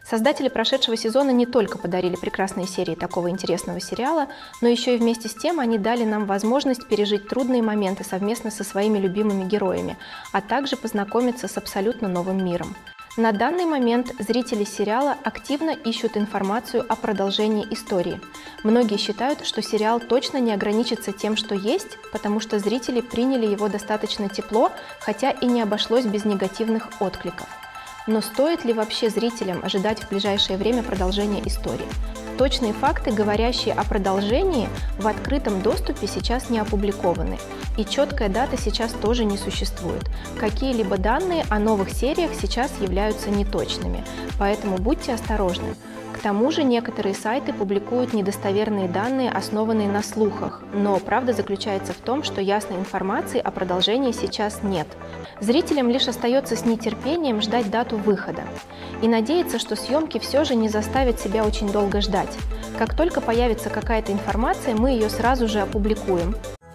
Создатели прошедшего сезона не только подарили прекрасные серии такого интересного сериала, но еще и вместе с тем они дали нам возможность пережить трудные моменты совместно со своими любимыми героями, а также познакомиться с абсолютно новым миром. На данный момент зрители сериала активно ищут информацию о продолжении истории. Многие считают, что сериал точно не ограничится тем, что есть, потому что зрители приняли его достаточно тепло, хотя и не обошлось без негативных откликов. Но стоит ли вообще зрителям ожидать в ближайшее время продолжения истории? Точные факты, говорящие о продолжении, в открытом доступе сейчас не опубликованы, и четкая дата сейчас тоже не существует. Какие-либо данные о новых сериях сейчас являются неточными, поэтому будьте осторожны. К тому же некоторые сайты публикуют недостоверные данные, основанные на слухах, но правда заключается в том, что ясной информации о продолжении сейчас нет. Зрителям лишь остается с нетерпением ждать дату выхода и надеяться, что съемки все же не заставят себя очень долго ждать. Как только появится какая-то информация, мы ее сразу же опубликуем.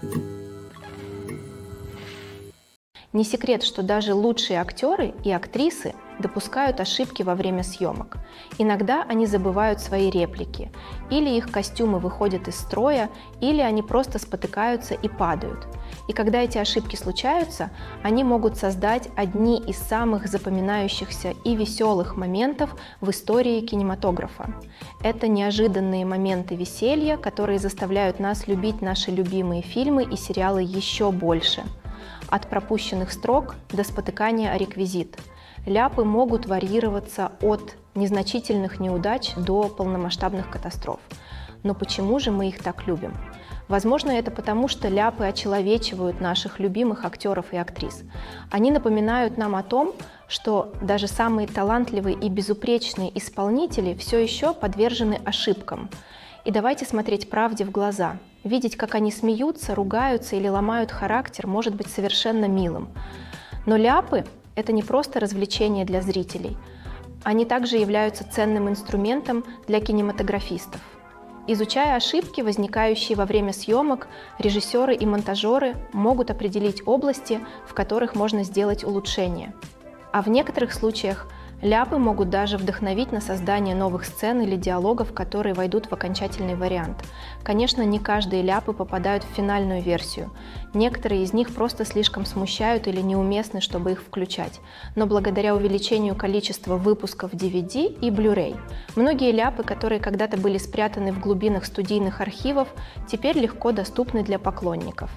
Не секрет, что даже лучшие актеры и актрисы допускают ошибки во время съемок. Иногда они забывают свои реплики, или их костюмы выходят из строя, или они просто спотыкаются и падают. И когда эти ошибки случаются, они могут создать одни из самых запоминающихся и веселых моментов в истории кинематографа. Это неожиданные моменты веселья, которые заставляют нас любить наши любимые фильмы и сериалы еще больше. От пропущенных строк до спотыкания о реквизит. Ляпы могут варьироваться от незначительных неудач до полномасштабных катастроф. Но почему же мы их так любим? Возможно, это потому, что ляпы очеловечивают наших любимых актеров и актрис. Они напоминают нам о том, что даже самые талантливые и безупречные исполнители все еще подвержены ошибкам. И давайте смотреть правде в глаза. Видеть, как они смеются, ругаются или ломают характер, может быть совершенно милым. Но ляпы – это не просто развлечение для зрителей. Они также являются ценным инструментом для кинематографистов. Изучая ошибки, возникающие во время съемок, режиссеры и монтажеры могут определить области, в которых можно сделать улучшения. А в некоторых случаях ляпы могут даже вдохновить на создание новых сцен или диалогов, которые войдут в окончательный вариант. Конечно, не каждые ляпы попадают в финальную версию. Некоторые из них просто слишком смущают или неуместны, чтобы их включать. Но благодаря увеличению количества выпусков DVD и Blu-ray, многие ляпы, которые когда-то были спрятаны в глубинах студийных архивов, теперь легко доступны для поклонников.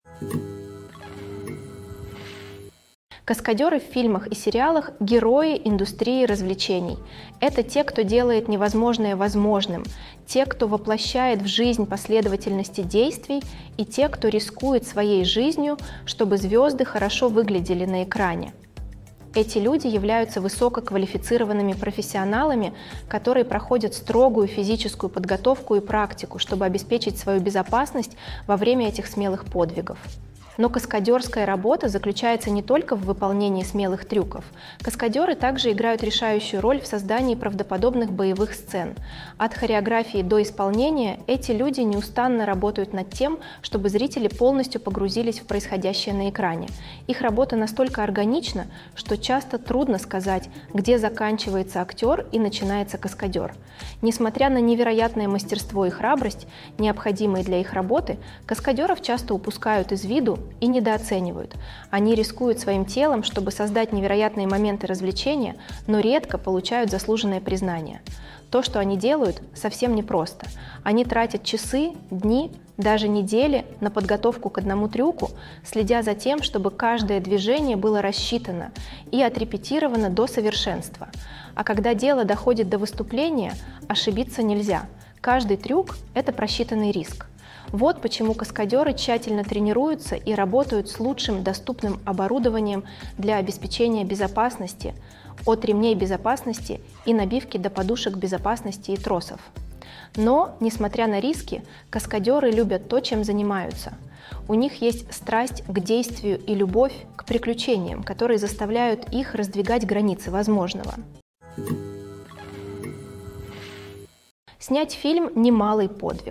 Каскадеры в фильмах и сериалах – герои индустрии развлечений. Это те, кто делает невозможное возможным, те, кто воплощает в жизнь последовательности действий, и те, кто рискует своей жизнью, чтобы звезды хорошо выглядели на экране. Эти люди являются высококвалифицированными профессионалами, которые проходят строгую физическую подготовку и практику, чтобы обеспечить свою безопасность во время этих смелых подвигов. Но каскадерская работа заключается не только в выполнении смелых трюков. Каскадеры также играют решающую роль в создании правдоподобных боевых сцен. От хореографии до исполнения эти люди неустанно работают над тем, чтобы зрители полностью погрузились в происходящее на экране. Их работа настолько органична, что часто трудно сказать, где заканчивается актер и начинается каскадер. Несмотря на невероятное мастерство и храбрость, необходимые для их работы, каскадеров часто упускают из виду и недооценивают. Они рискуют своим телом, чтобы создать невероятные моменты развлечения, но редко получают заслуженное признание. То, что они делают, совсем непросто. Они тратят часы, дни, даже недели на подготовку к одному трюку, следя за тем, чтобы каждое движение было рассчитано и отрепетировано до совершенства. А когда дело доходит до выступления, ошибиться нельзя. Каждый трюк – это просчитанный риск. Вот почему каскадеры тщательно тренируются и работают с лучшим доступным оборудованием для обеспечения безопасности, от ремней безопасности и набивки до подушек безопасности и тросов. Но, несмотря на риски, каскадеры любят то, чем занимаются. У них есть страсть к действию и любовь к приключениям, которые заставляют их раздвигать границы возможного. Снять фильм – немалый подвиг.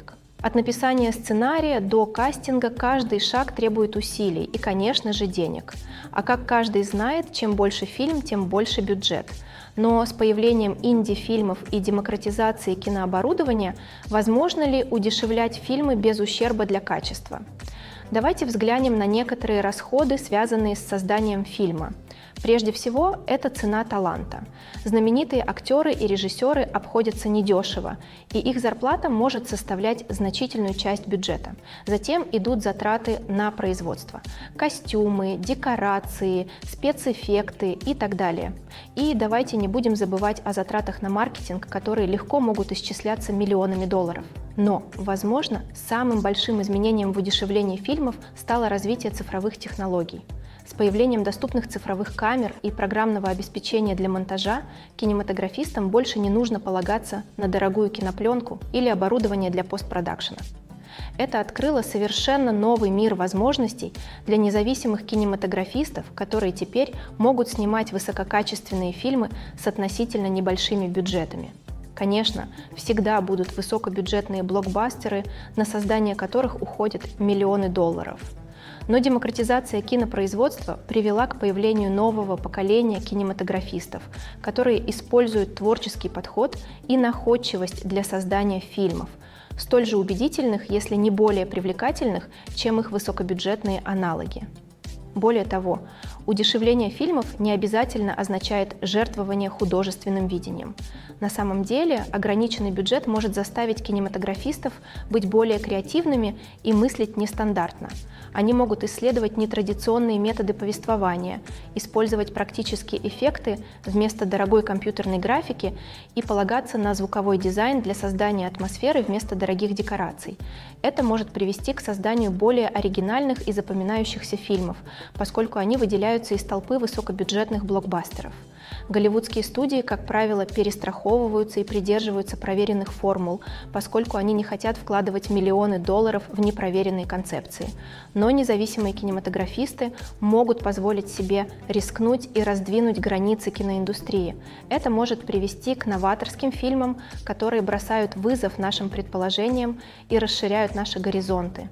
От написания сценария до кастинга каждый шаг требует усилий и, конечно же, денег. А как каждый знает, чем больше фильм, тем больше бюджет. Но с появлением инди-фильмов и демократизацией кинооборудования возможно ли удешевлять фильмы без ущерба для качества? Давайте взглянем на некоторые расходы, связанные с созданием фильма. Прежде всего, это цена таланта. Знаменитые актеры и режиссеры обходятся недешево, и их зарплата может составлять значительную часть бюджета. Затем идут затраты на производство. Костюмы, декорации, спецэффекты и так далее. И давайте не будем забывать о затратах на маркетинг, которые легко могут исчисляться миллионами долларов. Но, возможно, самым большим изменением в удешевлении фильмов стало развитие цифровых технологий. С появлением доступных цифровых камер и программного обеспечения для монтажа кинематографистам больше не нужно полагаться на дорогую кинопленку или оборудование для постпродакшена. Это открыло совершенно новый мир возможностей для независимых кинематографистов, которые теперь могут снимать высококачественные фильмы с относительно небольшими бюджетами. Конечно, всегда будут высокобюджетные блокбастеры, на создание которых уходят миллионы долларов. Но демократизация кинопроизводства привела к появлению нового поколения кинематографистов, которые используют творческий подход и находчивость для создания фильмов, столь же убедительных, если не более привлекательных, чем их высокобюджетные аналоги. Более того, удешевление фильмов не обязательно означает жертвование художественным видением. На самом деле, ограниченный бюджет может заставить кинематографистов быть более креативными и мыслить нестандартно. Они могут исследовать нетрадиционные методы повествования, использовать практические эффекты вместо дорогой компьютерной графики и полагаться на звуковой дизайн для создания атмосферы вместо дорогих декораций. Это может привести к созданию более оригинальных и запоминающихся фильмов, поскольку они выделяются из толпы высокобюджетных блокбастеров. Голливудские студии, как правило, перестраховываются и придерживаются проверенных формул, поскольку они не хотят вкладывать миллионы долларов в непроверенные концепции. Но независимые кинематографисты могут позволить себе рискнуть и раздвинуть границы киноиндустрии. Это может привести к новаторским фильмам, которые бросают вызов нашим предположениям и расширяют наши горизонты.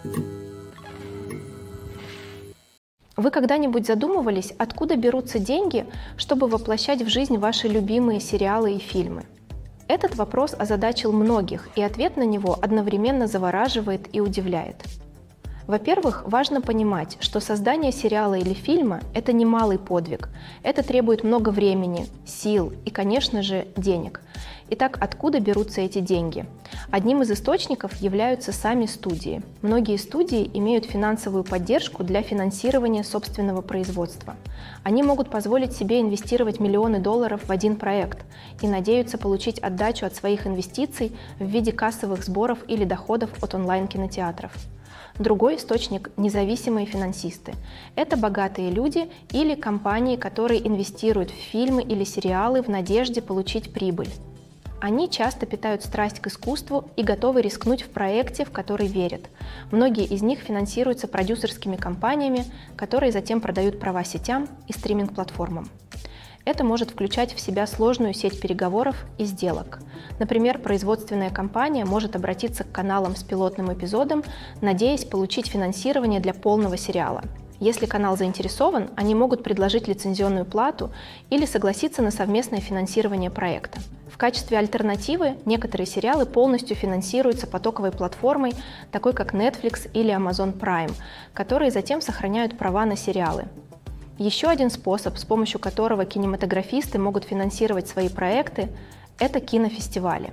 Вы когда-нибудь задумывались, откуда берутся деньги, чтобы воплощать в жизнь ваши любимые сериалы и фильмы? Этот вопрос озадачил многих, и ответ на него одновременно завораживает и удивляет. Во-первых, важно понимать, что создание сериала или фильма – это немалый подвиг. Это требует много времени, сил и, конечно же, денег. Итак, откуда берутся эти деньги? Одним из источников являются сами студии. Многие студии имеют финансовую поддержку для финансирования собственного производства. Они могут позволить себе инвестировать миллионы долларов в один проект и надеются получить отдачу от своих инвестиций в виде кассовых сборов или доходов от онлайн-кинотеатров. Другой источник – независимые финансисты. Это богатые люди или компании, которые инвестируют в фильмы или сериалы в надежде получить прибыль. Они часто питают страсть к искусству и готовы рискнуть в проекте, в который верят. Многие из них финансируются продюсерскими компаниями, которые затем продают права сетям и стриминг-платформам. Это может включать в себя сложную сеть переговоров и сделок. Например, производственная компания может обратиться к каналам с пилотным эпизодом, надеясь получить финансирование для полного сериала. Если канал заинтересован, они могут предложить лицензионную плату или согласиться на совместное финансирование проекта. В качестве альтернативы некоторые сериалы полностью финансируются потоковой платформой, такой как Netflix или Amazon Prime, которые затем сохраняют права на сериалы. Еще один способ, с помощью которого кинематографисты могут финансировать свои проекты, это кинофестивали.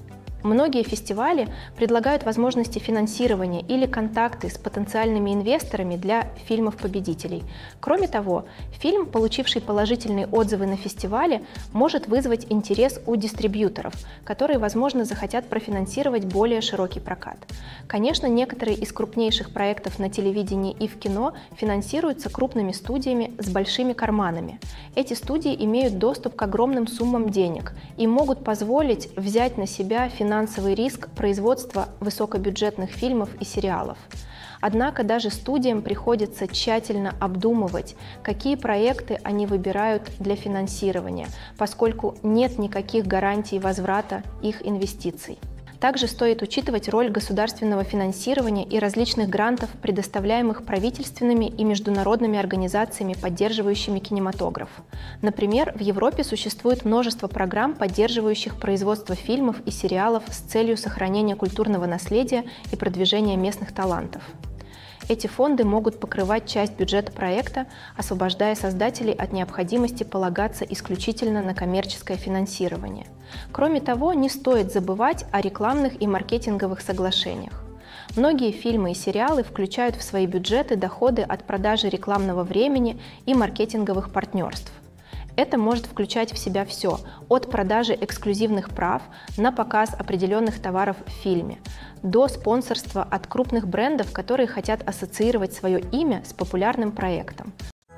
Многие фестивали предлагают возможности финансирования или контакты с потенциальными инвесторами для фильмов-победителей. Кроме того, фильм, получивший положительные отзывы на фестивале, может вызвать интерес у дистрибьюторов, которые, возможно, захотят профинансировать более широкий прокат. Конечно, некоторые из крупнейших проектов на телевидении и в кино финансируются крупными студиями с большими карманами. Эти студии имеют доступ к огромным суммам денег и могут позволить взять на себя финансовый риск производства высокобюджетных фильмов и сериалов. Однако даже студиям приходится тщательно обдумывать, какие проекты они выбирают для финансирования, поскольку нет никаких гарантий возврата их инвестиций. Также стоит учитывать роль государственного финансирования и различных грантов, предоставляемых правительственными и международными организациями, поддерживающими кинематограф. Например, в Европе существует множество программ, поддерживающих производство фильмов и сериалов с целью сохранения культурного наследия и продвижения местных талантов. Эти фонды могут покрывать часть бюджета проекта, освобождая создателей от необходимости полагаться исключительно на коммерческое финансирование. Кроме того, не стоит забывать о рекламных и маркетинговых соглашениях. Многие фильмы и сериалы включают в свои бюджеты доходы от продажи рекламного времени и маркетинговых партнерств. Это может включать в себя все, от продажи эксклюзивных прав на показ определенных товаров в фильме, до спонсорства от крупных брендов, которые хотят ассоциировать свое имя с популярным проектом.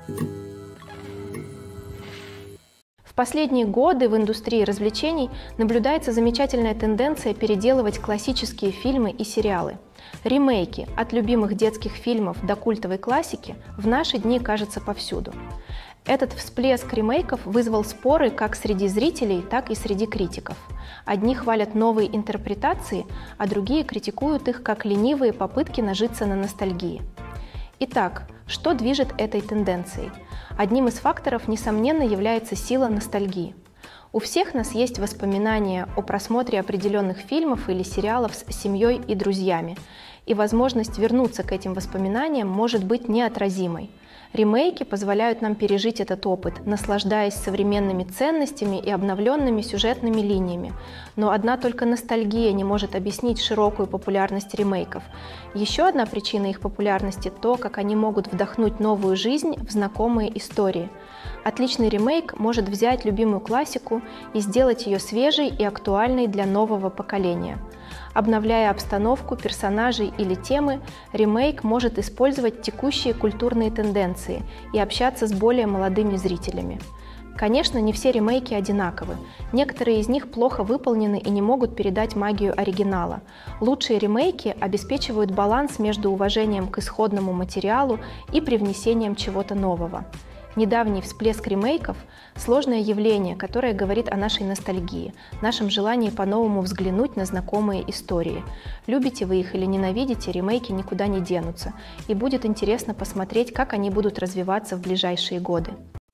В последние годы в индустрии развлечений наблюдается замечательная тенденция переделывать классические фильмы и сериалы. Ремейки от любимых детских фильмов до культовой классики в наши дни кажутся повсюду. Этот всплеск ремейков вызвал споры как среди зрителей, так и среди критиков. Одни хвалят новые интерпретации, а другие критикуют их как ленивые попытки нажиться на ностальгии. Итак, что движет этой тенденцией? Одним из факторов, несомненно, является сила ностальгии. У всех нас есть воспоминания о просмотре определенных фильмов или сериалов с семьей и друзьями, и возможность вернуться к этим воспоминаниям может быть неотразимой. Ремейки позволяют нам пережить этот опыт, наслаждаясь современными ценностями и обновленными сюжетными линиями. Но одна только ностальгия не может объяснить широкую популярность ремейков. Еще одна причина их популярности – то, как они могут вдохнуть новую жизнь в знакомые истории. Отличный ремейк может взять любимую классику и сделать ее свежей и актуальной для нового поколения. Обновляя обстановку, персонажей или темы, ремейк может использовать текущие культурные тенденции и общаться с более молодыми зрителями. Конечно, не все ремейки одинаковы. Некоторые из них плохо выполнены и не могут передать магию оригинала. Лучшие ремейки обеспечивают баланс между уважением к исходному материалу и привнесением чего-то нового. Недавний всплеск ремейков – сложное явление, которое говорит о нашей ностальгии, нашем желании по-новому взглянуть на знакомые истории. Любите вы их или ненавидите, ремейки никуда не денутся, и будет интересно посмотреть, как они будут развиваться в ближайшие годы.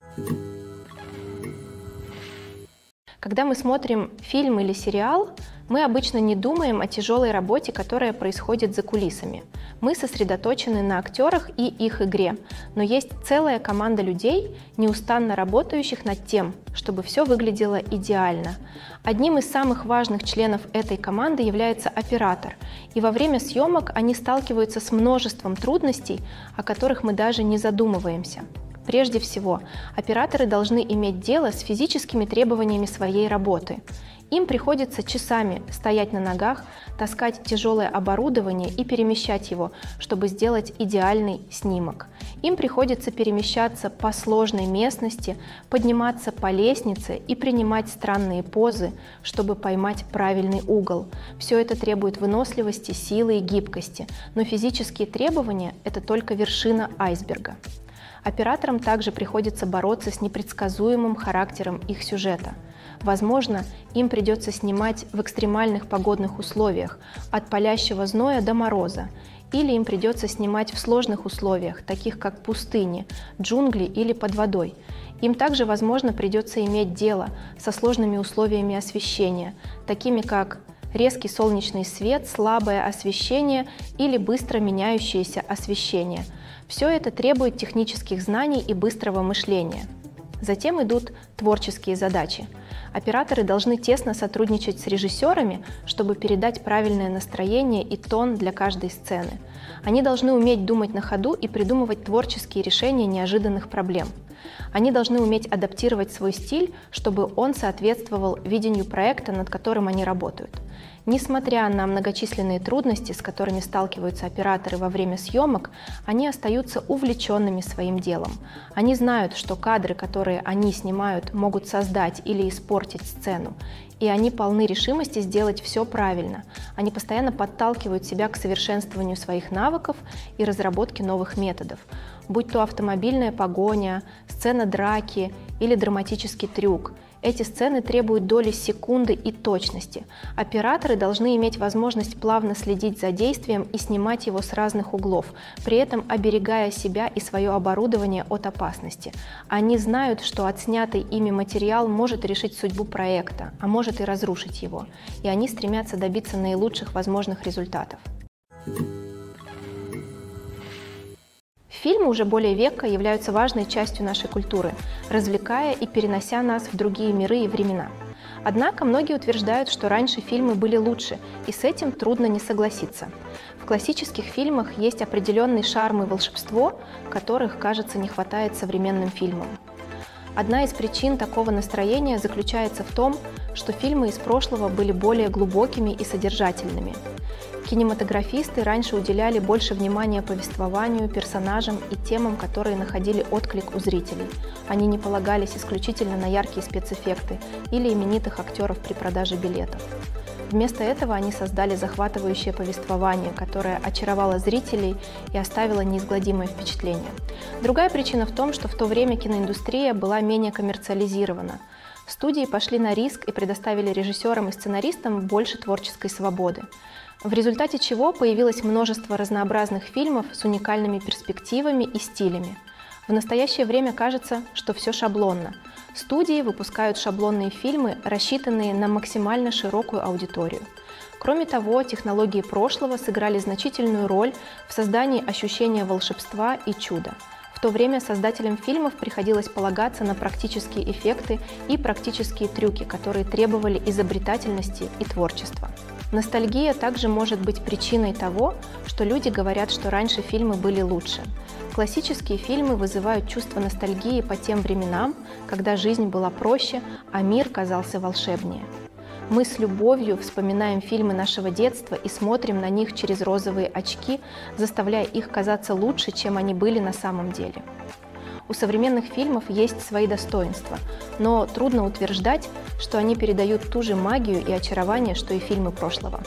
Когда мы смотрим фильм или сериал, мы обычно не думаем о тяжелой работе, которая происходит за кулисами. Мы сосредоточены на актерах и их игре, но есть целая команда людей, неустанно работающих над тем, чтобы все выглядело идеально. Одним из самых важных членов этой команды является оператор, и во время съемок они сталкиваются с множеством трудностей, о которых мы даже не задумываемся. Прежде всего, операторы должны иметь дело с физическими требованиями своей работы. Им приходится часами стоять на ногах, таскать тяжелое оборудование и перемещать его, чтобы сделать идеальный снимок. Им приходится перемещаться по сложной местности, подниматься по лестнице и принимать странные позы, чтобы поймать правильный угол. Все это требует выносливости, силы и гибкости, но физические требования – это только вершина айсберга. Операторам также приходится бороться с непредсказуемым характером их сюжета. Возможно, им придется снимать в экстремальных погодных условиях, от палящего зноя до мороза, или им придется снимать в сложных условиях, таких как пустыни, джунгли или под водой. Им также, возможно, придется иметь дело со сложными условиями освещения, такими как резкий солнечный свет, слабое освещение или быстро меняющееся освещение. Все это требует технических знаний и быстрого мышления. Затем идут творческие задачи. Операторы должны тесно сотрудничать с режиссерами, чтобы передать правильное настроение и тон для каждой сцены. Они должны уметь думать на ходу и придумывать творческие решения неожиданных проблем. Они должны уметь адаптировать свой стиль, чтобы он соответствовал видению проекта, над которым они работают. Несмотря на многочисленные трудности, с которыми сталкиваются операторы во время съемок, они остаются увлеченными своим делом. Они знают, что кадры, которые они снимают, могут создать или испортить сцену, и они полны решимости сделать все правильно. Они постоянно подталкивают себя к совершенствованию своих навыков и разработке новых методов, будь то автомобильная погоня, сцена драки или драматический трюк. Эти сцены требуют доли секунды и точности. Операторы должны иметь возможность плавно следить за действием и снимать его с разных углов, при этом оберегая себя и свое оборудование от опасности. Они знают, что отснятый ими материал может решить судьбу проекта, а может и разрушить его, и они стремятся добиться наилучших возможных результатов. Фильмы уже более века являются важной частью нашей культуры, развлекая и перенося нас в другие миры и времена. Однако многие утверждают, что раньше фильмы были лучше, и с этим трудно не согласиться. В классических фильмах есть определенный шарм и волшебство, которых, кажется, не хватает современным фильмам. Одна из причин такого настроения заключается в том, что фильмы из прошлого были более глубокими и содержательными. Кинематографисты раньше уделяли больше внимания повествованию, персонажам и темам, которые находили отклик у зрителей. Они не полагались исключительно на яркие спецэффекты или именитых актеров при продаже билетов. Вместо этого они создали захватывающее повествование, которое очаровало зрителей и оставило неизгладимое впечатление. Другая причина в том, что в то время киноиндустрия была менее коммерциализирована. Студии пошли на риск и предоставили режиссерам и сценаристам больше творческой свободы, в результате чего появилось множество разнообразных фильмов с уникальными перспективами и стилями. В настоящее время кажется, что все шаблонно. Студии выпускают шаблонные фильмы, рассчитанные на максимально широкую аудиторию. Кроме того, технологии прошлого сыграли значительную роль в создании ощущения волшебства и чуда. В то время создателям фильмов приходилось полагаться на практические эффекты и практические трюки, которые требовали изобретательности и творчества. Ностальгия также может быть причиной того, что люди говорят, что раньше фильмы были лучше. Классические фильмы вызывают чувство ностальгии по тем временам, когда жизнь была проще, а мир казался волшебнее. Мы с любовью вспоминаем фильмы нашего детства и смотрим на них через розовые очки, заставляя их казаться лучше, чем они были на самом деле. У современных фильмов есть свои достоинства, но трудно утверждать, что они передают ту же магию и очарование, что и фильмы прошлого.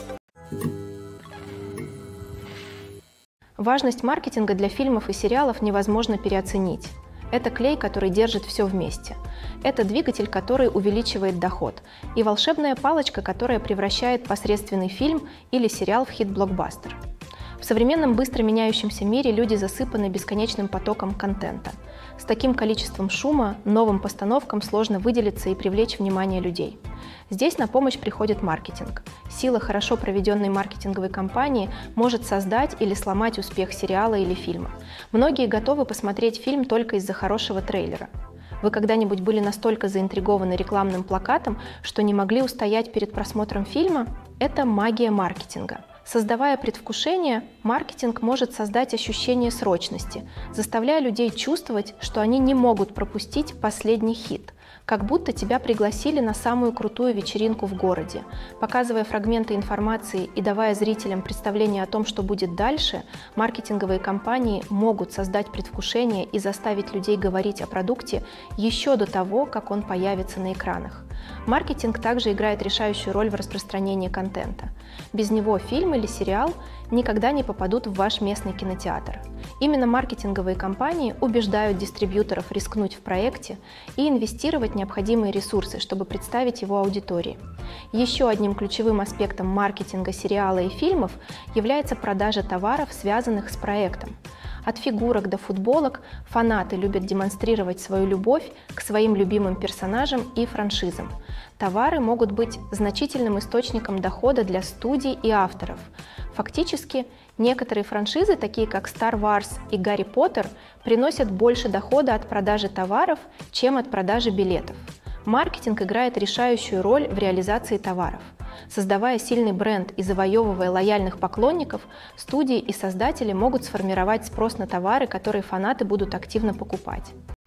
Важность маркетинга для фильмов и сериалов невозможно переоценить. Это клей, который держит все вместе. Это двигатель, который увеличивает доход. И волшебная палочка, которая превращает посредственный фильм или сериал в хит-блокбастер. В современном быстро меняющемся мире люди засыпаны бесконечным потоком контента. С таким количеством шума новым постановкам сложно выделиться и привлечь внимание людей. Здесь на помощь приходит маркетинг. Сила хорошо проведенной маркетинговой кампании может создать или сломать успех сериала или фильма. Многие готовы посмотреть фильм только из-за хорошего трейлера. Вы когда-нибудь были настолько заинтригованы рекламным плакатом, что не могли устоять перед просмотром фильма? Это магия маркетинга. Создавая предвкушение, маркетинг может создать ощущение срочности, заставляя людей чувствовать, что они не могут пропустить последний хит, как будто тебя пригласили на самую крутую вечеринку в городе. Показывая фрагменты информации и давая зрителям представление о том, что будет дальше, маркетинговые компании могут создать предвкушение и заставить людей говорить о продукте еще до того, как он появится на экранах. Маркетинг также играет решающую роль в распространении контента. Без него фильм или сериал никогда не попадут в ваш местный кинотеатр. Именно маркетинговые компании убеждают дистрибьюторов рискнуть в проекте и инвестировать необходимые ресурсы, чтобы представить его аудитории. Еще одним ключевым аспектом маркетинга сериала и фильмов является продажа товаров, связанных с проектом. От фигурок до футболок фанаты любят демонстрировать свою любовь к своим любимым персонажам и франшизам. Товары могут быть значительным источником дохода для студий и авторов. Фактически, некоторые франшизы, такие как Star Wars и Гарри Поттер, приносят больше дохода от продажи товаров, чем от продажи билетов. Маркетинг играет решающую роль в реализации товаров. Создавая сильный бренд и завоевывая лояльных поклонников, студии и создатели могут сформировать спрос на товары, которые фанаты будут активно покупать.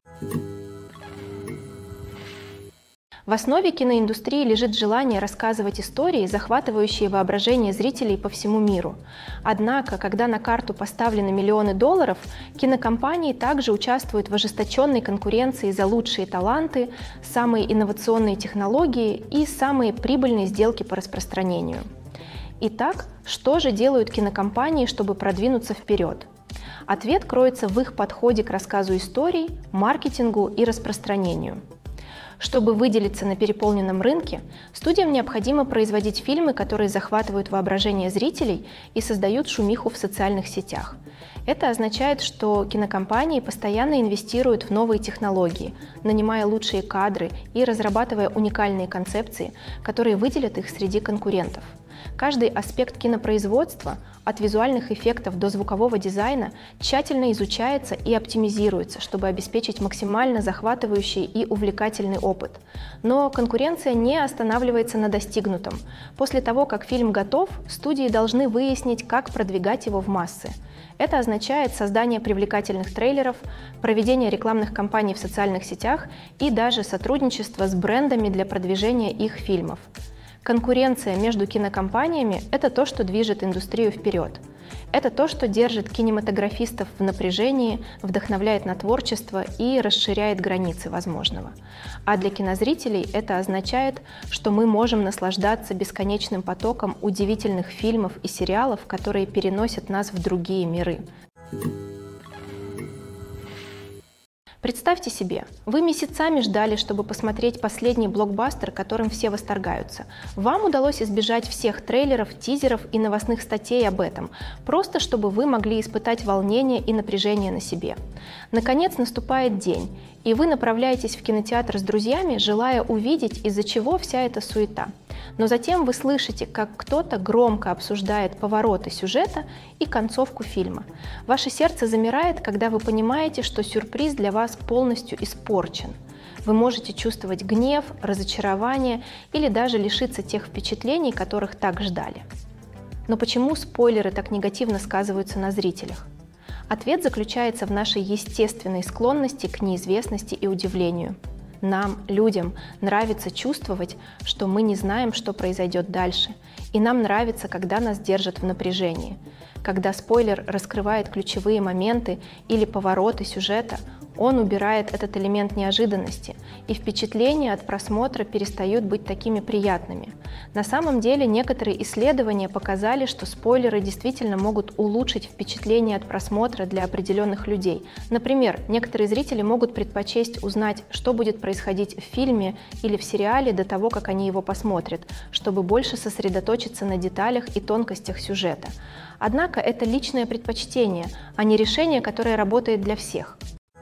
В основе киноиндустрии лежит желание рассказывать истории, захватывающие воображение зрителей по всему миру. Однако, когда на карту поставлены миллионы долларов, кинокомпании также участвуют в ожесточенной конкуренции за лучшие таланты, самые инновационные технологии и самые прибыльные сделки по распространению. Итак, что же делают кинокомпании, чтобы продвинуться вперед? Ответ кроется в их подходе к рассказу историй, маркетингу и распространению. Чтобы выделиться на переполненном рынке, студиям необходимо производить фильмы, которые захватывают воображение зрителей и создают шумиху в социальных сетях. Это означает, что кинокомпании постоянно инвестируют в новые технологии, нанимая лучшие кадры и разрабатывая уникальные концепции, которые выделят их среди конкурентов. Каждый аспект кинопроизводства, от визуальных эффектов до звукового дизайна, тщательно изучается и оптимизируется, чтобы обеспечить максимально захватывающий и увлекательный опыт. Но конкуренция не останавливается на достигнутом. После того, как фильм готов, студии должны выяснить, как продвигать его в массы. Это означает создание привлекательных трейлеров, проведение рекламных кампаний в социальных сетях и даже сотрудничество с брендами для продвижения их фильмов. Конкуренция между кинокомпаниями – это то, что движет индустрию вперед. Это то, что держит кинематографистов в напряжении, вдохновляет на творчество и расширяет границы возможного. А для кинозрителей это означает, что мы можем наслаждаться бесконечным потоком удивительных фильмов и сериалов, которые переносят нас в другие миры. Представьте себе, вы месяцами ждали, чтобы посмотреть последний блокбастер, которым все восторгаются. Вам удалось избежать всех трейлеров, тизеров и новостных статей об этом, просто чтобы вы могли испытать волнение и напряжение на себе. Наконец наступает день, и вы направляетесь в кинотеатр с друзьями, желая увидеть, из-за чего вся эта суета. Но затем вы слышите, как кто-то громко обсуждает повороты сюжета и концовку фильма. Ваше сердце замирает, когда вы понимаете, что сюрприз для вас полностью испорчен. Вы можете чувствовать гнев, разочарование или даже лишиться тех впечатлений, которых так ждали. Но почему спойлеры так негативно сказываются на зрителях? Ответ заключается в нашей естественной склонности к неизвестности и удивлению. Нам, людям, нравится чувствовать, что мы не знаем, что произойдет дальше, и нам нравится, когда нас держат в напряжении. Когда спойлер раскрывает ключевые моменты или повороты сюжета, он убирает этот элемент неожиданности, и впечатления от просмотра перестают быть такими приятными. На самом деле, некоторые исследования показали, что спойлеры действительно могут улучшить впечатление от просмотра для определенных людей. Например, некоторые зрители могут предпочесть узнать, что будет происходить в фильме или в сериале до того, как они его посмотрят, чтобы больше сосредоточиться на деталях и тонкостях сюжета. Однако это личное предпочтение, а не решение, которое работает для всех.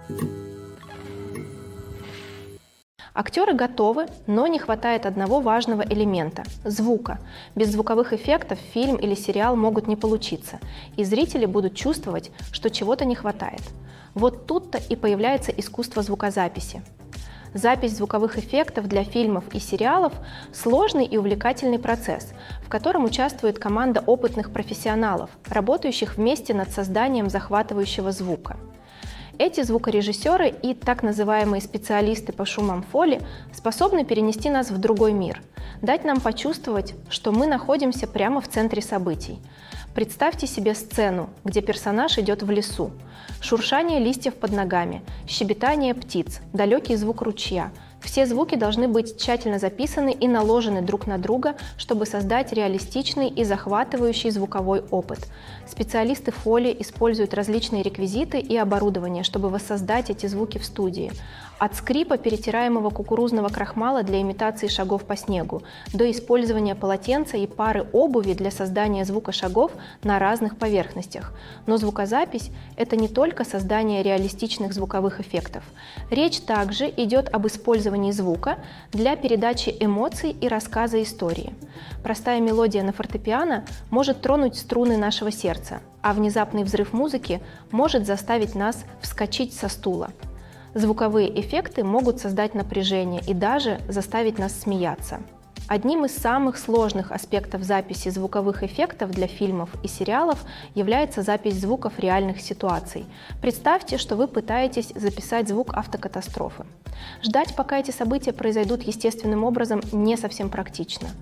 Актеры готовы, но не хватает одного важного элемента – звука. Без звуковых эффектов фильм или сериал могут не получиться, и зрители будут чувствовать, что чего-то не хватает. Вот тут-то и появляется искусство звукозаписи. Запись звуковых эффектов для фильмов и сериалов – сложный и увлекательный процесс, в котором участвует команда опытных профессионалов, работающих вместе над созданием захватывающего звука. Эти звукорежиссеры и так называемые специалисты по шумам фоли способны перенести нас в другой мир, дать нам почувствовать, что мы находимся прямо в центре событий. Представьте себе сцену, где персонаж идет в лесу. Шуршание листьев под ногами, щебетание птиц, далекий звук ручья. Все звуки должны быть тщательно записаны и наложены друг на друга, чтобы создать реалистичный и захватывающий звуковой опыт. Специалисты фоли используют различные реквизиты и оборудование, чтобы воссоздать эти звуки в студии. От скрипа перетираемого кукурузного крахмала для имитации шагов по снегу до использования полотенца и пары обуви для создания звука шагов на разных поверхностях. Но звукозапись – это не только создание реалистичных звуковых эффектов. Речь также идет об использовании звука для передачи эмоций и рассказа истории. Простая мелодия на фортепиано может тронуть струны нашего сердца, а внезапный взрыв музыки может заставить нас вскочить со стула. Звуковые эффекты могут создать напряжение и даже заставить нас смеяться. Одним из самых сложных аспектов записи звуковых эффектов для фильмов и сериалов является запись звуков реальных ситуаций. Представьте, что вы пытаетесь записать звук автокатастрофы. Ждать, пока эти события произойдут естественным образом, не совсем практично.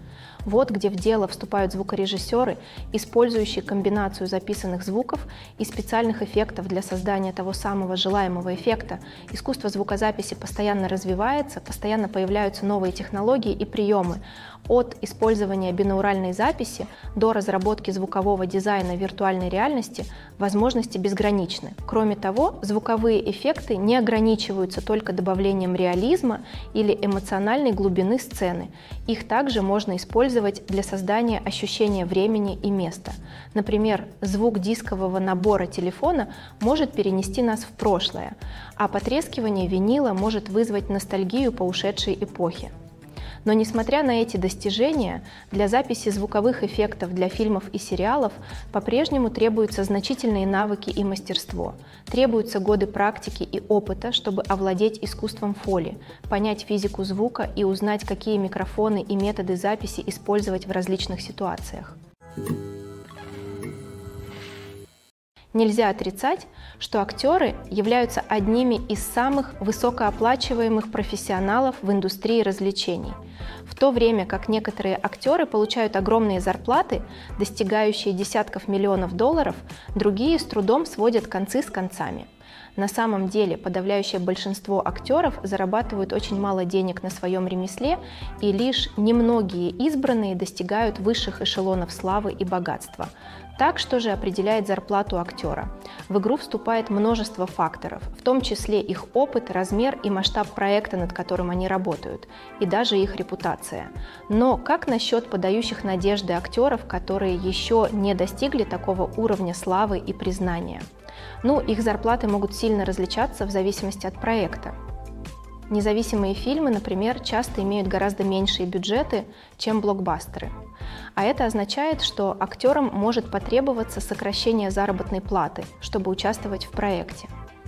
Вот где в дело вступают звукорежиссеры, использующие комбинацию записанных звуков и специальных эффектов для создания того самого желаемого эффекта. Искусство звукозаписи постоянно развивается, постоянно появляются новые технологии и приемы. От использования бинауральной записи до разработки звукового дизайна виртуальной реальности возможности безграничны. Кроме того, звуковые эффекты не ограничиваются только добавлением реализма или эмоциональной глубины сцены. Их также можно использовать для создания ощущения времени и места. Например, звук дискового набора телефона может перенести нас в прошлое, а потрескивание винила может вызвать ностальгию по ушедшей эпохе. Но несмотря на эти достижения, для записи звуковых эффектов для фильмов и сериалов по-прежнему требуются значительные навыки и мастерство. Требуются годы практики и опыта, чтобы овладеть искусством фоли, понять физику звука и узнать, какие микрофоны и методы записи использовать в различных ситуациях. Нельзя отрицать, что актеры являются одними из самых высокооплачиваемых профессионалов в индустрии развлечений. В то время как некоторые актеры получают огромные зарплаты, достигающие десятков миллионов долларов, другие с трудом сводят концы с концами. На самом деле подавляющее большинство актеров зарабатывают очень мало денег на своем ремесле, и лишь немногие избранные достигают высших эшелонов славы и богатства. Так, что же определяет зарплату актера? В игру вступает множество факторов, в том числе их опыт, размер и масштаб проекта, над которым они работают, и даже их репутация. Но как насчет подающих надежды актеров, которые еще не достигли такого уровня славы и признания? Их зарплаты могут сильно различаться в зависимости от проекта. Независимые фильмы, например, часто имеют гораздо меньшие бюджеты, чем блокбастеры. А это означает, что актерам может потребоваться сокращение заработной платы, чтобы участвовать в проекте.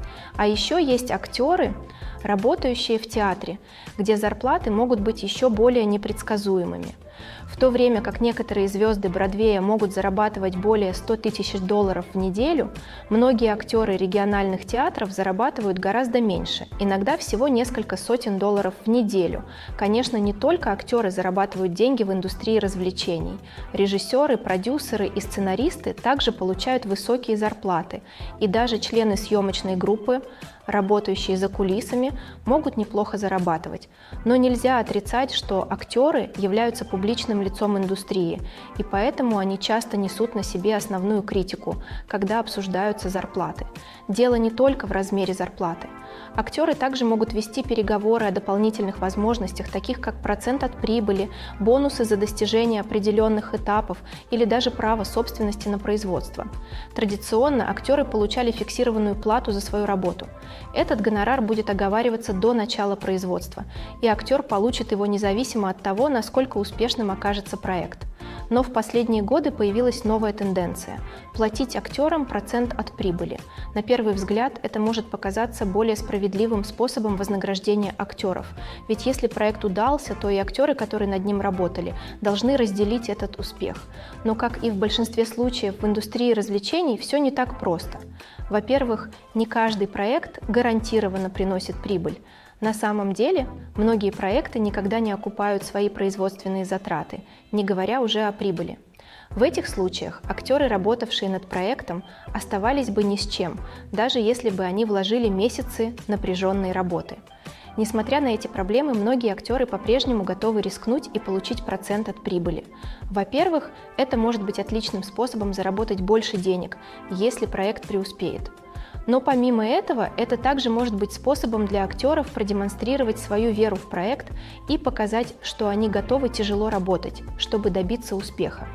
А еще есть актеры, работающие в театре, где зарплаты могут быть еще более непредсказуемыми. В то время как некоторые звезды Бродвея могут зарабатывать более 100 тысяч долларов в неделю, многие актеры региональных театров зарабатывают гораздо меньше, иногда всего несколько сотен долларов в неделю. Конечно, не только актеры зарабатывают деньги в индустрии развлечений. Режиссеры, продюсеры и сценаристы также получают высокие зарплаты, и даже члены съемочной группы, работающие за кулисами, могут неплохо зарабатывать. Но нельзя отрицать, что актеры являются публичным лицом индустрии, и поэтому они часто несут на себе основную критику, когда обсуждаются зарплаты. Дело не только в размере зарплаты. Актеры также могут вести переговоры о дополнительных возможностях, таких как процент от прибыли, бонусы за достижение определенных этапов или даже право собственности на производство. Традиционно актеры получали фиксированную плату за свою работу. Этот гонорар будет оговариваться до начала производства, и актер получит его независимо от того, насколько успешным окажется проект. Но в последние годы появилась новая тенденция – платить актерам процент от прибыли. На первый взгляд это может показаться более справедливым способом вознаграждения актеров, ведь если проект удался, то и актеры, которые над ним работали, должны разделить этот успех. Но, как и в большинстве случаев в индустрии развлечений, все не так просто. Во-первых, не каждый проект гарантированно приносит прибыль. На самом деле, многие проекты никогда не окупают свои производственные затраты, не говоря уже о прибыли. В этих случаях актеры, работавшие над проектом, оставались бы ни с чем, даже если бы они вложили месяцы напряженной работы. Несмотря на эти проблемы, многие актеры по-прежнему готовы рискнуть и получить процент от прибыли. Во-первых, это может быть отличным способом заработать больше денег, если проект преуспеет. Но помимо этого, это также может быть способом для актеров продемонстрировать свою веру в проект и показать, что они готовы тяжело работать, чтобы добиться успеха.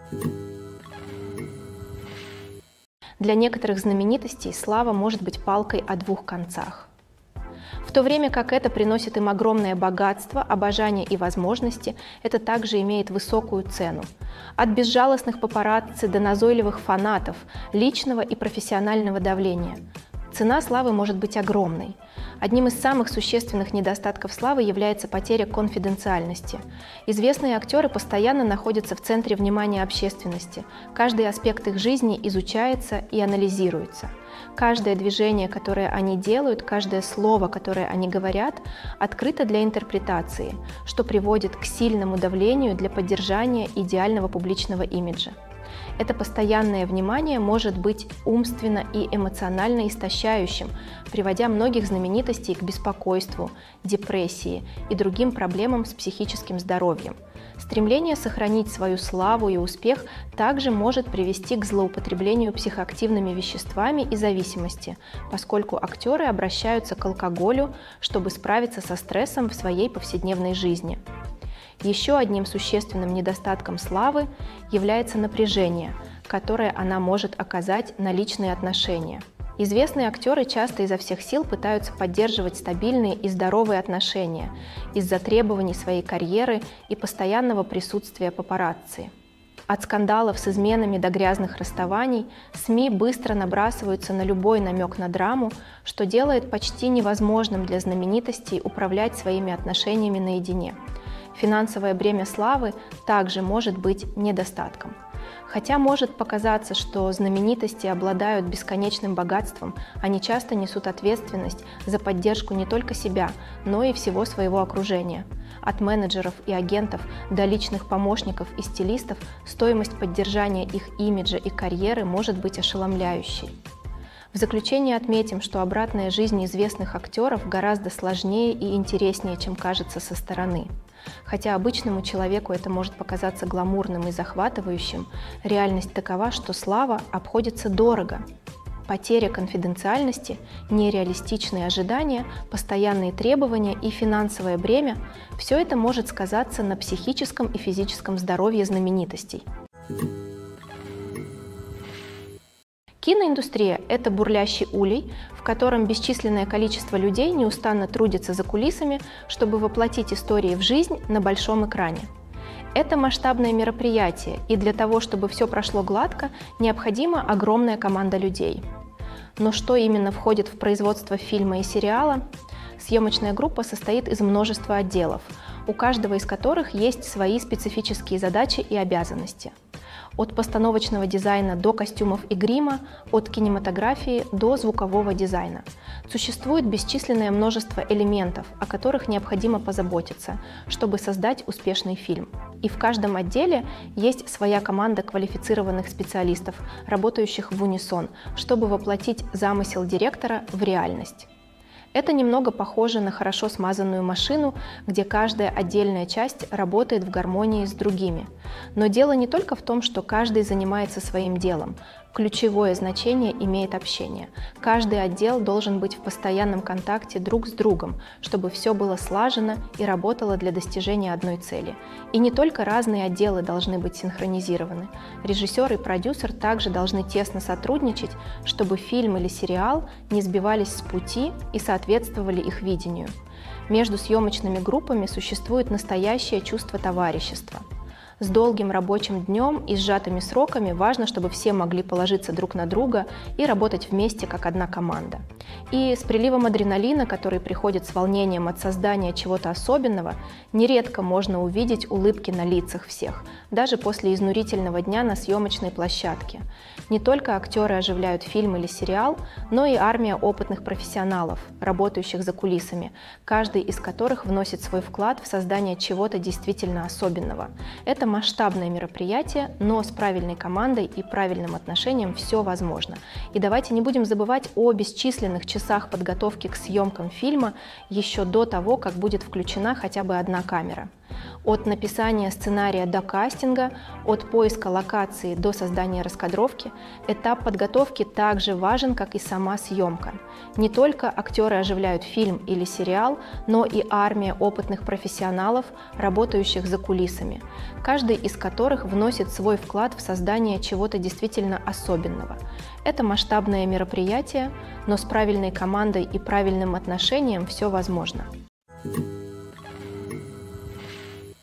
Для некоторых знаменитостей слава может быть палкой о двух концах. В то время как это приносит им огромное богатство, обожание и возможности, это также имеет высокую цену. От безжалостных папарацци до назойливых фанатов, личного и профессионального давления. Цена славы может быть огромной. Одним из самых существенных недостатков славы является потеря конфиденциальности. Известные актеры постоянно находятся в центре внимания общественности. Каждый аспект их жизни изучается и анализируется. Каждое движение, которое они делают, каждое слово, которое они говорят, открыто для интерпретации, что приводит к сильному давлению для поддержания идеального публичного имиджа. Это постоянное внимание может быть умственно и эмоционально истощающим, приводя многих знаменитостей к беспокойству, депрессии и другим проблемам с психическим здоровьем. Стремление сохранить свою славу и успех также может привести к злоупотреблению психоактивными веществами и зависимости, поскольку актеры обращаются к алкоголю, чтобы справиться со стрессом в своей повседневной жизни. Еще одним существенным недостатком славы является напряжение, которое она может оказать на личные отношения. Известные актеры часто изо всех сил пытаются поддерживать стабильные и здоровые отношения из-за требований своей карьеры и постоянного присутствия папарацци. От скандалов с изменами до грязных расставаний СМИ быстро набрасываются на любой намек на драму, что делает почти невозможным для знаменитостей управлять своими отношениями наедине. Финансовое бремя славы также может быть недостатком. Хотя может показаться, что знаменитости обладают бесконечным богатством, они часто несут ответственность за поддержку не только себя, но и всего своего окружения. От менеджеров и агентов до личных помощников и стилистов стоимость поддержания их имиджа и карьеры может быть ошеломляющей. В заключение отметим, что обратная жизнь известных актеров гораздо сложнее и интереснее, чем кажется со стороны. Хотя обычному человеку это может показаться гламурным и захватывающим, реальность такова, что слава обходится дорого. Потеря конфиденциальности, нереалистичные ожидания, постоянные требования и финансовое бремя – все это может сказаться на психическом и физическом здоровье знаменитостей. Киноиндустрия – это бурлящий улей, в котором бесчисленное количество людей неустанно трудятся за кулисами, чтобы воплотить истории в жизнь на большом экране. Это масштабное мероприятие, и для того, чтобы все прошло гладко, необходима огромная команда людей. Но что именно входит в производство фильма и сериала? Съемочная группа состоит из множества отделов, у каждого из которых есть свои специфические задачи и обязанности. От постановочного дизайна до костюмов и грима, от кинематографии до звукового дизайна. Существует бесчисленное множество элементов, о которых необходимо позаботиться, чтобы создать успешный фильм. И в каждом отделе есть своя команда квалифицированных специалистов, работающих в унисон, чтобы воплотить замысел директора в реальность. Это немного похоже на хорошо смазанную машину, где каждая отдельная часть работает в гармонии с другими. Но дело не только в том, что каждый занимается своим делом. Ключевое значение имеет общение. Каждый отдел должен быть в постоянном контакте друг с другом, чтобы все было слажено и работало для достижения одной цели. И не только разные отделы должны быть синхронизированы. Режиссер и продюсер также должны тесно сотрудничать, чтобы фильм или сериал не сбивались с пути и соответствовали их видению. Между съемочными группами существует настоящее чувство товарищества. С долгим рабочим днем и сжатыми сроками важно, чтобы все могли положиться друг на друга и работать вместе как одна команда. И с приливом адреналина, который приходит с волнением от создания чего-то особенного, нередко можно увидеть улыбки на лицах всех, даже после изнурительного дня на съемочной площадке. Не только актеры оживляют фильм или сериал, но и армия опытных профессионалов, работающих за кулисами, каждый из которых вносит свой вклад в создание чего-то действительно особенного. Это масштабное мероприятие, но с правильной командой и правильным отношением все возможно. И давайте не будем забывать о бесчисленных часах подготовки к съемкам фильма еще до того, как будет включена хотя бы одна камера. От написания сценария до кастинга, от поиска локации до создания раскадровки, этап подготовки также важен, как и сама съемка. Не только актеры оживляют фильм или сериал, но и армия опытных профессионалов, работающих за кулисами, каждый из которых вносит свой вклад в создание чего-то действительно особенного. Это масштабное мероприятие, но с правильной командой и правильным отношением все возможно.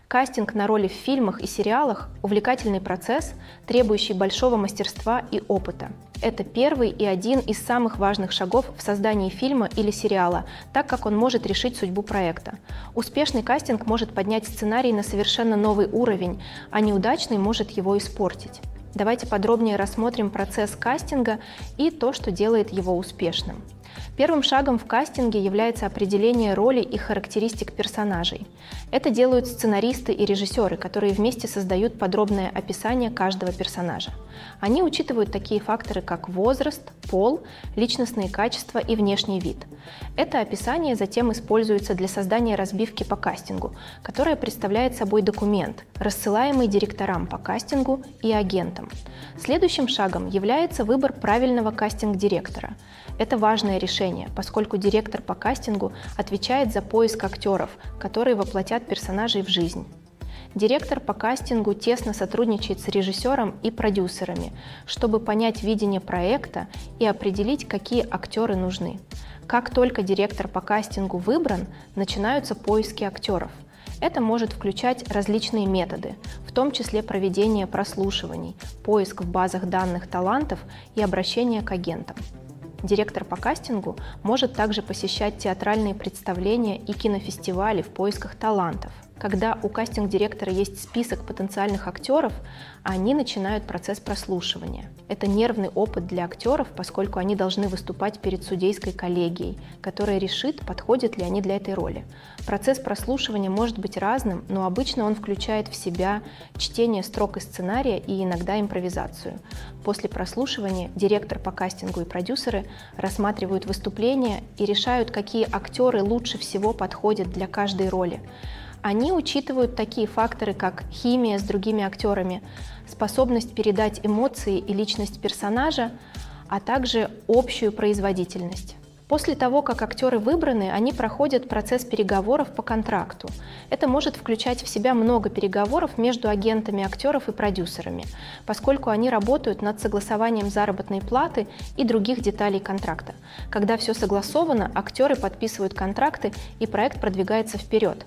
Кастинг на роли в фильмах и сериалах – увлекательный процесс, требующий большого мастерства и опыта. Это первый и один из самых важных шагов в создании фильма или сериала, так как он может решить судьбу проекта. Успешный кастинг может поднять сценарий на совершенно новый уровень, а неудачный может его испортить. Давайте подробнее рассмотрим процесс кастинга и то, что делает его успешным. Первым шагом в кастинге является определение роли и характеристик персонажей. Это делают сценаристы и режиссеры, которые вместе создают подробное описание каждого персонажа. Они учитывают такие факторы, как возраст, пол, личностные качества и внешний вид. Это описание затем используется для создания разбивки по кастингу, которая представляет собой документ, рассылаемый директорам по кастингу и агентам. Следующим шагом является выбор правильного кастинг-директора. Это важное решение, поскольку директор по кастингу отвечает за поиск актеров, которые воплотят персонажей в жизнь. Директор по кастингу тесно сотрудничает с режиссером и продюсерами, чтобы понять видение проекта и определить, какие актеры нужны. Как только директор по кастингу выбран, начинаются поиски актеров. Это может включать различные методы, в том числе проведение прослушиваний, поиск в базах данных талантов и обращение к агентам. Директор по кастингу может также посещать театральные представления и кинофестивали в поисках талантов. Когда у кастинг-директора есть список потенциальных актеров, они начинают процесс прослушивания. Это нервный опыт для актеров, поскольку они должны выступать перед судейской коллегией, которая решит, подходят ли они для этой роли. Процесс прослушивания может быть разным, но обычно он включает в себя чтение строк из сценария и иногда импровизацию. После прослушивания директор по кастингу и продюсеры рассматривают выступления и решают, какие актеры лучше всего подходят для каждой роли. Они учитывают такие факторы, как химия с другими актерами, способность передать эмоции и личность персонажа, а также общую производительность. После того, как актеры выбраны, они проходят процесс переговоров по контракту. Это может включать в себя много переговоров между агентами актеров и продюсерами, поскольку они работают над согласованием заработной платы и других деталей контракта. Когда все согласовано, актеры подписывают контракты, и проект продвигается вперед.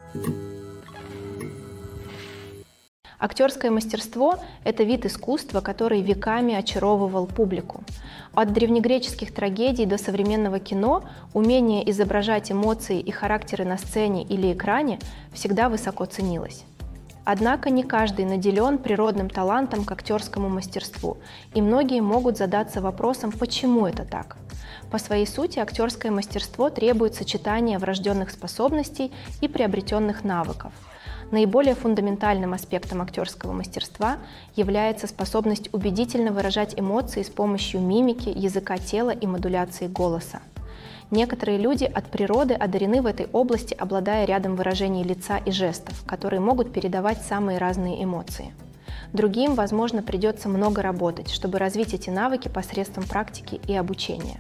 Актерское мастерство – это вид искусства, который веками очаровывал публику. От древнегреческих трагедий до современного кино умение изображать эмоции и характеры на сцене или экране всегда высоко ценилось. Однако не каждый наделен природным талантом к актерскому мастерству, и многие могут задаться вопросом, почему это так. По своей сути, актерское мастерство требует сочетания врожденных способностей и приобретенных навыков. Наиболее фундаментальным аспектом актерского мастерства является способность убедительно выражать эмоции с помощью мимики, языка тела и модуляции голоса. Некоторые люди от природы одарены в этой области, обладая рядом выражений лица и жестов, которые могут передавать самые разные эмоции. Другим, возможно, придется много работать, чтобы развить эти навыки посредством практики и обучения.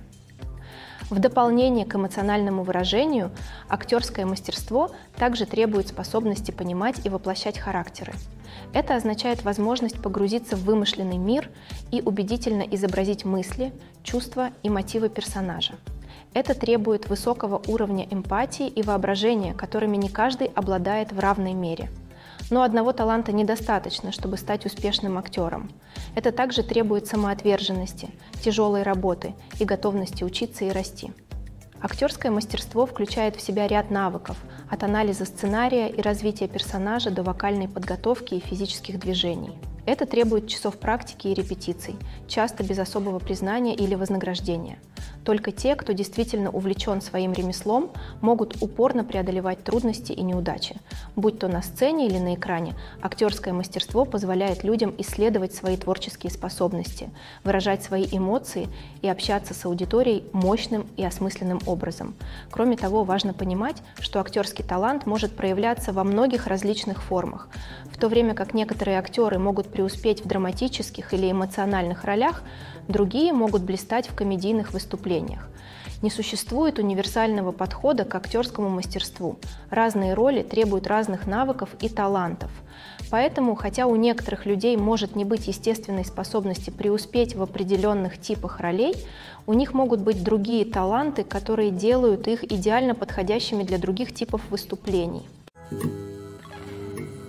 В дополнение к эмоциональному выражению, актерское мастерство также требует способности понимать и воплощать характеры. Это означает возможность погрузиться в вымышленный мир и убедительно изобразить мысли, чувства и мотивы персонажа. Это требует высокого уровня эмпатии и воображения, которыми не каждый обладает в равной мере. Но одного таланта недостаточно, чтобы стать успешным актером. Это также требует самоотверженности, тяжелой работы и готовности учиться и расти. Актерское мастерство включает в себя ряд навыков, от анализа сценария и развития персонажа до вокальной подготовки и физических движений. Это требует часов практики и репетиций, часто без особого признания или вознаграждения. Только те, кто действительно увлечен своим ремеслом, могут упорно преодолевать трудности и неудачи. Будь то на сцене или на экране, актерское мастерство позволяет людям исследовать свои творческие способности, выражать свои эмоции и общаться с аудиторией мощным и осмысленным образом. Кроме того, важно понимать, что актерский талант может проявляться во многих различных формах. В то время как некоторые актеры могут преуспеть в драматических или эмоциональных ролях, другие могут блистать в комедийных выступлениях. Не существует универсального подхода к актерскому мастерству. Разные роли требуют разных навыков и талантов. Поэтому, хотя у некоторых людей может не быть естественной способности преуспеть в определенных типах ролей, у них могут быть другие таланты, которые делают их идеально подходящими для других типов выступлений.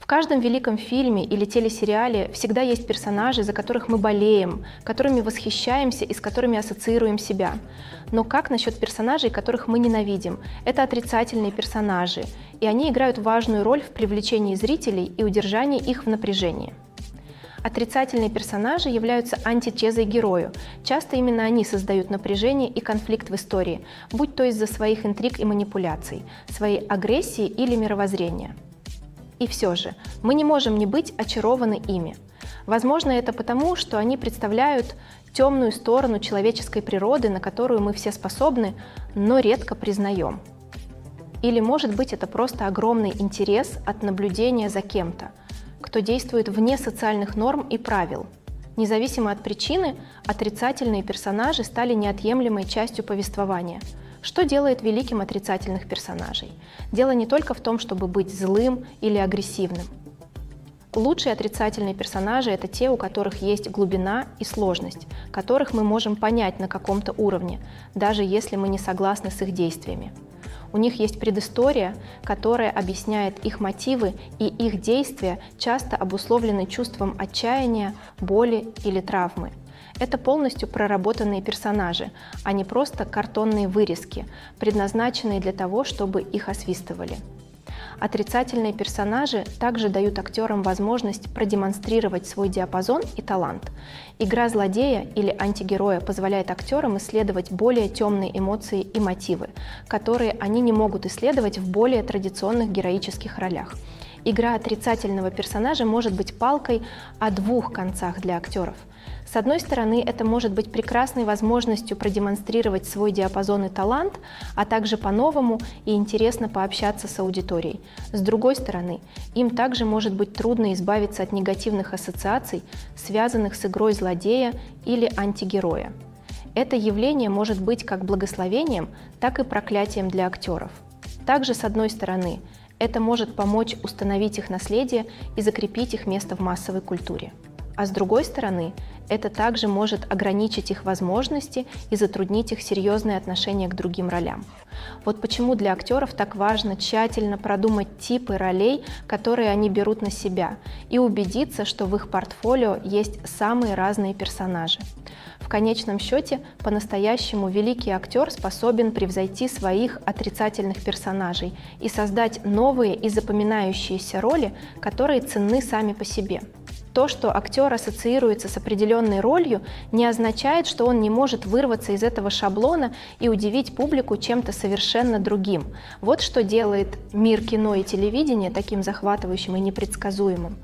В каждом великом фильме или телесериале всегда есть персонажи, за которых мы болеем, которыми восхищаемся и с которыми ассоциируем себя. Но как насчет персонажей, которых мы ненавидим? Это отрицательные персонажи, и они играют важную роль в привлечении зрителей и удержании их в напряжении. Отрицательные персонажи являются антитезой герою. Часто именно они создают напряжение и конфликт в истории, будь то из-за своих интриг и манипуляций, своей агрессии или мировоззрения. И все же, мы не можем не быть очарованы ими. Возможно, это потому, что они представляют темную сторону человеческой природы, на которую мы все способны, но редко признаем. Или, может быть, это просто огромный интерес от наблюдения за кем-то, кто действует вне социальных норм и правил. Независимо от причины, отрицательные персонажи стали неотъемлемой частью повествования. Что делает великим отрицательных персонажей? Дело не только в том, чтобы быть злым или агрессивным. Лучшие отрицательные персонажи – это те, у которых есть глубина и сложность, которых мы можем понять на каком-то уровне, даже если мы не согласны с их действиями. У них есть предыстория, которая объясняет их мотивы, и их действия часто обусловлены чувством отчаяния, боли или травмы. Это полностью проработанные персонажи, а не просто картонные вырезки, предназначенные для того, чтобы их освистывали. Отрицательные персонажи также дают актерам возможность продемонстрировать свой диапазон и талант. Игра злодея или антигероя позволяет актерам исследовать более темные эмоции и мотивы, которые они не могут исследовать в более традиционных героических ролях. Игра отрицательного персонажа может быть палкой о двух концах для актеров. С одной стороны, это может быть прекрасной возможностью продемонстрировать свой диапазон и талант, а также по-новому и интересно пообщаться с аудиторией. С другой стороны, им также может быть трудно избавиться от негативных ассоциаций, связанных с игрой злодея или антигероя. Это явление может быть как благословением, так и проклятием для актеров. Также, с одной стороны, это может помочь установить их наследие и закрепить их место в массовой культуре. А с другой стороны, это также может ограничить их возможности и затруднить их серьезное отношение к другим ролям. Вот почему для актеров так важно тщательно продумать типы ролей, которые они берут на себя, и убедиться, что в их портфолио есть самые разные персонажи. В конечном счете, по-настоящему великий актер способен превзойти своих отрицательных персонажей и создать новые и запоминающиеся роли, которые ценны сами по себе. То, что актер ассоциируется с определенной ролью, не означает, что он не может вырваться из этого шаблона и удивить публику чем-то совершенно другим. Вот что делает мир кино и телевидения таким захватывающим и непредсказуемым.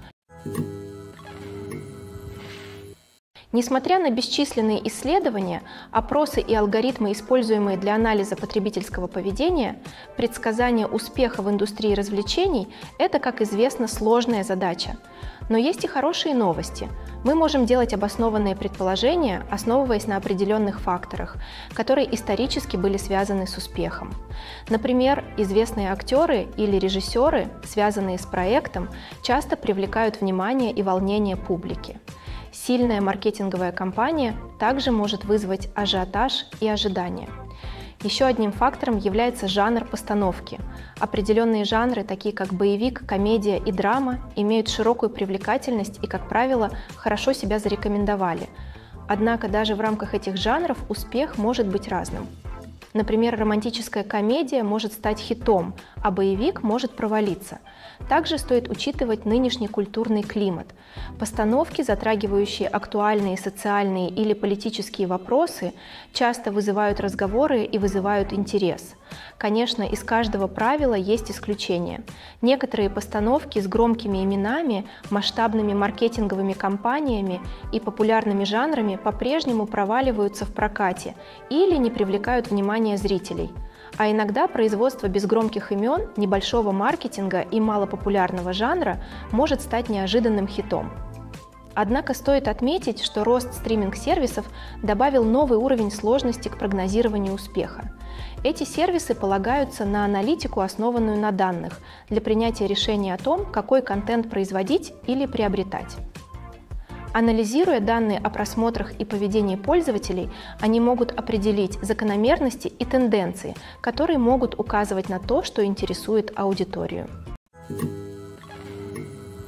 Несмотря на бесчисленные исследования, опросы и алгоритмы, используемые для анализа потребительского поведения, предсказание успеха в индустрии развлечений – это, как известно, сложная задача. Но есть и хорошие новости. Мы можем делать обоснованные предположения, основываясь на определенных факторах, которые исторически были связаны с успехом. Например, известные актеры или режиссеры, связанные с проектом, часто привлекают внимание и волнение публики. Сильная маркетинговая кампания также может вызвать ажиотаж и ожидания. Еще одним фактором является жанр постановки. Определенные жанры, такие как боевик, комедия и драма, имеют широкую привлекательность и, как правило, хорошо себя зарекомендовали. Однако даже в рамках этих жанров успех может быть разным. Например, романтическая комедия может стать хитом, а боевик может провалиться. Также стоит учитывать нынешний культурный климат. Постановки, затрагивающие актуальные социальные или политические вопросы, часто вызывают разговоры и вызывают интерес. Конечно, из каждого правила есть исключения. Некоторые постановки с громкими именами, масштабными маркетинговыми кампаниями и популярными жанрами по-прежнему проваливаются в прокате или не привлекают внимания зрителей. А иногда производство без громких имен, небольшого маркетинга и малопопулярного жанра может стать неожиданным хитом. Однако стоит отметить, что рост стриминг-сервисов добавил новый уровень сложности к прогнозированию успеха. Эти сервисы полагаются на аналитику, основанную на данных, для принятия решения о том, какой контент производить или приобретать. Анализируя данные о просмотрах и поведении пользователей, они могут определить закономерности и тенденции, которые могут указывать на то, что интересует аудиторию.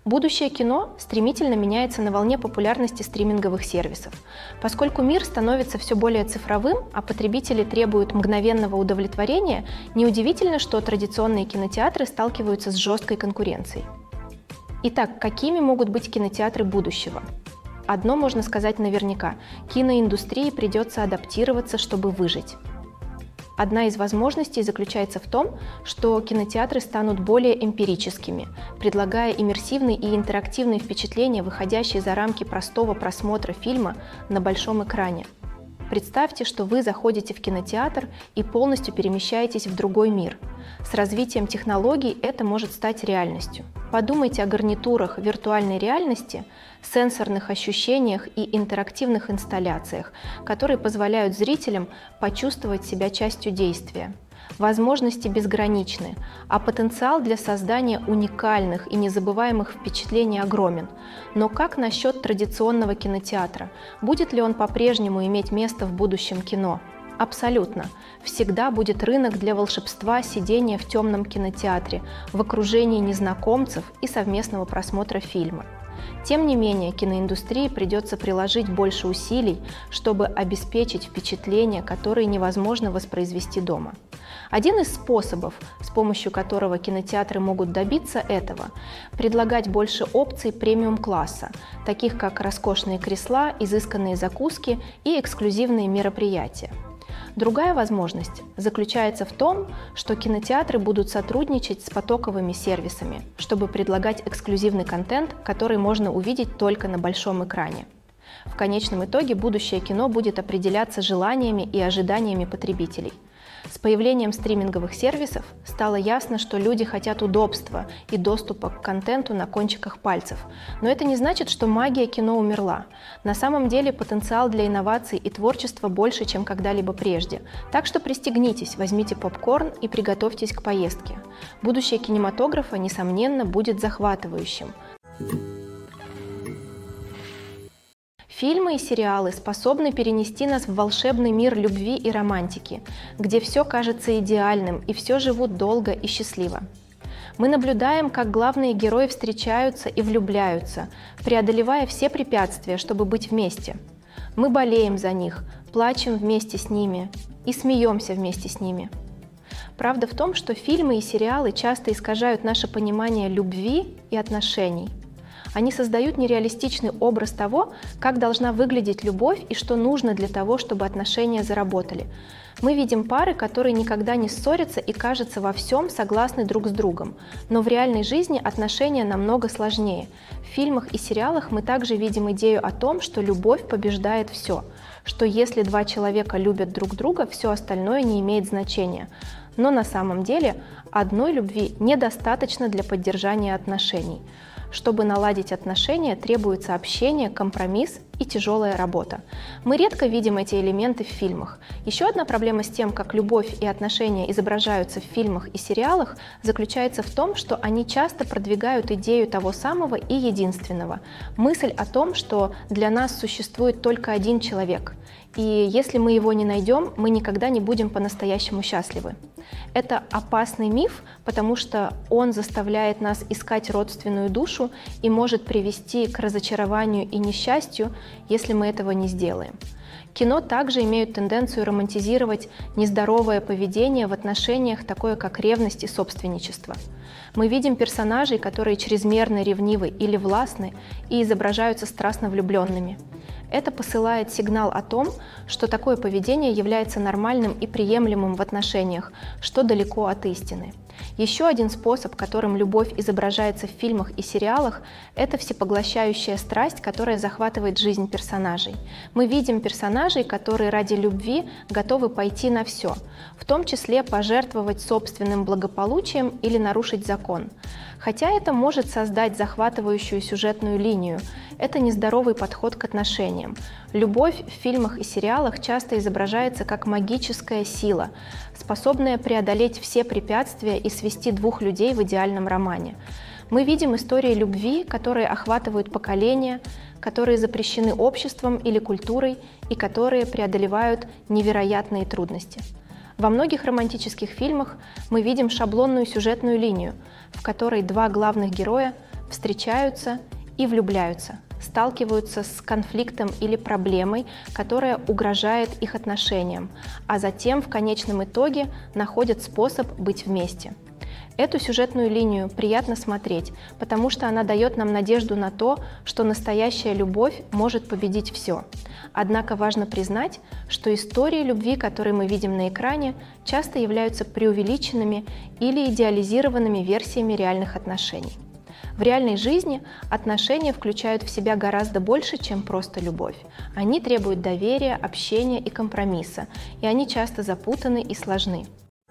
Будущее кино стремительно меняется на волне популярности стриминговых сервисов. Поскольку мир становится все более цифровым, а потребители требуют мгновенного удовлетворения, неудивительно, что традиционные кинотеатры сталкиваются с жесткой конкуренцией. Итак, какими могут быть кинотеатры будущего? Одно можно сказать наверняка – киноиндустрии придется адаптироваться, чтобы выжить. Одна из возможностей заключается в том, что кинотеатры станут более эмпирическими, предлагая иммерсивные и интерактивные впечатления, выходящие за рамки простого просмотра фильма на большом экране. Представьте, что вы заходите в кинотеатр и полностью перемещаетесь в другой мир. С развитием технологий это может стать реальностью. Подумайте о гарнитурах виртуальной реальности, сенсорных ощущениях и интерактивных инсталляциях, которые позволяют зрителям почувствовать себя частью действия. Возможности безграничны, а потенциал для создания уникальных и незабываемых впечатлений огромен. Но как насчет традиционного кинотеатра? Будет ли он по-прежнему иметь место в будущем кино? Абсолютно. Всегда будет рынок для волшебства сидения в темном кинотеатре, в окружении незнакомцев и совместного просмотра фильма. Тем не менее, киноиндустрии придется приложить больше усилий, чтобы обеспечить впечатления, которые невозможно воспроизвести дома. Один из способов, с помощью которого кинотеатры могут добиться этого, предлагать больше опций премиум-класса, таких как роскошные кресла, изысканные закуски и эксклюзивные мероприятия. Другая возможность заключается в том, что кинотеатры будут сотрудничать с потоковыми сервисами, чтобы предлагать эксклюзивный контент, который можно увидеть только на большом экране. В конечном итоге будущее кино будет определяться желаниями и ожиданиями потребителей. С появлением стриминговых сервисов стало ясно, что люди хотят удобства и доступа к контенту на кончиках пальцев. Но это не значит, что магия кино умерла. На самом деле потенциал для инноваций и творчества больше, чем когда-либо прежде. Так что пристегнитесь, возьмите попкорн и приготовьтесь к поездке. Будущее кинематографа, несомненно, будет захватывающим. Фильмы и сериалы способны перенести нас в волшебный мир любви и романтики, где все кажется идеальным и все живут долго и счастливо. Мы наблюдаем, как главные герои встречаются и влюбляются, преодолевая все препятствия, чтобы быть вместе. Мы болеем за них, плачем вместе с ними и смеемся вместе с ними. Правда в том, что фильмы и сериалы часто искажают наше понимание любви и отношений. Они создают нереалистичный образ того, как должна выглядеть любовь и что нужно для того, чтобы отношения заработали. Мы видим пары, которые никогда не ссорятся и, кажется, во всем согласны друг с другом. Но в реальной жизни отношения намного сложнее. В фильмах и сериалах мы также видим идею о том, что любовь побеждает все, что если два человека любят друг друга, все остальное не имеет значения. Но на самом деле одной любви недостаточно для поддержания отношений. Чтобы наладить отношения, требуется общение, компромисс и тяжелая работа. Мы редко видим эти элементы в фильмах. Еще одна проблема с тем, как любовь и отношения изображаются в фильмах и сериалах, заключается в том, что они часто продвигают идею того самого и единственного. Мысль о том, что для нас существует только один человек, и если мы его не найдем, мы никогда не будем по-настоящему счастливы. Это опасный миф, потому что он заставляет нас искать родственную душу и может привести к разочарованию и несчастью, если мы этого не сделаем. Кино также имеют тенденцию романтизировать нездоровое поведение в отношениях, такое как ревность и собственничество. Мы видим персонажей, которые чрезмерно ревнивы или властны и изображаются страстно влюбленными. Это посылает сигнал о том, что такое поведение является нормальным и приемлемым в отношениях, что далеко от истины. Еще один способ, которым любовь изображается в фильмах и сериалах, это всепоглощающая страсть, которая захватывает жизнь персонажей. Мы видим персонажей, которые ради любви готовы пойти на все, в том числе пожертвовать собственным благополучием или нарушить закон. Хотя это может создать захватывающую сюжетную линию, это нездоровый подход к отношениям. Любовь в фильмах и сериалах часто изображается как магическая сила, способная преодолеть все препятствия и свести двух людей в идеальном романе. Мы видим истории любви, которые охватывают поколения, которые запрещены обществом или культурой и которые преодолевают невероятные трудности. Во многих романтических фильмах мы видим шаблонную сюжетную линию, в которой два главных героя встречаются и влюбляются, сталкиваются с конфликтом или проблемой, которая угрожает их отношениям, а затем в конечном итоге находят способ быть вместе. Эту сюжетную линию приятно смотреть, потому что она дает нам надежду на то, что настоящая любовь может победить все. Однако важно признать, что истории любви, которые мы видим на экране, часто являются преувеличенными или идеализированными версиями реальных отношений. В реальной жизни отношения включают в себя гораздо больше, чем просто любовь. Они требуют доверия, общения и компромисса, и они часто запутаны и сложны.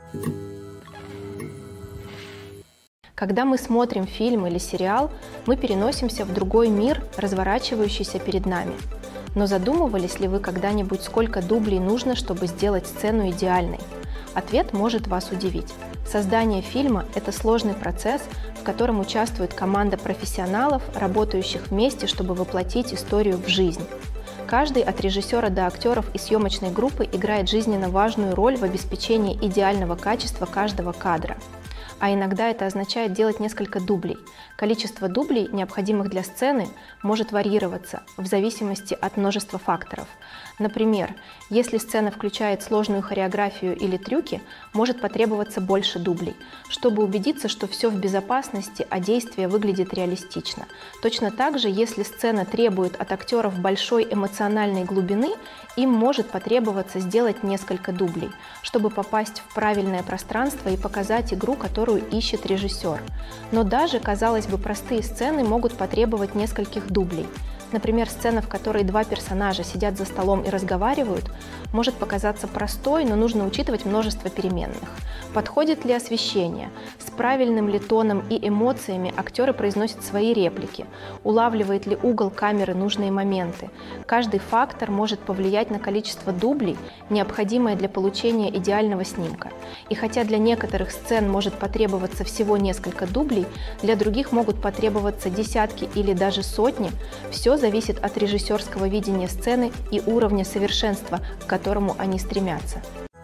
Когда мы смотрим фильм или сериал, мы переносимся в другой мир, разворачивающийся перед нами. Но задумывались ли вы когда-нибудь, сколько дублей нужно, чтобы сделать сцену идеальной? Ответ может вас удивить. Создание фильма – это сложный процесс, в котором участвует команда профессионалов, работающих вместе, чтобы воплотить историю в жизнь. Каждый, от режиссера до актеров и съемочной группы, играет жизненно важную роль в обеспечении идеального качества каждого кадра. А иногда это означает делать несколько дублей. Количество дублей, необходимых для сцены, может варьироваться в зависимости от множества факторов. Например, если сцена включает сложную хореографию или трюки, может потребоваться больше дублей, чтобы убедиться, что все в безопасности, а действие выглядит реалистично. Точно так же, если сцена требует от актеров большой эмоциональной глубины, им может потребоваться сделать несколько дублей, чтобы попасть в правильное пространство и показать игру, которую ищет режиссер. Но даже, казалось бы, простые сцены могут потребовать нескольких дублей. Например, сцена, в которой два персонажа сидят за столом и разговаривают, может показаться простой, но нужно учитывать множество переменных. Подходит ли освещение? С правильным ли тоном и эмоциями актеры произносят свои реплики? Улавливает ли угол камеры нужные моменты? Каждый фактор может повлиять на количество дублей, необходимое для получения идеального снимка. И хотя для некоторых сцен может потребоваться всего несколько дублей, для других могут потребоваться десятки или даже сотни, все зависит от режиссерского видения сцены и уровня совершенства, к которому они стремятся.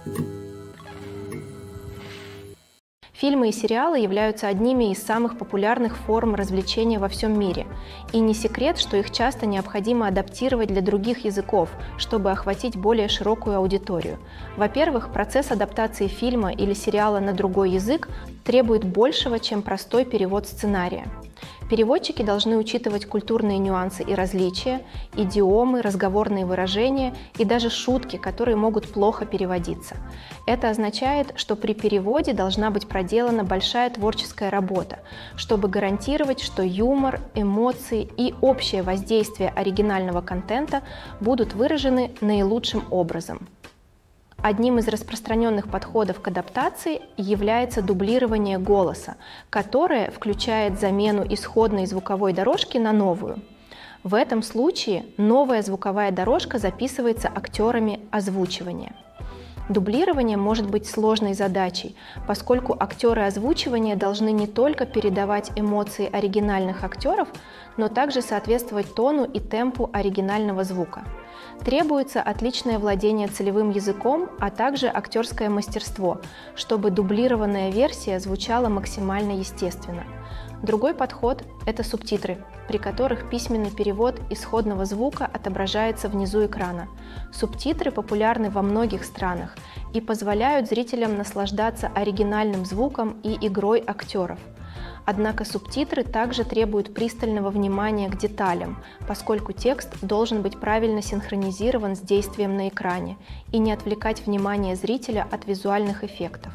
Фильмы и сериалы являются одними из самых популярных форм развлечения во всем мире. И не секрет, что их часто необходимо адаптировать для других языков, чтобы охватить более широкую аудиторию. Во-первых, процесс адаптации фильма или сериала на другой язык требует большего, чем простой перевод сценария. Переводчики должны учитывать культурные нюансы и различия, идиомы, разговорные выражения и даже шутки, которые могут плохо переводиться. Это означает, что при переводе должна быть проделана большая творческая работа, чтобы гарантировать, что юмор, эмоции и общее воздействие оригинального контента будут выражены наилучшим образом. Одним из распространенных подходов к адаптации является дублирование голоса, которое включает замену исходной звуковой дорожки на новую. В этом случае новая звуковая дорожка записывается актерами озвучивания. Дублирование может быть сложной задачей, поскольку актеры озвучивания должны не только передавать эмоции оригинальных актеров, но также соответствовать тону и темпу оригинального звука. Требуется отличное владение целевым языком, а также актерское мастерство, чтобы дублированная версия звучала максимально естественно. Другой подход – это субтитры, при которых письменный перевод исходного звука отображается внизу экрана. Субтитры популярны во многих странах и позволяют зрителям наслаждаться оригинальным звуком и игрой актеров. Однако субтитры также требуют пристального внимания к деталям, поскольку текст должен быть правильно синхронизирован с действием на экране и не отвлекать внимание зрителя от визуальных эффектов.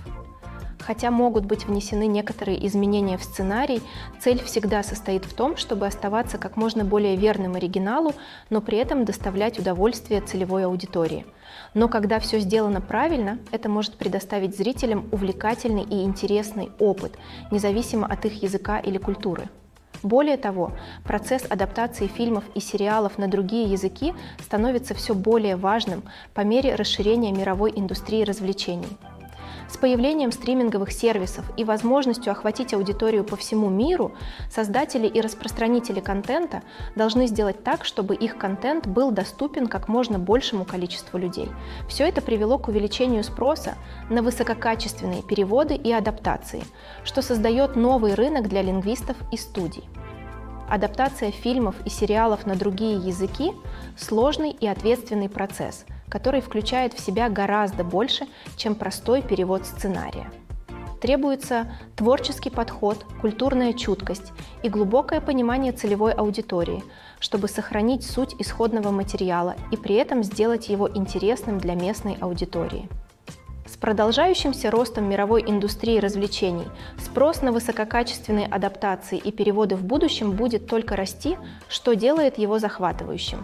Хотя могут быть внесены некоторые изменения в сценарий, цель всегда состоит в том, чтобы оставаться как можно более верным оригиналу, но при этом доставлять удовольствие целевой аудитории. Но когда все сделано правильно, это может предоставить зрителям увлекательный и интересный опыт, независимо от их языка или культуры. Более того, процесс адаптации фильмов и сериалов на другие языки становится все более важным по мере расширения мировой индустрии развлечений. С появлением стриминговых сервисов и возможностью охватить аудиторию по всему миру, создатели и распространители контента должны сделать так, чтобы их контент был доступен как можно большему количеству людей. Все это привело к увеличению спроса на высококачественные переводы и адаптации, что создает новый рынок для лингвистов и студий. Адаптация фильмов и сериалов на другие языки – сложный и ответственный процесс, который включает в себя гораздо больше, чем простой перевод сценария. Требуется творческий подход, культурная чуткость и глубокое понимание целевой аудитории, чтобы сохранить суть исходного материала и при этом сделать его интересным для местной аудитории. С продолжающимся ростом мировой индустрии развлечений спрос на высококачественные адаптации и переводы в будущем будет только расти, что делает его захватывающим.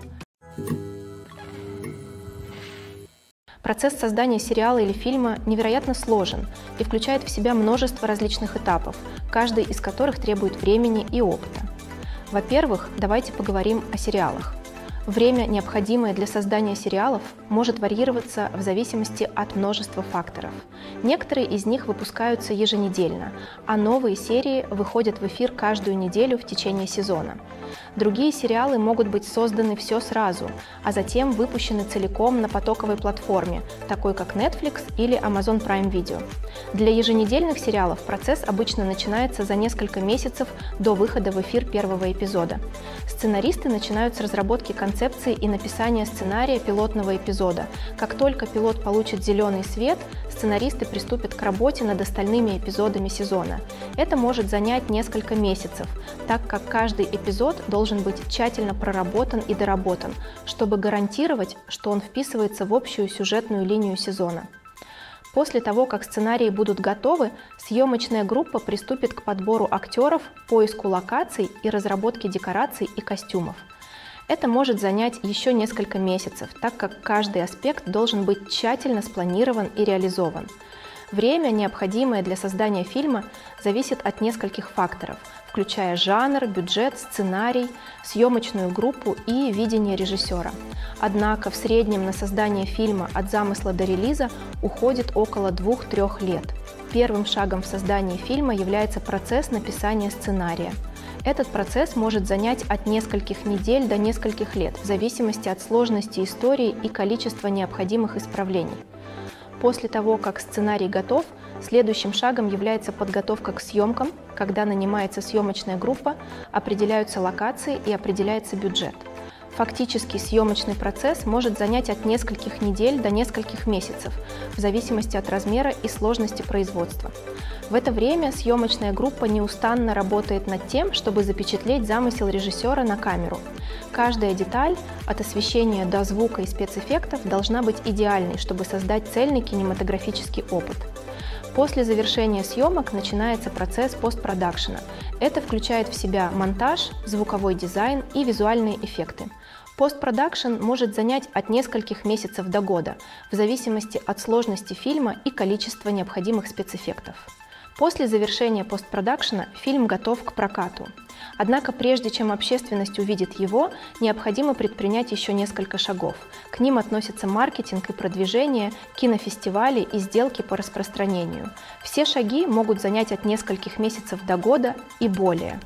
Процесс создания сериала или фильма невероятно сложен и включает в себя множество различных этапов, каждый из которых требует времени и опыта. Во-первых, давайте поговорим о сериалах. Время, необходимое для создания сериалов, может варьироваться в зависимости от множества факторов. Некоторые из них выпускаются еженедельно, а новые серии выходят в эфир каждую неделю в течение сезона. Другие сериалы могут быть созданы все сразу, а затем выпущены целиком на потоковой платформе, такой как Netflix или Amazon Prime Video. Для еженедельных сериалов процесс обычно начинается за несколько месяцев до выхода в эфир первого эпизода. Сценаристы начинают с разработки концепции и написания сценария пилотного эпизода. Как только пилот получит зеленый свет, сценаристы приступят к работе над остальными эпизодами сезона. Это может занять несколько месяцев, так как каждый эпизод должен быть тщательно проработан и доработан, чтобы гарантировать, что он вписывается в общую сюжетную линию сезона. После того, как сценарии будут готовы, съемочная группа приступит к подбору актеров, поиску локаций и разработке декораций и костюмов. Это может занять еще несколько месяцев, так как каждый аспект должен быть тщательно спланирован и реализован. Время, необходимое для создания фильма, зависит от нескольких факторов, включая жанр, бюджет, сценарий, съемочную группу и видение режиссера. Однако в среднем на создание фильма от замысла до релиза уходит около 2-3 лет. Первым шагом в создании фильма является процесс написания сценария. Этот процесс может занять от нескольких недель до нескольких лет, в зависимости от сложности истории и количества необходимых исправлений. После того, как сценарий готов, следующим шагом является подготовка к съемкам, когда нанимается съемочная группа, определяются локации и определяется бюджет. Фактически съемочный процесс может занять от нескольких недель до нескольких месяцев, в зависимости от размера и сложности производства. В это время съемочная группа неустанно работает над тем, чтобы запечатлеть замысел режиссера на камеру. Каждая деталь, от освещения до звука и спецэффектов, должна быть идеальной, чтобы создать цельный кинематографический опыт. После завершения съемок начинается процесс постпродакшена. Это включает в себя монтаж, звуковой дизайн и визуальные эффекты. Постпродакшн может занять от нескольких месяцев до года, в зависимости от сложности фильма и количества необходимых спецэффектов. После завершения постпродакшена фильм готов к прокату. Однако прежде чем общественность увидит его, необходимо предпринять еще несколько шагов. К ним относятся маркетинг и продвижение, кинофестивали и сделки по распространению. Все шаги могут занять от нескольких месяцев до года и более.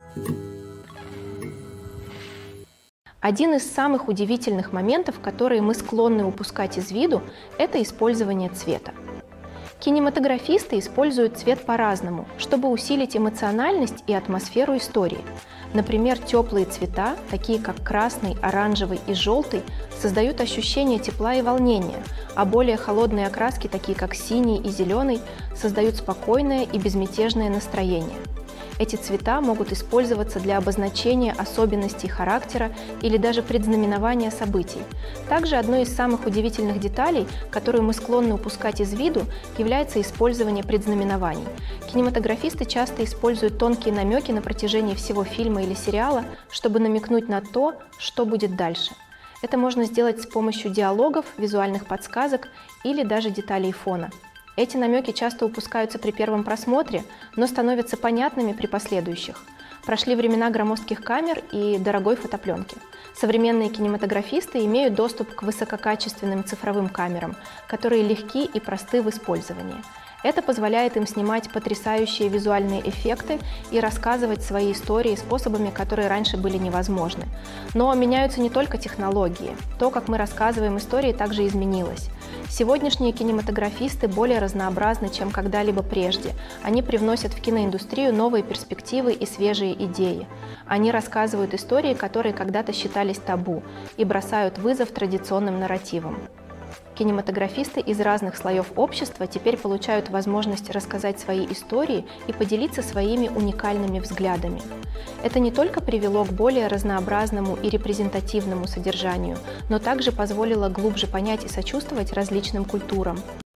Один из самых удивительных моментов, которые мы склонны упускать из виду, это использование цвета. Кинематографисты используют цвет по-разному, чтобы усилить эмоциональность и атмосферу истории. Например, теплые цвета, такие как красный, оранжевый и желтый, создают ощущение тепла и волнения, а более холодные окраски, такие как синий и зеленый, создают спокойное и безмятежное настроение. Эти цвета могут использоваться для обозначения особенностей характера или даже предзнаменования событий. Также одной из самых удивительных деталей, которую мы склонны упускать из виду, является использование предзнаменований. Кинематографисты часто используют тонкие намеки на протяжении всего фильма или сериала, чтобы намекнуть на то, что будет дальше. Это можно сделать с помощью диалогов, визуальных подсказок или даже деталей фона. Эти намеки часто упускаются при первом просмотре, но становятся понятными при последующих. Прошли времена громоздких камер и дорогой фотопленки. Современные кинематографисты имеют доступ к высококачественным цифровым камерам, которые легки и просты в использовании. Это позволяет им снимать потрясающие визуальные эффекты и рассказывать свои истории способами, которые раньше были невозможны. Но меняются не только технологии. То, как мы рассказываем истории, также изменилось. Сегодняшние кинематографисты более разнообразны, чем когда-либо прежде. Они привносят в киноиндустрию новые перспективы и свежие идеи. Они рассказывают истории, которые когда-то считались табу, и бросают вызов традиционным нарративам. Кинематографисты из разных слоев общества теперь получают возможность рассказать свои истории и поделиться своими уникальными взглядами. Это не только привело к более разнообразному и репрезентативному содержанию, но также позволило глубже понять и сочувствовать различным культурам.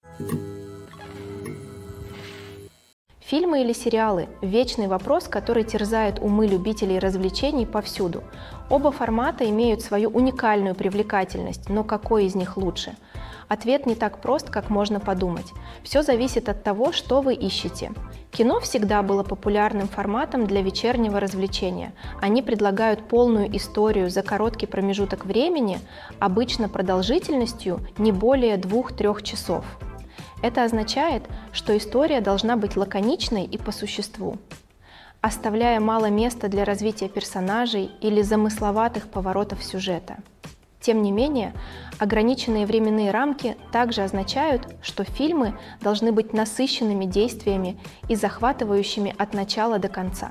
Фильмы или сериалы – вечный вопрос, который терзает умы любителей развлечений повсюду. Оба формата имеют свою уникальную привлекательность, но какой из них лучше? Ответ не так прост, как можно подумать. Все зависит от того, что вы ищете. Кино всегда было популярным форматом для вечернего развлечения. Они предлагают полную историю за короткий промежуток времени, обычно продолжительностью не более 2-3 часов. Это означает, что история должна быть лаконичной и по существу, оставляя мало места для развития персонажей или замысловатых поворотов сюжета. Тем не менее, ограниченные временные рамки также означают, что фильмы должны быть насыщенными действиями и захватывающими от начала до конца.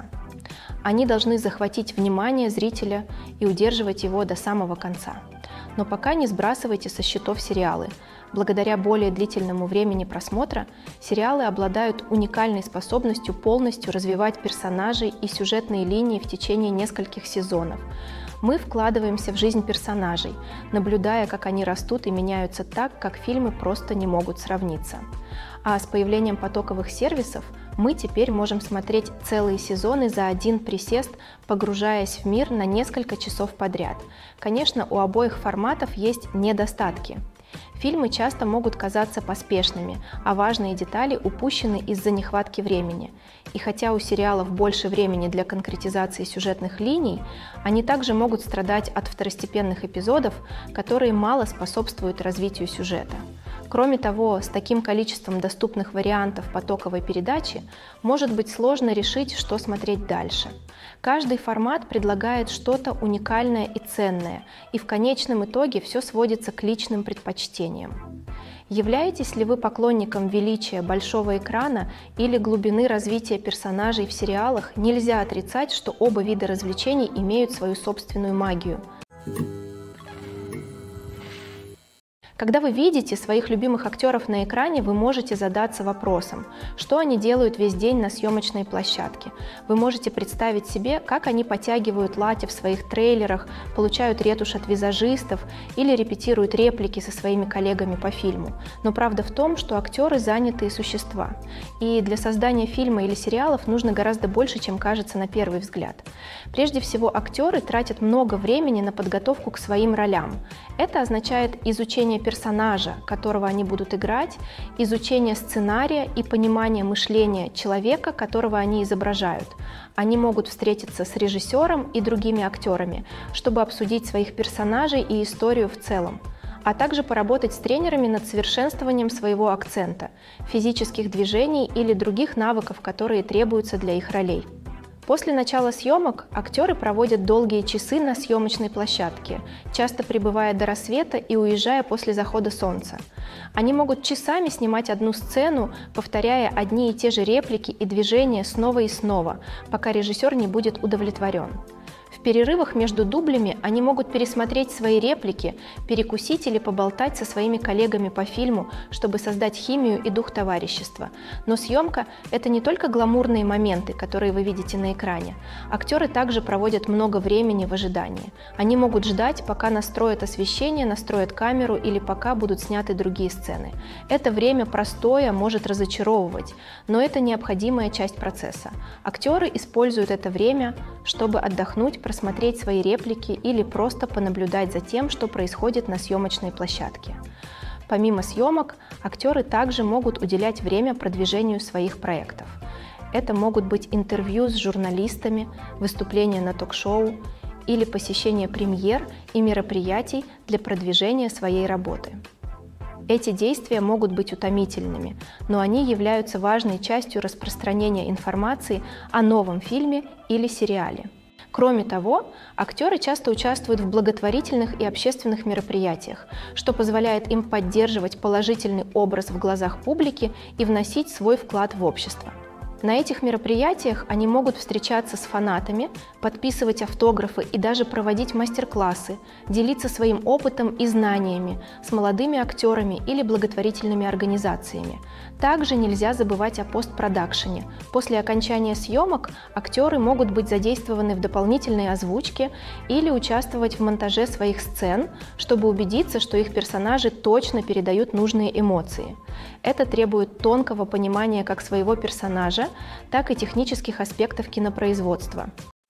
Они должны захватить внимание зрителя и удерживать его до самого конца. Но пока не сбрасывайте со счетов сериалы. Благодаря более длительному времени просмотра, сериалы обладают уникальной способностью полностью развивать персонажей и сюжетные линии в течение нескольких сезонов. Мы вкладываемся в жизнь персонажей, наблюдая, как они растут и меняются так, как фильмы просто не могут сравниться. А с появлением потоковых сервисов мы теперь можем смотреть целые сезоны за один присест, погружаясь в мир на несколько часов подряд. Конечно, у обоих форматов есть недостатки. Фильмы часто могут казаться поспешными, а важные детали упущены из-за нехватки времени. И хотя у сериалов больше времени для конкретизации сюжетных линий, они также могут страдать от второстепенных эпизодов, которые мало способствуют развитию сюжета. Кроме того, с таким количеством доступных вариантов потоковой передачи может быть сложно решить, что смотреть дальше. Каждый формат предлагает что-то уникальное и ценное, и в конечном итоге все сводится к личным предпочтениям. Являетесь ли вы поклонником величия большого экрана или глубины развития персонажей в сериалах, нельзя отрицать, что оба вида развлечений имеют свою собственную магию. Когда вы видите своих любимых актеров на экране, вы можете задаться вопросом, что они делают весь день на съемочной площадке. Вы можете представить себе, как они подтягивают лати в своих трейлерах, получают ретушь от визажистов или репетируют реплики со своими коллегами по фильму. Но правда в том, что актеры занятые существа. И для создания фильма или сериалов нужно гораздо больше, чем кажется на первый взгляд. Прежде всего, актеры тратят много времени на подготовку к своим ролям. Это означает изучение персонажа, которого они будут играть, изучение сценария и понимание мышления человека, которого они изображают. Они могут встретиться с режиссером и другими актерами, чтобы обсудить своих персонажей и историю в целом, а также поработать с тренерами над совершенствованием своего акцента, физических движений или других навыков, которые требуются для их ролей. После начала съемок актеры проводят долгие часы на съемочной площадке, часто прибывая до рассвета и уезжая после захода солнца. Они могут часами снимать одну сцену, повторяя одни и те же реплики и движения снова и снова, пока режиссер не будет удовлетворен. В перерывах между дублями они могут пересмотреть свои реплики, перекусить или поболтать со своими коллегами по фильму, чтобы создать химию и дух товарищества. Но съемка – это не только гламурные моменты, которые вы видите на экране. Актеры также проводят много времени в ожидании. Они могут ждать, пока настроят освещение, настроят камеру или пока будут сняты другие сцены. Это время простое может разочаровывать, но это необходимая часть процесса. Актеры используют это время, чтобы отдохнуть, просмотреть свои реплики или просто понаблюдать за тем, что происходит на съемочной площадке. Помимо съемок, актеры также могут уделять время продвижению своих проектов. Это могут быть интервью с журналистами, выступления на ток-шоу или посещение премьер и мероприятий для продвижения своей работы. Эти действия могут быть утомительными, но они являются важной частью распространения информации о новом фильме или сериале. Кроме того, актеры часто участвуют в благотворительных и общественных мероприятиях, что позволяет им поддерживать положительный образ в глазах публики и вносить свой вклад в общество. На этих мероприятиях они могут встречаться с фанатами, подписывать автографы и даже проводить мастер-классы, делиться своим опытом и знаниями с молодыми актерами или благотворительными организациями. Также нельзя забывать о постпродакшене. После окончания съемок актеры могут быть задействованы в дополнительной озвучке или участвовать в монтаже своих сцен, чтобы убедиться, что их персонажи точно передают нужные эмоции. Это требует тонкого понимания как своего персонажа, так и технических аспектов кинопроизводства.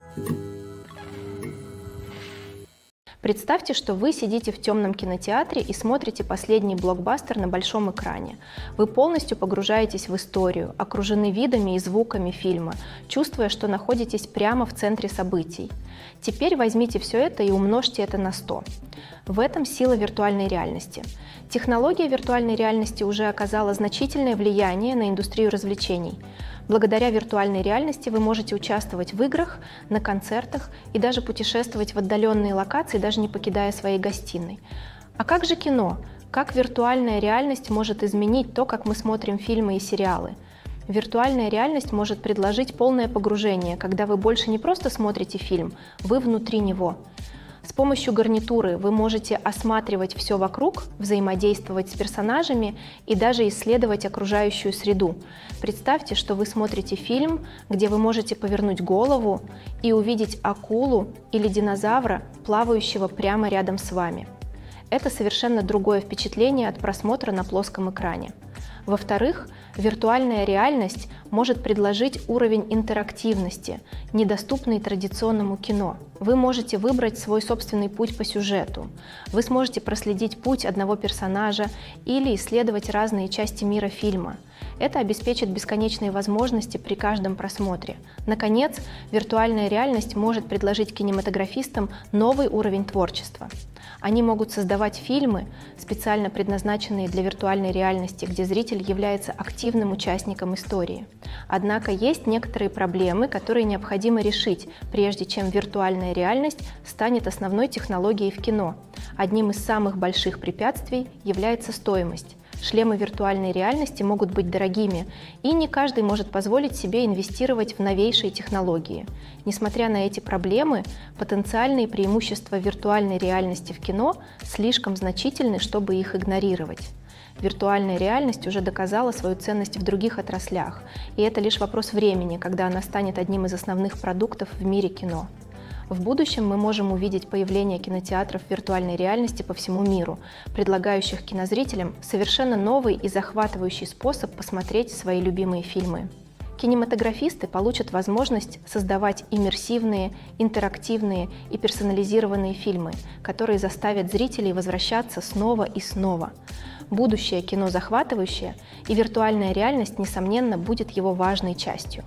Представьте, что вы сидите в темном кинотеатре и смотрите последний блокбастер на большом экране. Вы полностью погружаетесь в историю, окружены видами и звуками фильма, чувствуя, что находитесь прямо в центре событий. Теперь возьмите все это и умножьте это на 100. В этом сила виртуальной реальности. Технология виртуальной реальности уже оказала значительное влияние на индустрию развлечений. Благодаря виртуальной реальности вы можете участвовать в играх, на концертах и даже путешествовать в отдаленные локации, даже не покидая своей гостиной. А как же кино? Как виртуальная реальность может изменить то, как мы смотрим фильмы и сериалы? Виртуальная реальность может предложить полное погружение, когда вы больше не просто смотрите фильм, вы внутри него. С помощью гарнитуры вы можете осматривать все вокруг, взаимодействовать с персонажами и даже исследовать окружающую среду. Представьте, что вы смотрите фильм, где вы можете повернуть голову и увидеть акулу или динозавра, плавающего прямо рядом с вами. Это совершенно другое впечатление от просмотра на плоском экране. Во-вторых, виртуальная реальность может предложить уровень интерактивности, недоступный традиционному кино. Вы можете выбрать свой собственный путь по сюжету. Вы сможете проследить путь одного персонажа или исследовать разные части мира фильма. Это обеспечит бесконечные возможности при каждом просмотре. Наконец, виртуальная реальность может предложить кинематографистам новый уровень творчества. Они могут создавать фильмы, специально предназначенные для виртуальной реальности, где зритель является активным участником истории. Однако есть некоторые проблемы, которые необходимо решить, прежде чем виртуальная реальность станет основной технологией в кино. Одним из самых больших препятствий является стоимость. Шлемы виртуальной реальности могут быть дорогими, и не каждый может позволить себе инвестировать в новейшие технологии. Несмотря на эти проблемы, потенциальные преимущества виртуальной реальности в кино слишком значительны, чтобы их игнорировать. Виртуальная реальность уже доказала свою ценность в других отраслях, и это лишь вопрос времени, когда она станет одним из основных продуктов в мире кино. В будущем мы можем увидеть появление кинотеатров виртуальной реальности по всему миру, предлагающих кинозрителям совершенно новый и захватывающий способ посмотреть свои любимые фильмы. Кинематографисты получат возможность создавать иммерсивные, интерактивные и персонализированные фильмы, которые заставят зрителей возвращаться снова и снова. Будущее кино захватывающее, и виртуальная реальность, несомненно, будет его важной частью.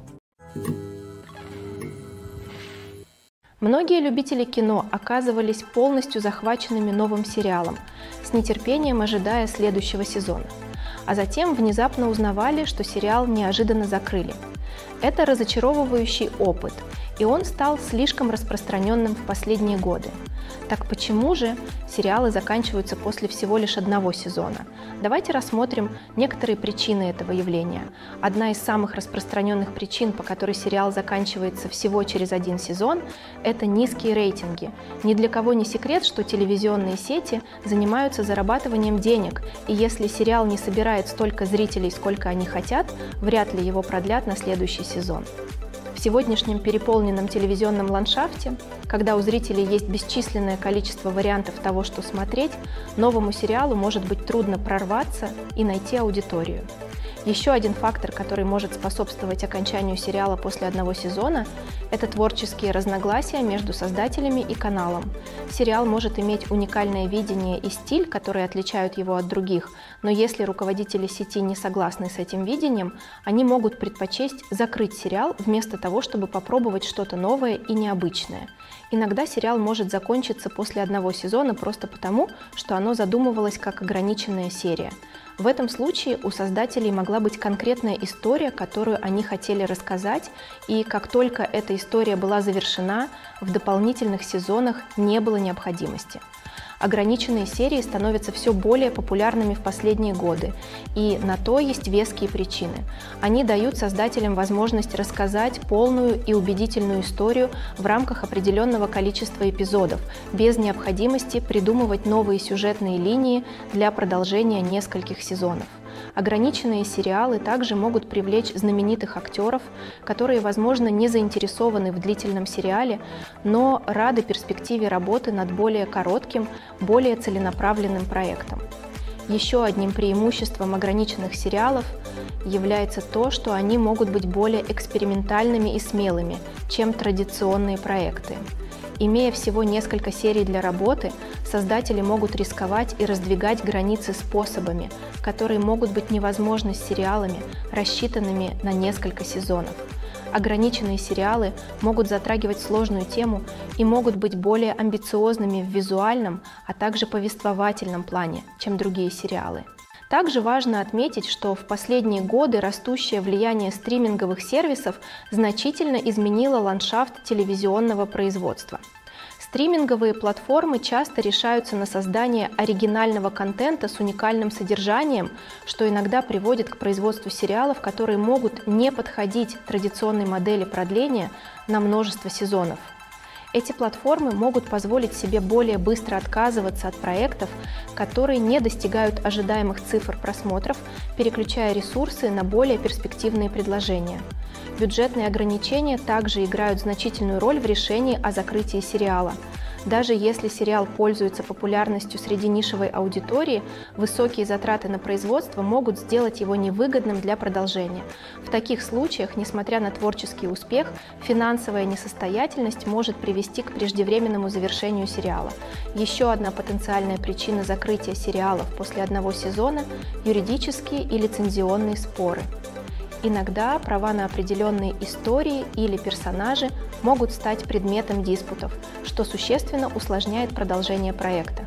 Многие любители кино оказывались полностью захваченными новым сериалом, с нетерпением ожидая следующего сезона. А затем внезапно узнавали, что сериал неожиданно закрыли. Это разочаровывающий опыт, и он стал слишком распространенным в последние годы. Так почему же сериалы заканчиваются после всего лишь одного сезона? Давайте рассмотрим некоторые причины этого явления. Одна из самых распространенных причин, по которой сериал заканчивается всего через один сезон, это низкие рейтинги. Ни для кого не секрет, что телевизионные сети занимаются зарабатыванием денег, и если сериал не собирает столько зрителей, сколько они хотят, вряд ли его продлят на следующий сезон. В сегодняшнем переполненном телевизионном ландшафте, когда у зрителей есть бесчисленное количество вариантов того, что смотреть, новому сериалу может быть трудно прорваться и найти аудиторию. Еще один фактор, который может способствовать окончанию сериала после одного сезона, это творческие разногласия между создателями и каналом. Сериал может иметь уникальное видение и стиль, которые отличают его от других, но если руководители сети не согласны с этим видением, они могут предпочесть закрыть сериал вместо того, того, чтобы попробовать что-то новое и необычное. Иногда сериал может закончиться после одного сезона просто потому, что оно задумывалось как ограниченная серия. В этом случае у создателей могла быть конкретная история, которую они хотели рассказать, и как только эта история была завершена, в дополнительных сезонах не было необходимости. Ограниченные серии становятся все более популярными в последние годы, и на то есть веские причины. Они дают создателям возможность рассказать полную и убедительную историю в рамках определенного количества эпизодов, без необходимости придумывать новые сюжетные линии для продолжения нескольких сезонов. Ограниченные сериалы также могут привлечь знаменитых актеров, которые, возможно, не заинтересованы в длительном сериале, но рады перспективе работы над более коротким, более целенаправленным проектом. Еще одним преимуществом ограниченных сериалов является то, что они могут быть более экспериментальными и смелыми, чем традиционные проекты. Имея всего несколько серий для работы, создатели могут рисковать и раздвигать границы способами, которые могут быть невозможны с сериалами, рассчитанными на несколько сезонов. Ограниченные сериалы могут затрагивать сложную тему и могут быть более амбициозными в визуальном, а также повествовательном плане, чем другие сериалы. Также важно отметить, что в последние годы растущее влияние стриминговых сервисов значительно изменило ландшафт телевизионного производства. Стриминговые платформы часто решаются на создание оригинального контента с уникальным содержанием, что иногда приводит к производству сериалов, которые могут не подходить традиционной модели продления на множество сезонов. Эти платформы могут позволить себе более быстро отказываться от проектов, которые не достигают ожидаемых цифр просмотров, переключая ресурсы на более перспективные предложения. Бюджетные ограничения также играют значительную роль в решении о закрытии сериала. Даже если сериал пользуется популярностью среди нишевой аудитории, высокие затраты на производство могут сделать его невыгодным для продолжения. В таких случаях, несмотря на творческий успех, финансовая несостоятельность может привести к преждевременному завершению сериала. Еще одна потенциальная причина закрытия сериалов после одного сезона – юридические и лицензионные споры. Иногда права на определенные истории или персонажи могут стать предметом диспутов, что существенно усложняет продолжение проекта.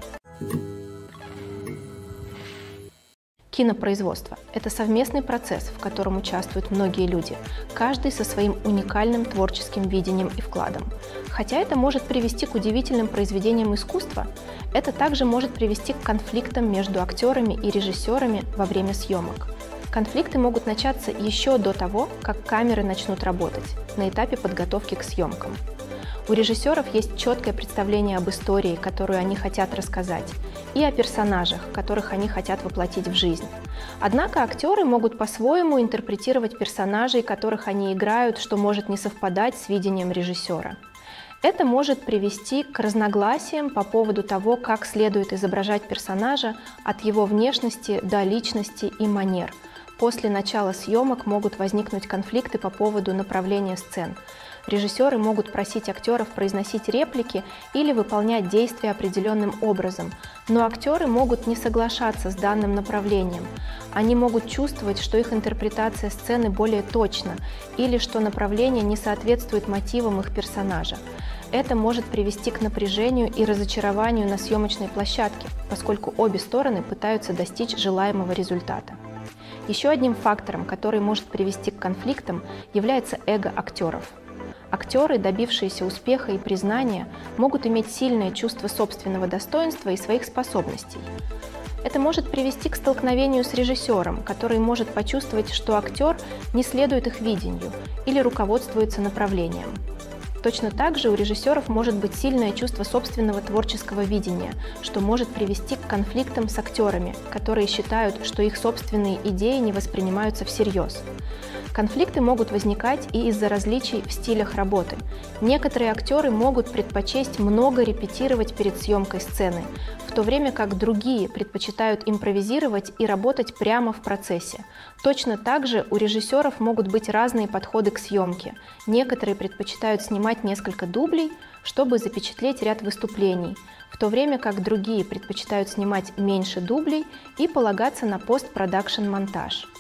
Кинопроизводство – это совместный процесс, в котором участвуют многие люди, каждый со своим уникальным творческим видением и вкладом. Хотя это может привести к удивительным произведениям искусства, это также может привести к конфликтам между актерами и режиссерами во время съемок. Конфликты могут начаться еще до того, как камеры начнут работать, на этапе подготовки к съемкам. У режиссеров есть четкое представление об истории, которую они хотят рассказать, и о персонажах, которых они хотят воплотить в жизнь. Однако актеры могут по-своему интерпретировать персонажей, которых они играют, что может не совпадать с видением режиссера. Это может привести к разногласиям по поводу того, как следует изображать персонажа от его внешности до личности и манер. После начала съемок могут возникнуть конфликты по поводу направления сцен. Режиссеры могут просить актеров произносить реплики или выполнять действия определенным образом, но актеры могут не соглашаться с данным направлением. Они могут чувствовать, что их интерпретация сцены более точна или что направление не соответствует мотивам их персонажа. Это может привести к напряжению и разочарованию на съемочной площадке, поскольку обе стороны пытаются достичь желаемого результата. Еще одним фактором, который может привести к конфликтам, является эго актеров. Актеры, добившиеся успеха и признания, могут иметь сильное чувство собственного достоинства и своих способностей. Это может привести к столкновению с режиссером, который может почувствовать, что актер не следует их видению или руководствуется направлением. Точно так же у режиссеров может быть сильное чувство собственного творческого видения, что может привести к конфликтам с актерами, которые считают, что их собственные идеи не воспринимаются всерьез. Конфликты могут возникать и из-за различий в стилях работы. Некоторые актеры могут предпочесть много репетировать перед съемкой сцены, в то время как другие предпочитают импровизировать и работать прямо в процессе. Точно так же у режиссеров могут быть разные подходы к съемке. Некоторые предпочитают снимать несколько дублей, чтобы запечатлеть ряд выступлений, в то время как другие предпочитают снимать меньше дублей и полагаться на постпродакшн-монтаж.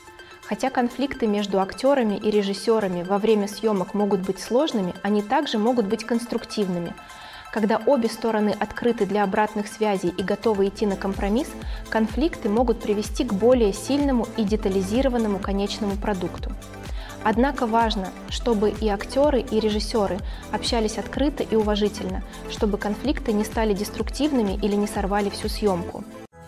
Хотя конфликты между актерами и режиссерами во время съемок могут быть сложными, они также могут быть конструктивными. Когда обе стороны открыты для обратных связей и готовы идти на компромисс, конфликты могут привести к более сильному и детализированному конечному продукту. Однако важно, чтобы и актеры, и режиссеры общались открыто и уважительно, чтобы конфликты не стали деструктивными или не сорвали всю съемку.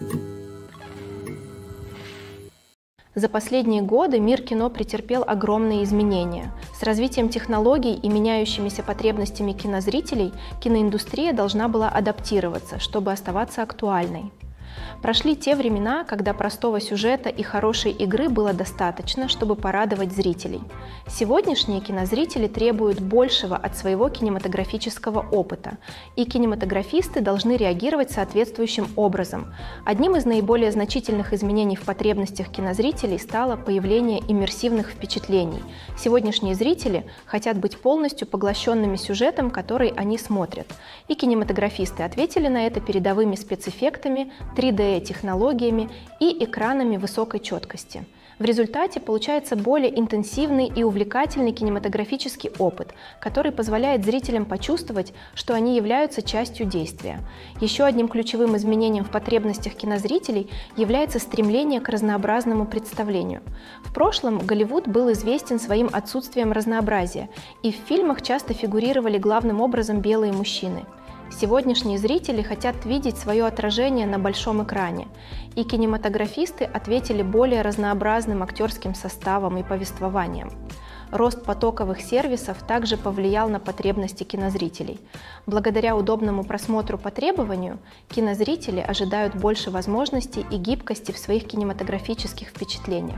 За последние годы мир кино претерпел огромные изменения. С развитием технологий и меняющимися потребностями кинозрителей киноиндустрия должна была адаптироваться, чтобы оставаться актуальной. Прошли те времена, когда простого сюжета и хорошей игры было достаточно, чтобы порадовать зрителей. Сегодняшние кинозрители требуют большего от своего кинематографического опыта, и кинематографисты должны реагировать соответствующим образом. Одним из наиболее значительных изменений в потребностях кинозрителей стало появление иммерсивных впечатлений. Сегодняшние зрители хотят быть полностью поглощенными сюжетом, который они смотрят. И кинематографисты ответили на это передовыми спецэффектами, 3D-технологиями и экранами высокой четкости. В результате получается более интенсивный и увлекательный кинематографический опыт, который позволяет зрителям почувствовать, что они являются частью действия. Еще одним ключевым изменением в потребностях кинозрителей является стремление к разнообразному представлению. В прошлом Голливуд был известен своим отсутствием разнообразия, и в фильмах часто фигурировали главным образом белые мужчины. Сегодняшние зрители хотят видеть свое отражение на большом экране, и кинематографисты ответили более разнообразным актерским составом и повествованием. Рост потоковых сервисов также повлиял на потребности кинозрителей. Благодаря удобному просмотру по требованию, кинозрители ожидают больше возможностей и гибкости в своих кинематографических впечатлениях.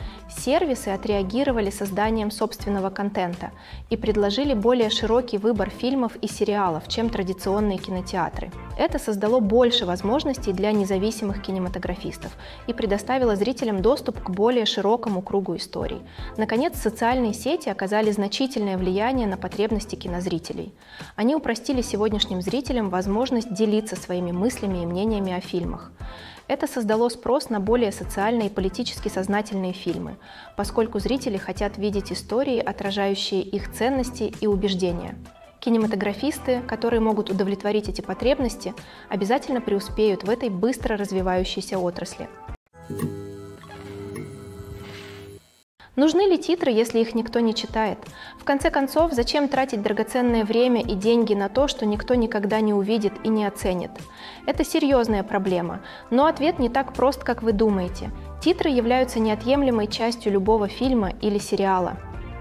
Сервисы отреагировали созданием собственного контента и предложили более широкий выбор фильмов и сериалов, чем традиционные кинотеатры. Это создало больше возможностей для независимых кинематографистов и предоставило зрителям доступ к более широкому кругу историй. Наконец, социальные сети оказали значительное влияние на потребности кинозрителей. Они упростили сегодняшним зрителям возможность делиться своими мыслями и мнениями о фильмах. Это создало спрос на более социально и политически сознательные фильмы, поскольку зрители хотят видеть истории, отражающие их ценности и убеждения. Кинематографисты, которые могут удовлетворить эти потребности, обязательно преуспеют в этой быстро развивающейся отрасли. Нужны ли титры, если их никто не читает? В конце концов, зачем тратить драгоценное время и деньги на то, что никто никогда не увидит и не оценит? Это серьезная проблема, но ответ не так прост, как вы думаете. Титры являются неотъемлемой частью любого фильма или сериала.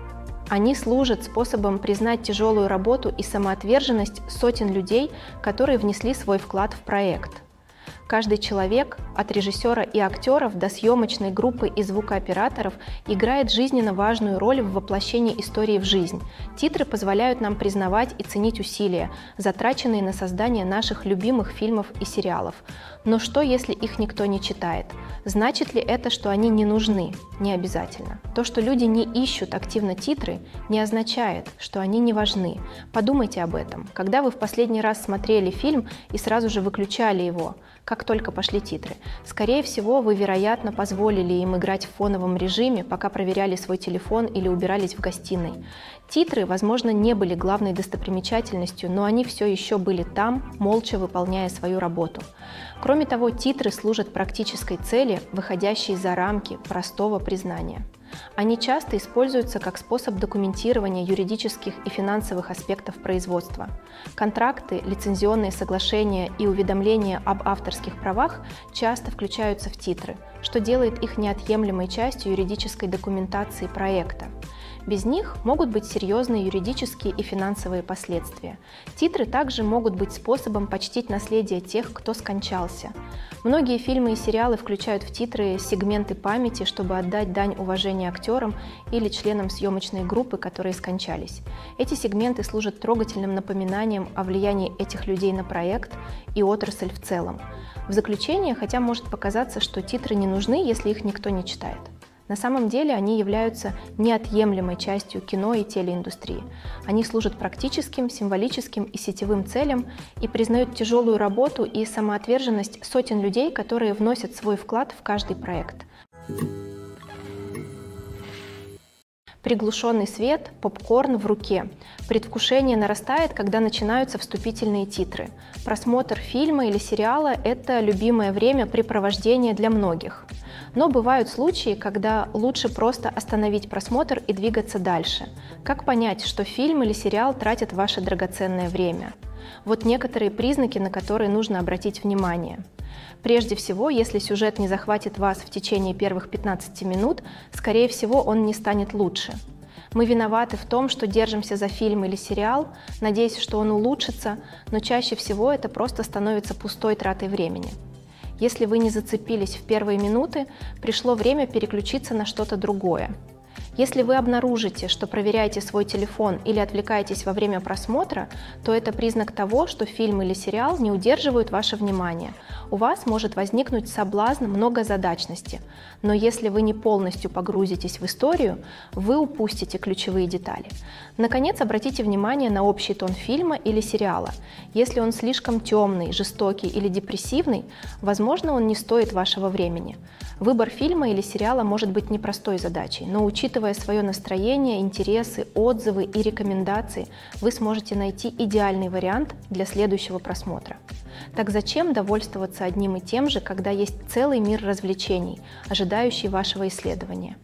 Они служат способом признать тяжелую работу и самоотверженность сотен людей, которые внесли свой вклад в проект. Каждый человек, от режиссера и актеров до съемочной группы и звукооператоров, играет жизненно важную роль в воплощении истории в жизнь. Титры позволяют нам признавать и ценить усилия, затраченные на создание наших любимых фильмов и сериалов. Но что, если их никто не читает? Значит ли это, что они не нужны? Не обязательно. То, что люди не ищут активно титры, не означает, что они не важны. Подумайте об этом. Когда вы в последний раз смотрели фильм и сразу же выключали его, как только пошли титры, скорее всего, вы, вероятно, позволили им играть в фоновом режиме, пока проверяли свой телефон или убирались в гостиной. Титры, возможно, не были главной достопримечательностью, но они все еще были там, молча выполняя свою работу. Кроме того, титры служат практической цели, выходящей за рамки простого признания. Они часто используются как способ документирования юридических и финансовых аспектов производства. Контракты, лицензионные соглашения и уведомления об авторских правах часто включаются в титры, что делает их неотъемлемой частью юридической документации проекта. Без них могут быть серьезные юридические и финансовые последствия. Титры также могут быть способом почтить наследие тех, кто скончался. Многие фильмы и сериалы включают в титры сегменты памяти, чтобы отдать дань уважения актерам или членам съемочной группы, которые скончались. Эти сегменты служат трогательным напоминанием о влиянии этих людей на проект и отрасль в целом. В заключение, хотя может показаться, что титры не нужны, если их никто не читает. На самом деле они являются неотъемлемой частью кино и телеиндустрии. Они служат практическим, символическим и сетевым целям и признают тяжелую работу и самоотверженность сотен людей, которые вносят свой вклад в каждый проект. Приглушенный свет, попкорн в руке. Предвкушение нарастает, когда начинаются вступительные титры. Просмотр фильма или сериала – это любимое времяпрепровождение для многих. Но бывают случаи, когда лучше просто остановить просмотр и двигаться дальше. Как понять, что фильм или сериал тратит ваше драгоценное время? Вот некоторые признаки, на которые нужно обратить внимание. Прежде всего, если сюжет не захватит вас в течение первых 15 минут, скорее всего, он не станет лучше. Мы виноваты в том, что держимся за фильм или сериал, надеясь, что он улучшится, но чаще всего это просто становится пустой тратой времени. Если вы не зацепились в первые минуты, пришло время переключиться на что-то другое. Если вы обнаружите, что проверяете свой телефон или отвлекаетесь во время просмотра, то это признак того, что фильм или сериал не удерживают ваше внимание. У вас может возникнуть соблазн многозадачности, но если вы не полностью погрузитесь в историю, вы упустите ключевые детали. Наконец, обратите внимание на общий тон фильма или сериала. Если он слишком темный, жестокий или депрессивный, возможно, он не стоит вашего времени. Выбор фильма или сериала может быть непростой задачей, но учитывая свое настроение, интересы, отзывы и рекомендации, вы сможете найти идеальный вариант для следующего просмотра. Так зачем довольствоваться одним и тем же, когда есть целый мир развлечений, ожидающий вашего исследования?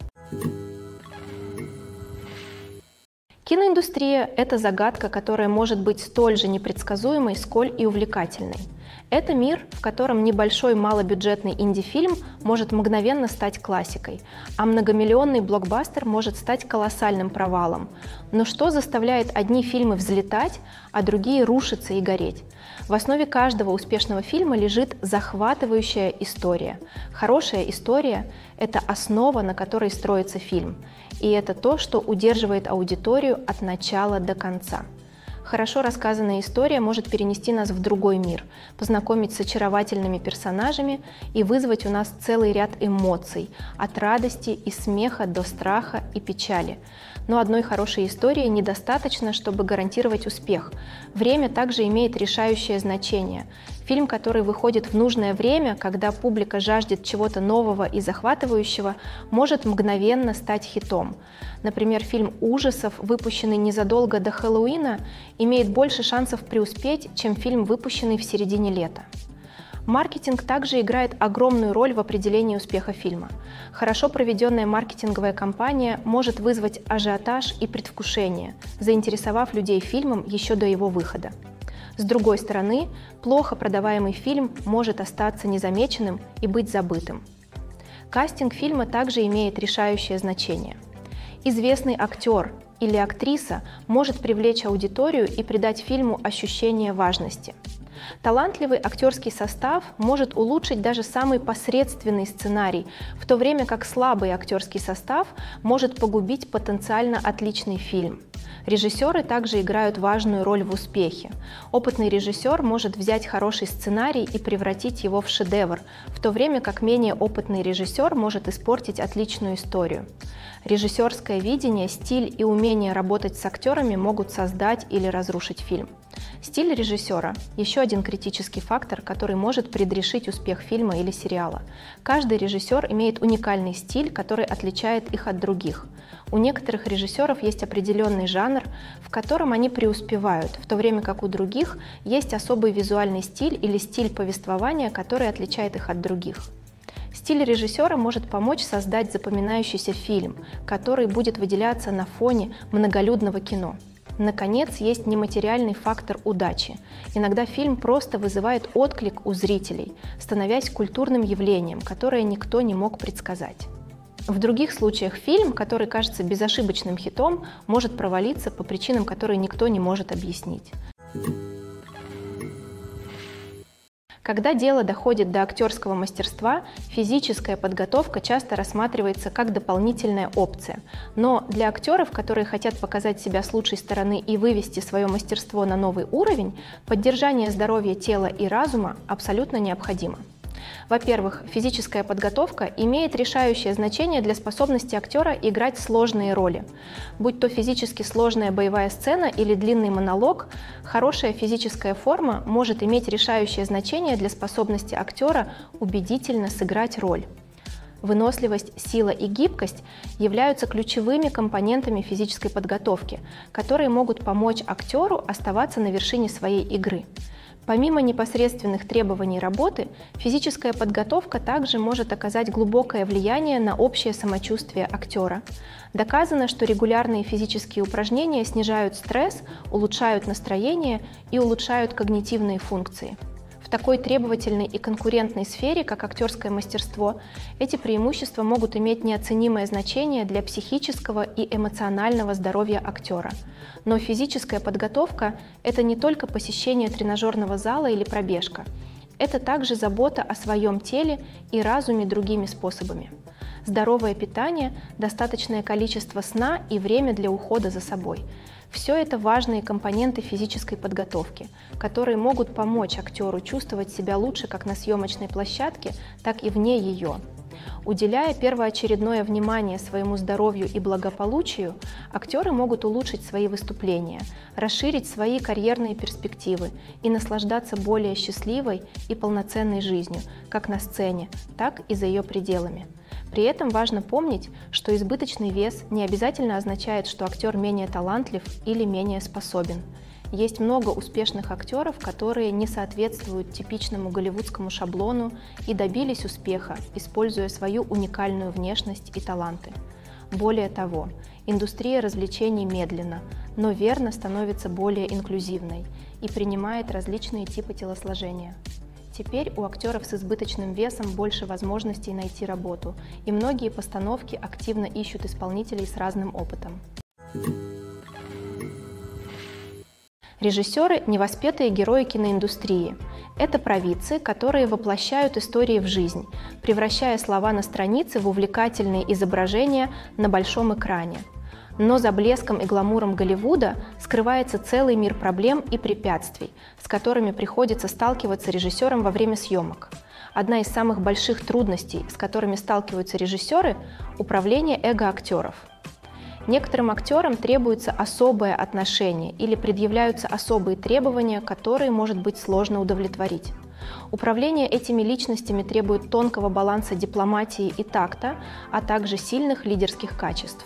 Киноиндустрия – это загадка, которая может быть столь же непредсказуемой, сколь и увлекательной. Это мир, в котором небольшой малобюджетный инди-фильм может мгновенно стать классикой, а многомиллионный блокбастер может стать колоссальным провалом. Но что заставляет одни фильмы взлетать, а другие рушиться и гореть? В основе каждого успешного фильма лежит захватывающая история. Хорошая история – это основа, на которой строится фильм. И это то, что удерживает аудиторию от начала до конца. Хорошо рассказанная история может перенести нас в другой мир, познакомить с очаровательными персонажами и вызвать у нас целый ряд эмоций, от радости и смеха до страха и печали. Но одной хорошей истории недостаточно, чтобы гарантировать успех. Время также имеет решающее значение. Фильм, который выходит в нужное время, когда публика жаждет чего-то нового и захватывающего, может мгновенно стать хитом. Например, фильм ужасов, выпущенный незадолго до Хэллоуина, имеет больше шансов преуспеть, чем фильм, выпущенный в середине лета. Маркетинг также играет огромную роль в определении успеха фильма. Хорошо проведенная маркетинговая кампания может вызвать ажиотаж и предвкушение, заинтересовав людей фильмом еще до его выхода. С другой стороны, плохо продаваемый фильм может остаться незамеченным и быть забытым. Кастинг фильма также имеет решающее значение. Известный актер или актриса может привлечь аудиторию и придать фильму ощущение важности. Талантливый актерский состав может улучшить даже самый посредственный сценарий, в то время как слабый актерский состав может погубить потенциально отличный фильм. Режиссеры также играют важную роль в успехе. Опытный режиссер может взять хороший сценарий и превратить его в шедевр, в то время как менее опытный режиссер может испортить отличную историю. Режиссерское видение, стиль и умение работать с актерами могут создать или разрушить фильм. Стиль режиссера – еще один критический фактор, который может предрешить успех фильма или сериала. Каждый режиссер имеет уникальный стиль, который отличает их от других. У некоторых режиссеров есть определенный жанр, в котором они преуспевают, в то время как у других есть особый визуальный стиль или стиль повествования, который отличает их от других. Стиль режиссера может помочь создать запоминающийся фильм, который будет выделяться на фоне многолюдного кино. Наконец, есть нематериальный фактор удачи. Иногда фильм просто вызывает отклик у зрителей, становясь культурным явлением, которое никто не мог предсказать. В других случаях фильм, который кажется безошибочным хитом, может провалиться по причинам, которые никто не может объяснить. Когда дело доходит до актерского мастерства, физическая подготовка часто рассматривается как дополнительная опция. Но для актеров, которые хотят показать себя с лучшей стороны и вывести свое мастерство на новый уровень, поддержание здоровья тела и разума абсолютно необходимо. Во-первых, физическая подготовка имеет решающее значение для способности актера играть сложные роли. Будь то физически сложная боевая сцена или длинный монолог, хорошая физическая форма может иметь решающее значение для способности актера убедительно сыграть роль. Выносливость, сила и гибкость являются ключевыми компонентами физической подготовки, которые могут помочь актеру оставаться на вершине своей игры. Помимо непосредственных требований работы, физическая подготовка также может оказать глубокое влияние на общее самочувствие актера. Доказано, что регулярные физические упражнения снижают стресс, улучшают настроение и улучшают когнитивные функции. В такой требовательной и конкурентной сфере, как актерское мастерство, эти преимущества могут иметь неоценимое значение для психического и эмоционального здоровья актера. Но физическая подготовка – это не только посещение тренажерного зала или пробежка. Это также забота о своем теле и разуме другими способами. Здоровое питание, достаточное количество сна и время для ухода за собой – все это важные компоненты физической подготовки, которые могут помочь актеру чувствовать себя лучше как на съемочной площадке, так и вне ее. Уделяя первоочередное внимание своему здоровью и благополучию, актеры могут улучшить свои выступления, расширить свои карьерные перспективы и наслаждаться более счастливой и полноценной жизнью, как на сцене, так и за ее пределами. При этом важно помнить, что избыточный вес не обязательно означает, что актер менее талантлив или менее способен. Есть много успешных актеров, которые не соответствуют типичному голливудскому шаблону и добились успеха, используя свою уникальную внешность и таланты. Более того, индустрия развлечений медленно, но верно становится более инклюзивной и принимает различные типы телосложения. Теперь у актеров с избыточным весом больше возможностей найти работу, и многие постановки активно ищут исполнителей с разным опытом. Режиссеры – невоспетые герои киноиндустрии. Это провидцы, которые воплощают истории в жизнь, превращая слова на странице в увлекательные изображения на большом экране. Но за блеском и гламуром Голливуда скрывается целый мир проблем и препятствий, с которыми приходится сталкиваться режиссерам во время съемок. Одна из самых больших трудностей, с которыми сталкиваются режиссеры – управление эго актеров. Некоторым актерам требуется особое отношение или предъявляются особые требования, которые может быть сложно удовлетворить. Управление этими личностями требует тонкого баланса дипломатии и такта, а также сильных лидерских качеств.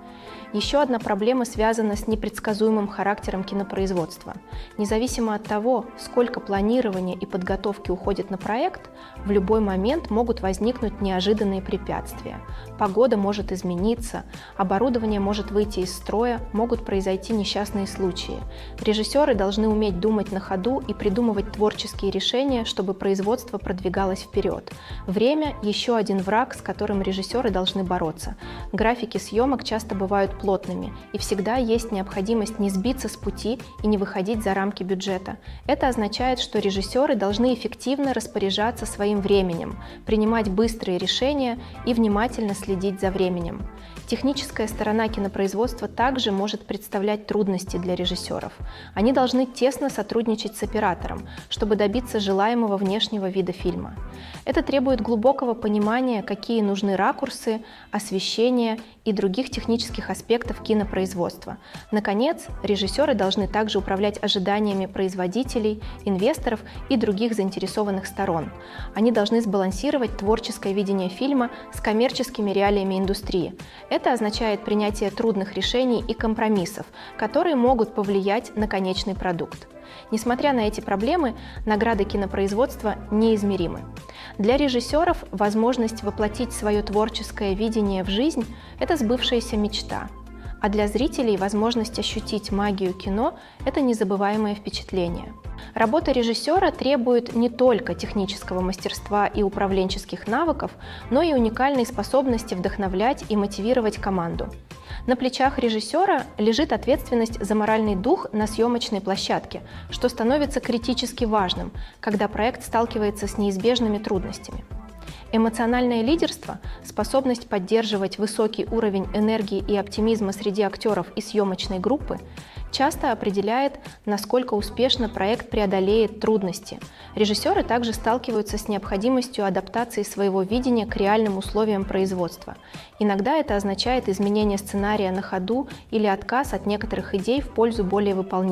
Еще одна проблема связана с непредсказуемым характером кинопроизводства. Независимо от того, сколько планирования и подготовки уходит на проект, в любой момент могут возникнуть неожиданные препятствия. Погода может измениться, оборудование может выйти из строя, могут произойти несчастные случаи. Режиссеры должны уметь думать на ходу и придумывать творческие решения, чтобы производство продвигалось вперед. Время – еще один враг, с которым режиссеры должны бороться. Графики съемок часто бывают плотными, и всегда есть необходимость не сбиться с пути и не выходить за рамки бюджета. Это означает, что режиссеры должны эффективно распоряжаться своим временем, принимать быстрые решения и внимательно следить за временем. Техническая сторона кинопроизводства также может представлять трудности для режиссеров. Они должны тесно сотрудничать с оператором, чтобы добиться желаемого внешнего вида фильма. Это требует глубокого понимания, какие нужны ракурсы, освещение и других технических аспектов кинопроизводства. Наконец, режиссеры должны также управлять ожиданиями производителей, инвесторов и других заинтересованных сторон. Они должны сбалансировать творческое видение фильма с коммерческими реалиями индустрии. Это означает принятие трудных решений и компромиссов, которые могут повлиять на конечный продукт. Несмотря на эти проблемы, награды кинопроизводства неизмеримы. Для режиссеров возможность воплотить свое творческое видение в жизнь – это сбывшаяся мечта. А для зрителей возможность ощутить магию кино – это незабываемое впечатление. Работа режиссера требует не только технического мастерства и управленческих навыков, но и уникальной способности вдохновлять и мотивировать команду. На плечах режиссера лежит ответственность за моральный дух на съемочной площадке, что становится критически важным, когда проект сталкивается с неизбежными трудностями. Эмоциональное лидерство, способность поддерживать высокий уровень энергии и оптимизма среди актеров и съемочной группы, часто определяет, насколько успешно проект преодолеет трудности. Режиссеры также сталкиваются с необходимостью адаптации своего видения к реальным условиям производства. Иногда это означает изменение сценария на ходу или отказ от некоторых идей в пользу более выполнимых.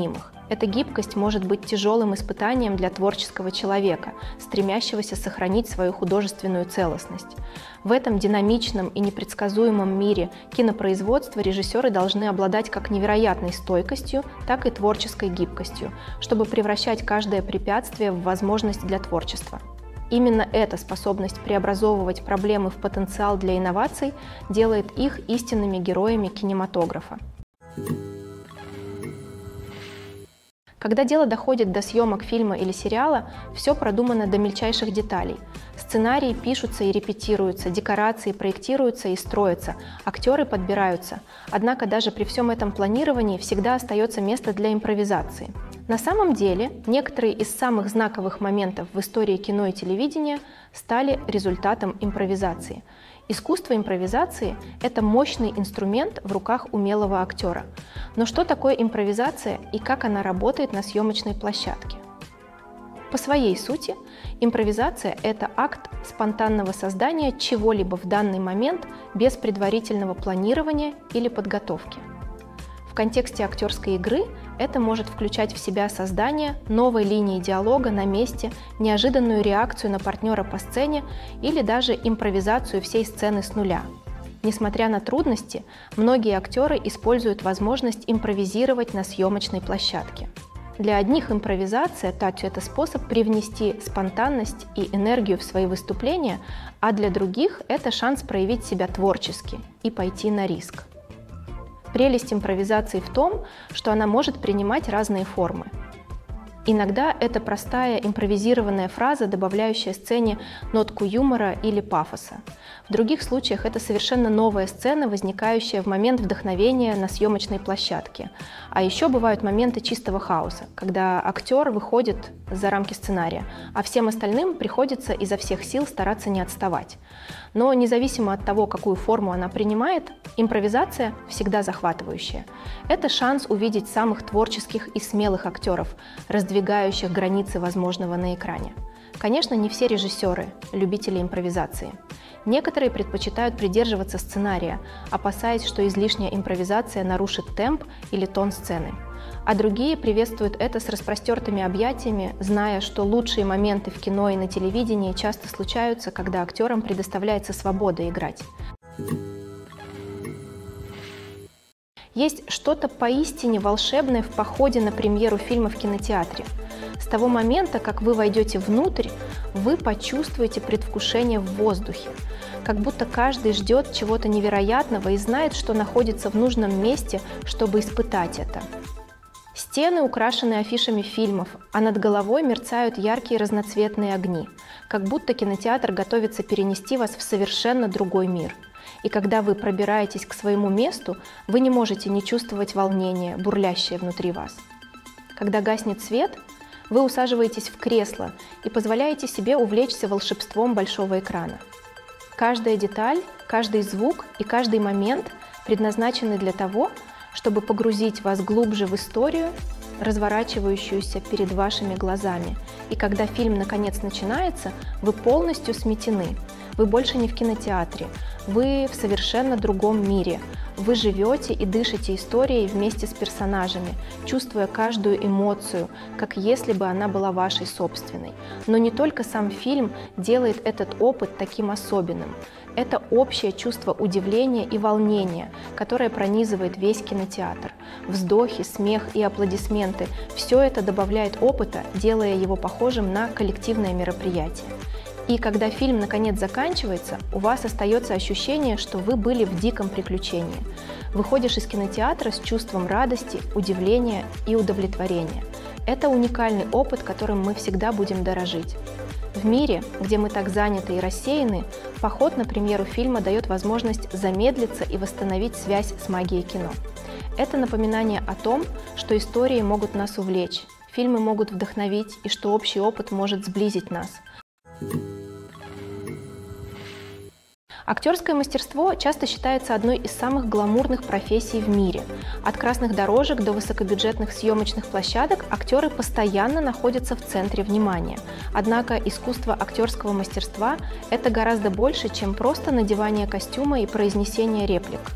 Эта гибкость может быть тяжелым испытанием для творческого человека, стремящегося сохранить свою художественную целостность. В этом динамичном и непредсказуемом мире кинопроизводства режиссеры должны обладать как невероятной стойкостью, так и творческой гибкостью, чтобы превращать каждое препятствие в возможность для творчества. Именно эта способность преобразовывать проблемы в потенциал для инноваций делает их истинными героями кинематографа. Когда дело доходит до съемок фильма или сериала, все продумано до мельчайших деталей. Сценарии пишутся и репетируются, декорации проектируются и строятся, актеры подбираются. Однако даже при всем этом планировании всегда остается место для импровизации. На самом деле, некоторые из самых знаковых моментов в истории кино и телевидения стали результатом импровизации. Искусство импровизации – это мощный инструмент в руках умелого актера. Но что такое импровизация и как она работает на съемочной площадке? По своей сути, импровизация – это акт спонтанного создания чего-либо в данный момент без предварительного планирования или подготовки. В контексте актерской игры это может включать в себя создание новой линии диалога на месте, неожиданную реакцию на партнера по сцене или даже импровизацию всей сцены с нуля. Несмотря на трудности, многие актеры используют возможность импровизировать на съемочной площадке. Для одних импровизация – это способ привнести спонтанность и энергию в свои выступления, а для других – это шанс проявить себя творчески и пойти на риск. Прелесть импровизации в том, что она может принимать разные формы. Иногда это простая импровизированная фраза, добавляющая сцене нотку юмора или пафоса. В других случаях это совершенно новая сцена, возникающая в момент вдохновения на съемочной площадке. А еще бывают моменты чистого хаоса, когда актер выходит за рамки сценария, а всем остальным приходится изо всех сил стараться не отставать. Но независимо от того, какую форму она принимает, импровизация всегда захватывающая. Это шанс увидеть самых творческих и смелых актеров, раздвигающих границы возможного на экране. Конечно, не все режиссеры – любители импровизации. Некоторые предпочитают придерживаться сценария, опасаясь, что излишняя импровизация нарушит темп или тон сцены. А другие приветствуют это с распростертыми объятиями, зная, что лучшие моменты в кино и на телевидении часто случаются, когда актерам предоставляется свобода играть. Есть что-то поистине волшебное в походе на премьеру фильма в кинотеатре. С того момента, как вы войдете внутрь, вы почувствуете предвкушение в воздухе, как будто каждый ждет чего-то невероятного и знает, что находится в нужном месте, чтобы испытать это. Стены украшены афишами фильмов, а над головой мерцают яркие разноцветные огни, как будто кинотеатр готовится перенести вас в совершенно другой мир. И когда вы пробираетесь к своему месту, вы не можете не чувствовать волнения, бурлящее внутри вас. Когда гаснет свет, вы усаживаетесь в кресло и позволяете себе увлечься волшебством большого экрана. Каждая деталь, каждый звук и каждый момент предназначены для того, чтобы погрузить вас глубже в историю, разворачивающуюся перед вашими глазами. И когда фильм наконец начинается, вы полностью сметены. Вы больше не в кинотеатре, вы в совершенно другом мире. Вы живете и дышите историей вместе с персонажами, чувствуя каждую эмоцию, как если бы она была вашей собственной. Но не только сам фильм делает этот опыт таким особенным. Это общее чувство удивления и волнения, которое пронизывает весь кинотеатр. Вздохи, смех и аплодисменты – все это добавляет опыта, делая его похожим на коллективное мероприятие. И когда фильм наконец заканчивается, у вас остается ощущение, что вы были в диком приключении. Выходишь из кинотеатра с чувством радости, удивления и удовлетворения. Это уникальный опыт, которым мы всегда будем дорожить. В мире, где мы так заняты и рассеяны, поход на премьеру фильма дает возможность замедлиться и восстановить связь с магией кино. Это напоминание о том, что истории могут нас увлечь, фильмы могут вдохновить и что общий опыт может сблизить нас. Актерское мастерство часто считается одной из самых гламурных профессий в мире. От красных дорожек до высокобюджетных съемочных площадок актеры постоянно находятся в центре внимания. Однако искусство актерского мастерства – это гораздо больше, чем просто надевание костюма и произнесение реплик.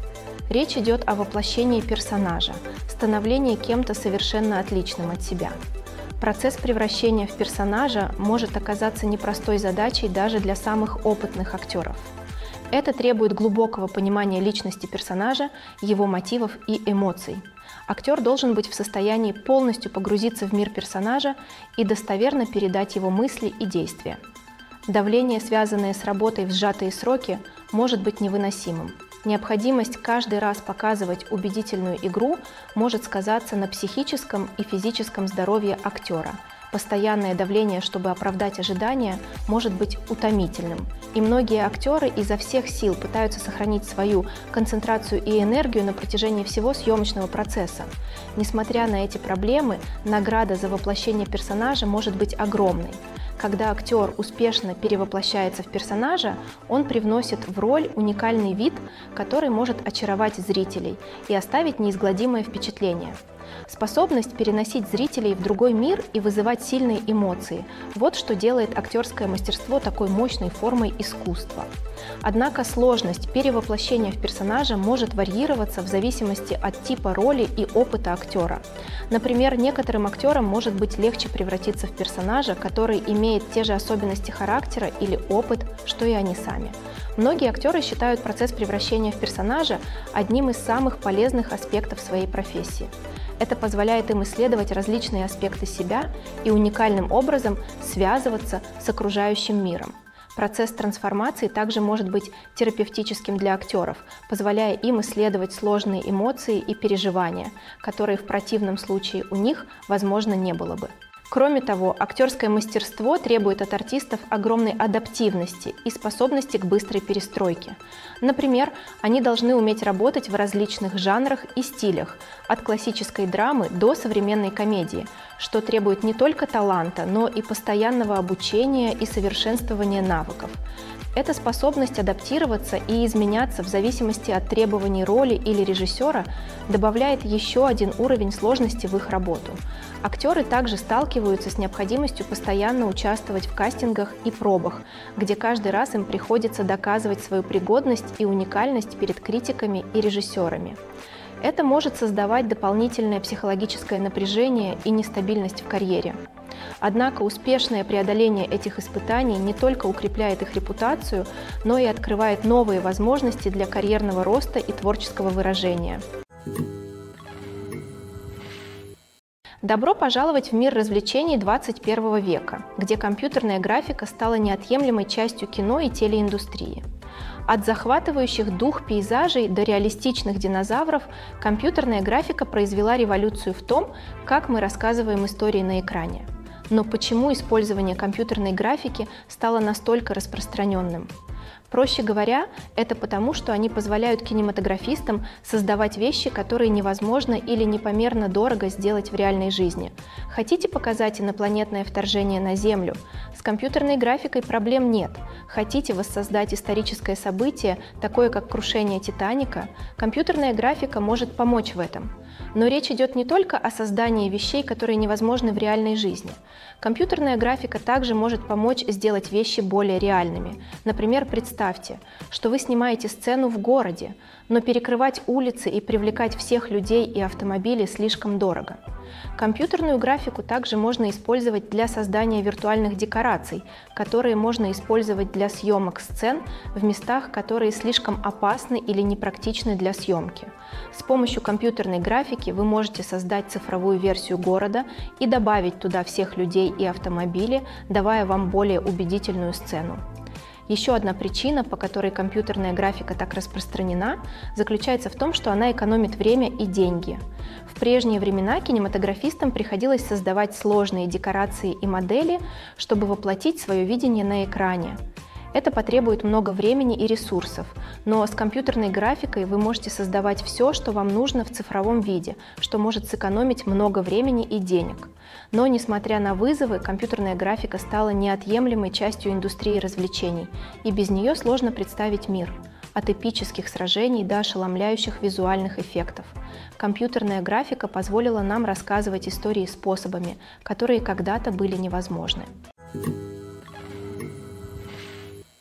Речь идет о воплощении персонажа, становлении кем-то совершенно отличным от себя. Процесс превращения в персонажа может оказаться непростой задачей даже для самых опытных актеров. Это требует глубокого понимания личности персонажа, его мотивов и эмоций. Актер должен быть в состоянии полностью погрузиться в мир персонажа и достоверно передать его мысли и действия. Давление, связанное с работой в сжатые сроки, может быть невыносимым. Необходимость каждый раз показывать убедительную игру может сказаться на психическом и физическом здоровье актера. Постоянное давление, чтобы оправдать ожидания, может быть утомительным. И многие актеры изо всех сил пытаются сохранить свою концентрацию и энергию на протяжении всего съемочного процесса. Несмотря на эти проблемы, награда за воплощение персонажа может быть огромной. Когда актер успешно перевоплощается в персонажа, он привносит в роль уникальный вид, который может очаровать зрителей и оставить неизгладимое впечатление. Способность переносить зрителей в другой мир и вызывать сильные эмоции – вот что делает актерское мастерство такой мощной формой искусства. Однако сложность перевоплощения в персонажа может варьироваться в зависимости от типа роли и опыта актера. Например, некоторым актерам может быть легче превратиться в персонажа, который имеет те же особенности характера или опыт, что и они сами. Многие актеры считают процесс превращения в персонажа одним из самых полезных аспектов своей профессии. Это позволяет им исследовать различные аспекты себя и уникальным образом связываться с окружающим миром. Процесс трансформации также может быть терапевтическим для актеров, позволяя им исследовать сложные эмоции и переживания, которые в противном случае у них, возможно, не было бы. Кроме того, актерское мастерство требует от артистов огромной адаптивности и способности к быстрой перестройке. Например, они должны уметь работать в различных жанрах и стилях, от классической драмы до современной комедии, что требует не только таланта, но и постоянного обучения и совершенствования навыков. Эта способность адаптироваться и изменяться в зависимости от требований роли или режиссера добавляет еще один уровень сложности в их работу. Актеры также сталкиваются с необходимостью постоянно участвовать в кастингах и пробах, где каждый раз им приходится доказывать свою пригодность и уникальность перед критиками и режиссерами. Это может создавать дополнительное психологическое напряжение и нестабильность в карьере. Однако успешное преодоление этих испытаний не только укрепляет их репутацию, но и открывает новые возможности для карьерного роста и творческого выражения. Добро пожаловать в мир развлечений 21 века, где компьютерная графика стала неотъемлемой частью кино и телеиндустрии. От захватывающих дух пейзажей до реалистичных динозавров компьютерная графика произвела революцию в том, как мы рассказываем истории на экране. Но почему использование компьютерной графики стало настолько распространенным? Проще говоря, это потому, что они позволяют кинематографистам создавать вещи, которые невозможно или непомерно дорого сделать в реальной жизни. Хотите показать инопланетное вторжение на Землю? С компьютерной графикой проблем нет. Хотите воссоздать историческое событие, такое как крушение Титаника? Компьютерная графика может помочь в этом. Но речь идет не только о создании вещей, которые невозможны в реальной жизни. Компьютерная графика также может помочь сделать вещи более реальными. Например, представьте, что вы снимаете сцену в городе, но перекрывать улицы и привлекать всех людей и автомобили слишком дорого. Компьютерную графику также можно использовать для создания виртуальных декораций, которые можно использовать для съемок сцен в местах, которые слишком опасны или непрактичны для съемки. С помощью компьютерной графики вы можете создать цифровую версию города и добавить туда всех людей и автомобили, давая вам более убедительную сцену. Еще одна причина, по которой компьютерная графика так распространена, заключается в том, что она экономит время и деньги. В прежние времена кинематографистам приходилось создавать сложные декорации и модели, чтобы воплотить свое видение на экране. Это потребует много времени и ресурсов, но с компьютерной графикой вы можете создавать все, что вам нужно в цифровом виде, что может сэкономить много времени и денег. Но, несмотря на вызовы, компьютерная графика стала неотъемлемой частью индустрии развлечений, и без нее сложно представить мир. От эпических сражений до ошеломляющих визуальных эффектов. Компьютерная графика позволила нам рассказывать истории способами, которые когда-то были невозможны.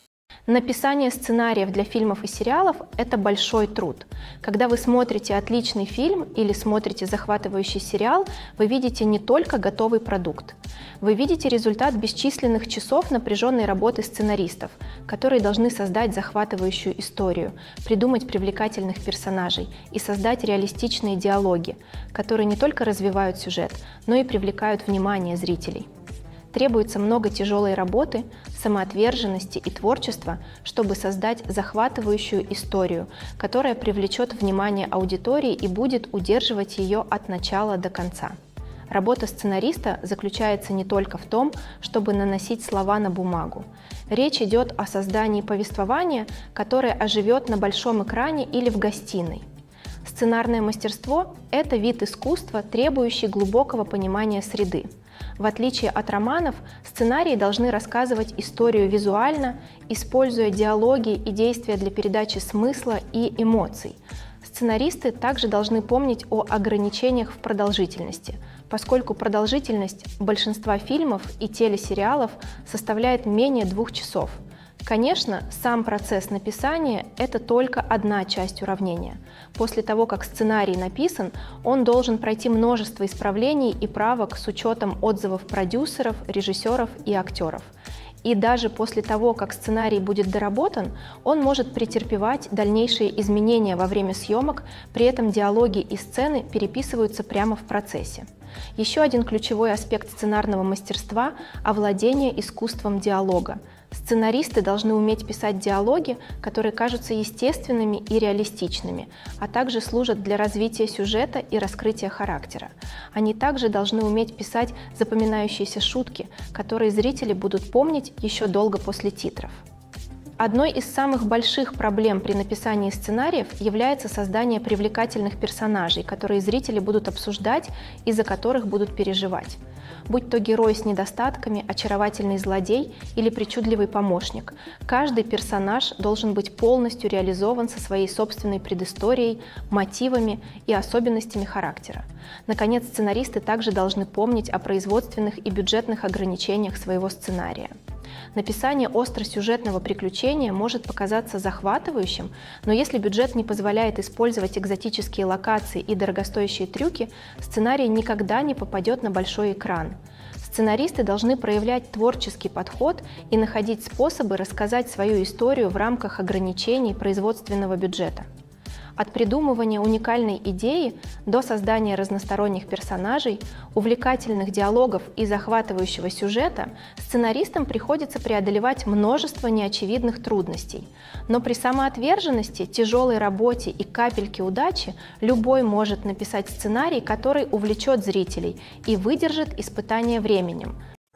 Написание сценариев для фильмов и сериалов – это большой труд. Когда вы смотрите отличный фильм или смотрите захватывающий сериал, вы видите не только готовый продукт. Вы видите результат бесчисленных часов напряженной работы сценаристов, которые должны создать захватывающую историю, придумать привлекательных персонажей и создать реалистичные диалоги, которые не только развивают сюжет, но и привлекают внимание зрителей. Требуется много тяжелой работы, самоотверженности и творчества, чтобы создать захватывающую историю, которая привлечет внимание аудитории и будет удерживать ее от начала до конца. Работа сценариста заключается не только в том, чтобы наносить слова на бумагу. Речь идет о создании повествования, которое оживет на большом экране или в гостиной. Сценарное мастерство – это вид искусства, требующий глубокого понимания среды. В отличие от романов, сценарии должны рассказывать историю визуально, используя диалоги и действия для передачи смысла и эмоций. Сценаристы также должны помнить о ограничениях в продолжительности, поскольку продолжительность большинства фильмов и телесериалов составляет менее 2 часов. Конечно, сам процесс написания – это только одна часть уравнения. После того, как сценарий написан, он должен пройти множество исправлений и правок с учетом отзывов продюсеров, режиссеров и актеров. И даже после того, как сценарий будет доработан, он может претерпевать дальнейшие изменения во время съемок, при этом диалоги и сцены переписываются прямо в процессе. Еще один ключевой аспект сценарного мастерства – овладение искусством диалога. Сценаристы должны уметь писать диалоги, которые кажутся естественными и реалистичными, а также служат для развития сюжета и раскрытия характера. Они также должны уметь писать запоминающиеся шутки, которые зрители будут помнить еще долго после титров. Одной из самых больших проблем при написании сценариев является создание привлекательных персонажей, которые зрители будут обсуждать и за которых будут переживать. Будь то герой с недостатками, очаровательный злодей или причудливый помощник, каждый персонаж должен быть полностью реализован со своей собственной предысторией, мотивами и особенностями характера. Наконец, сценаристы также должны помнить о производственных и бюджетных ограничениях своего сценария. Написание остросюжетного приключения может показаться захватывающим, но если бюджет не позволяет использовать экзотические локации и дорогостоящие трюки, сценарий никогда не попадет на большой экран. Сценаристы должны проявлять творческий подход и находить способы рассказать свою историю в рамках ограничений производственного бюджета. От придумывания уникальной идеи до создания разносторонних персонажей, увлекательных диалогов и захватывающего сюжета сценаристам приходится преодолевать множество неочевидных трудностей. Но при самоотверженности, тяжелой работе и капельке удачи любой может написать сценарий, который увлечет зрителей и выдержит испытание временем.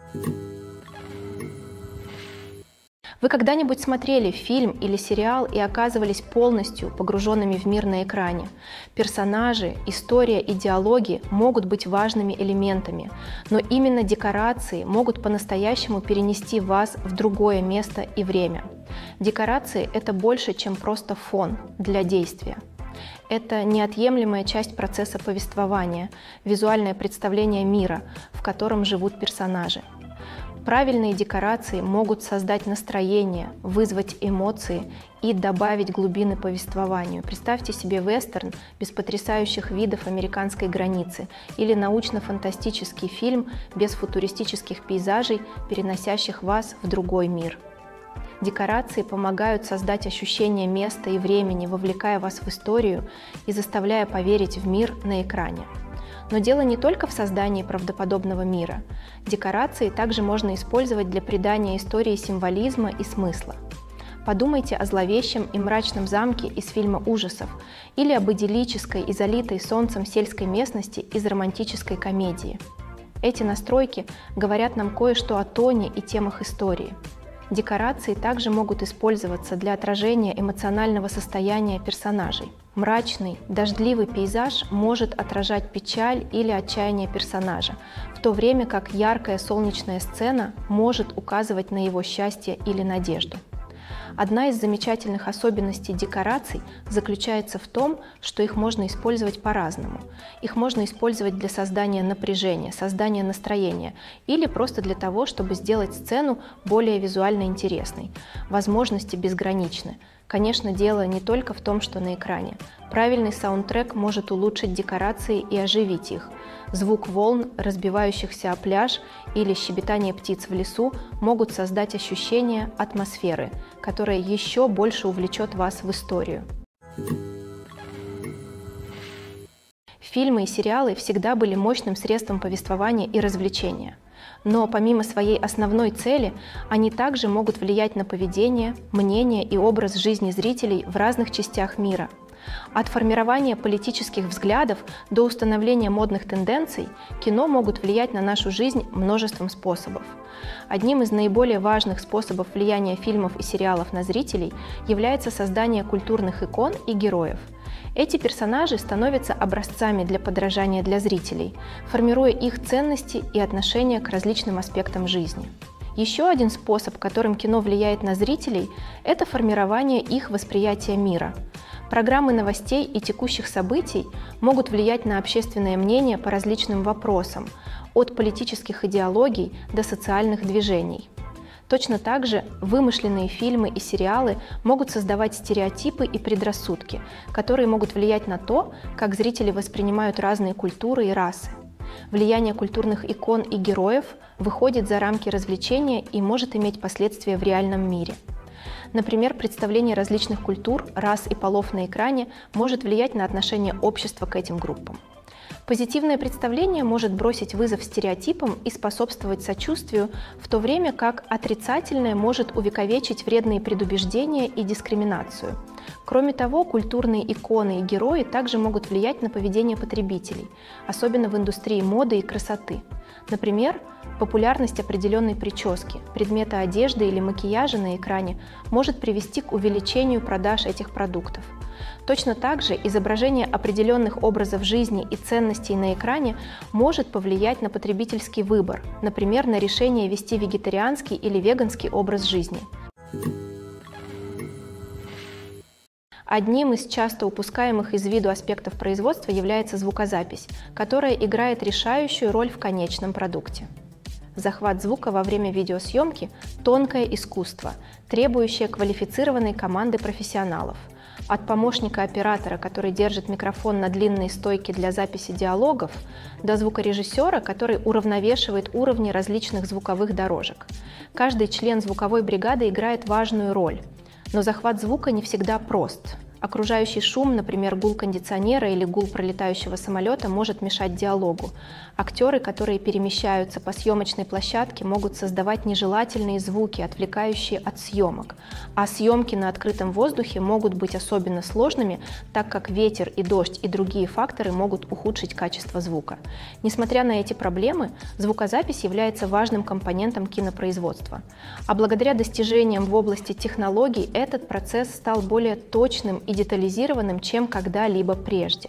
Вы когда-нибудь смотрели фильм или сериал и оказывались полностью погруженными в мир на экране? Персонажи, история и диалоги могут быть важными элементами, но именно декорации могут по-настоящему перенести вас в другое место и время. Декорации – это больше, чем просто фон для действия. Это неотъемлемая часть процесса повествования, визуальное представление мира, в котором живут персонажи. Правильные декорации могут создать настроение, вызвать эмоции и добавить глубины повествованию. Представьте себе вестерн без потрясающих видов американской границы или научно-фантастический фильм без футуристических пейзажей, переносящих вас в другой мир. Декорации помогают создать ощущение места и времени, вовлекая вас в историю и заставляя поверить в мир на экране. Но дело не только в создании правдоподобного мира. Декорации также можно использовать для придания истории символизма и смысла. Подумайте о зловещем и мрачном замке из фильма ужасов или об идиллической и залитой солнцем сельской местности из романтической комедии. Эти настройки говорят нам кое-что о тоне и темах истории. Декорации также могут использоваться для отражения эмоционального состояния персонажей. Мрачный, дождливый пейзаж может отражать печаль или отчаяние персонажа, в то время как яркая солнечная сцена может указывать на его счастье или надежду. Одна из замечательных особенностей декораций заключается в том, что их можно использовать по-разному. Их можно использовать для создания напряжения, создания настроения или просто для того, чтобы сделать сцену более визуально интересной. Возможности безграничны. Конечно, дело не только в том, что на экране. Правильный саундтрек может улучшить декорации и оживить их. Звук волн, разбивающихся о пляж, или щебетание птиц в лесу могут создать ощущение атмосферы, которая еще больше увлечет вас в историю. Фильмы и сериалы всегда были мощным средством повествования и развлечения. Но помимо своей основной цели, они также могут влиять на поведение, мнение и образ жизни зрителей в разных частях мира. От формирования политических взглядов до установления модных тенденций кино могут влиять на нашу жизнь множеством способов. Одним из наиболее важных способов влияния фильмов и сериалов на зрителей является создание культурных икон и героев. Эти персонажи становятся образцами для подражания для зрителей, формируя их ценности и отношения к различным аспектам жизни. Еще один способ, которым кино влияет на зрителей, это формирование их восприятия мира. Программы новостей и текущих событий могут влиять на общественное мнение по различным вопросам, от политических идеологий до социальных движений. Точно так же вымышленные фильмы и сериалы могут создавать стереотипы и предрассудки, которые могут влиять на то, как зрители воспринимают разные культуры и расы. Влияние культурных икон и героев выходит за рамки развлечения и может иметь последствия в реальном мире. Например, представление различных культур, рас и полов на экране может влиять на отношение общества к этим группам. Позитивное представление может бросить вызов стереотипам и способствовать сочувствию, в то время как отрицательное может увековечить вредные предубеждения и дискриминацию. Кроме того, культурные иконы и герои также могут влиять на поведение потребителей, особенно в индустрии моды и красоты. Например, популярность определенной прически, предмета одежды или макияжа на экране может привести к увеличению продаж этих продуктов. Точно так же изображение определенных образов жизни и ценностей на экране может повлиять на потребительский выбор, например, на решение вести вегетарианский или веганский образ жизни. Одним из часто упускаемых из виду аспектов производства является звукозапись, которая играет решающую роль в конечном продукте. Захват звука во время видеосъемки – тонкое искусство, требующее квалифицированной команды профессионалов. От помощника оператора, который держит микрофон на длинной стойке для записи диалогов, до звукорежиссера, который уравновешивает уровни различных звуковых дорожек. Каждый член звуковой бригады играет важную роль, но захват звука не всегда прост. Окружающий шум, например, гул кондиционера или гул пролетающего самолета, может мешать диалогу. Актеры, которые перемещаются по съемочной площадке, могут создавать нежелательные звуки, отвлекающие от съемок. А съемки на открытом воздухе могут быть особенно сложными, так как ветер и дождь и другие факторы могут ухудшить качество звука. Несмотря на эти проблемы, звукозапись является важным компонентом кинопроизводства. А благодаря достижениям в области технологий этот процесс стал более точным и детализированным, чем когда-либо прежде.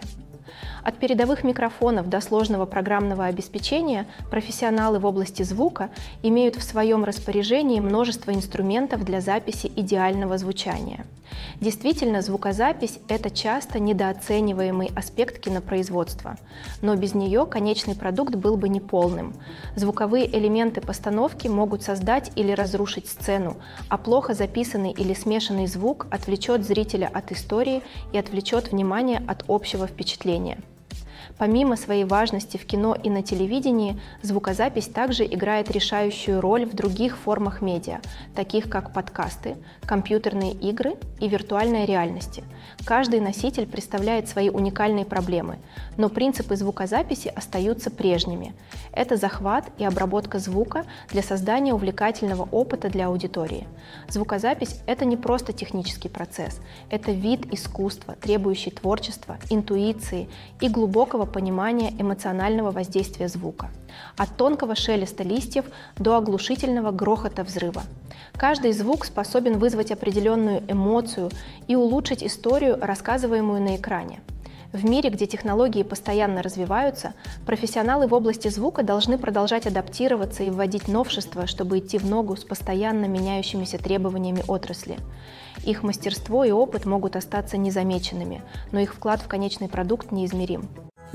От передовых микрофонов до сложного программного обеспечения профессионалы в области звука имеют в своем распоряжении множество инструментов для записи идеального звучания. Действительно, звукозапись – это часто недооцениваемый аспект кинопроизводства, но без нее конечный продукт был бы неполным. Звуковые элементы постановки могут создать или разрушить сцену, а плохо записанный или смешанный звук отвлечет зрителя от истории и отвлечет внимание от общего впечатления. Помимо своей важности в кино и на телевидении, звукозапись также играет решающую роль в других формах медиа, таких как подкасты, компьютерные игры и виртуальная реальность. Каждый носитель представляет свои уникальные проблемы, но принципы звукозаписи остаются прежними. Это захват и обработка звука для создания увлекательного опыта для аудитории. Звукозапись – это не просто технический процесс, это вид искусства, требующий творчества, интуиции и глубокого понимания эмоционального воздействия звука. От тонкого шелеста листьев до оглушительного грохота взрыва. Каждый звук способен вызвать определенную эмоцию и улучшить историю, рассказываемую на экране. В мире, где технологии постоянно развиваются, профессионалы в области звука должны продолжать адаптироваться и вводить новшества, чтобы идти в ногу с постоянно меняющимися требованиями отрасли. Их мастерство и опыт могут остаться незамеченными, но их вклад в конечный продукт неизмерим.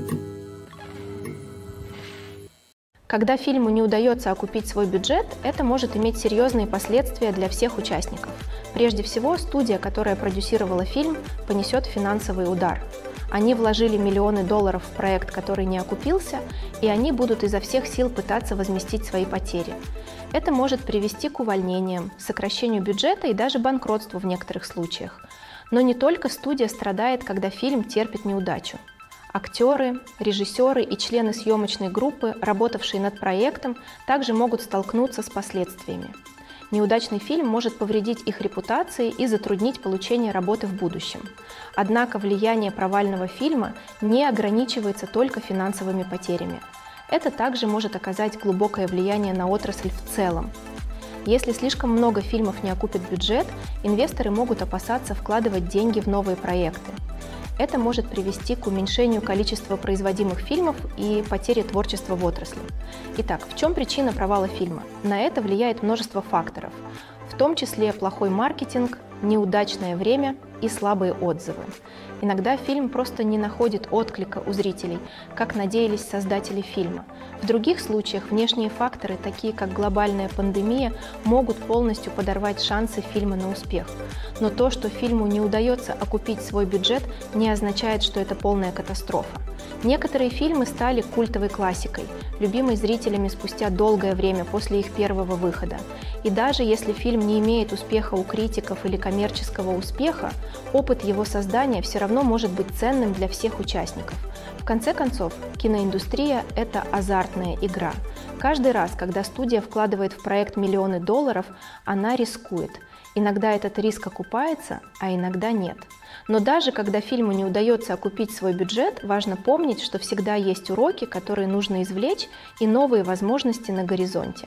Когда фильму не удается окупить свой бюджет, это может иметь серьезные последствия для всех участников. Прежде всего, студия, которая продюсировала фильм, понесет финансовый удар. Они вложили миллионы долларов в проект, который не окупился, и они будут изо всех сил пытаться возместить свои потери. Это может привести к увольнениям, сокращению бюджета и даже банкротству в некоторых случаях. Но не только студия страдает, когда фильм терпит неудачу. Актеры, режиссеры и члены съемочной группы, работавшие над проектом, также могут столкнуться с последствиями. Неудачный фильм может повредить их репутации и затруднить получение работы в будущем. Однако влияние провального фильма не ограничивается только финансовыми потерями. Это также может оказать глубокое влияние на отрасль в целом. Если слишком много фильмов не окупит бюджет, инвесторы могут опасаться вкладывать деньги в новые проекты. Это может привести к уменьшению количества производимых фильмов и потере творчества в отрасли. Итак, в чем причина провала фильма? На это влияет множество факторов, в том числе плохой маркетинг, неудачное время и слабые отзывы. Иногда фильм просто не находит отклика у зрителей, как надеялись создатели фильма. В других случаях внешние факторы, такие как глобальная пандемия, могут полностью подорвать шансы фильма на успех. Но то, что фильму не удается окупить свой бюджет, не означает, что это полная катастрофа. Некоторые фильмы стали культовой классикой, любимой зрителями спустя долгое время после их первого выхода. И даже если фильм не имеет успеха у критиков или коммерческого успеха, опыт его создания все равно может быть ценным для всех участников. В конце концов, киноиндустрия – это азартная игра. Каждый раз, когда студия вкладывает в проект миллионы долларов, она рискует. Иногда этот риск окупается, а иногда нет. Но даже когда фильму не удается окупить свой бюджет, важно помнить, что всегда есть уроки, которые нужно извлечь, и новые возможности на горизонте.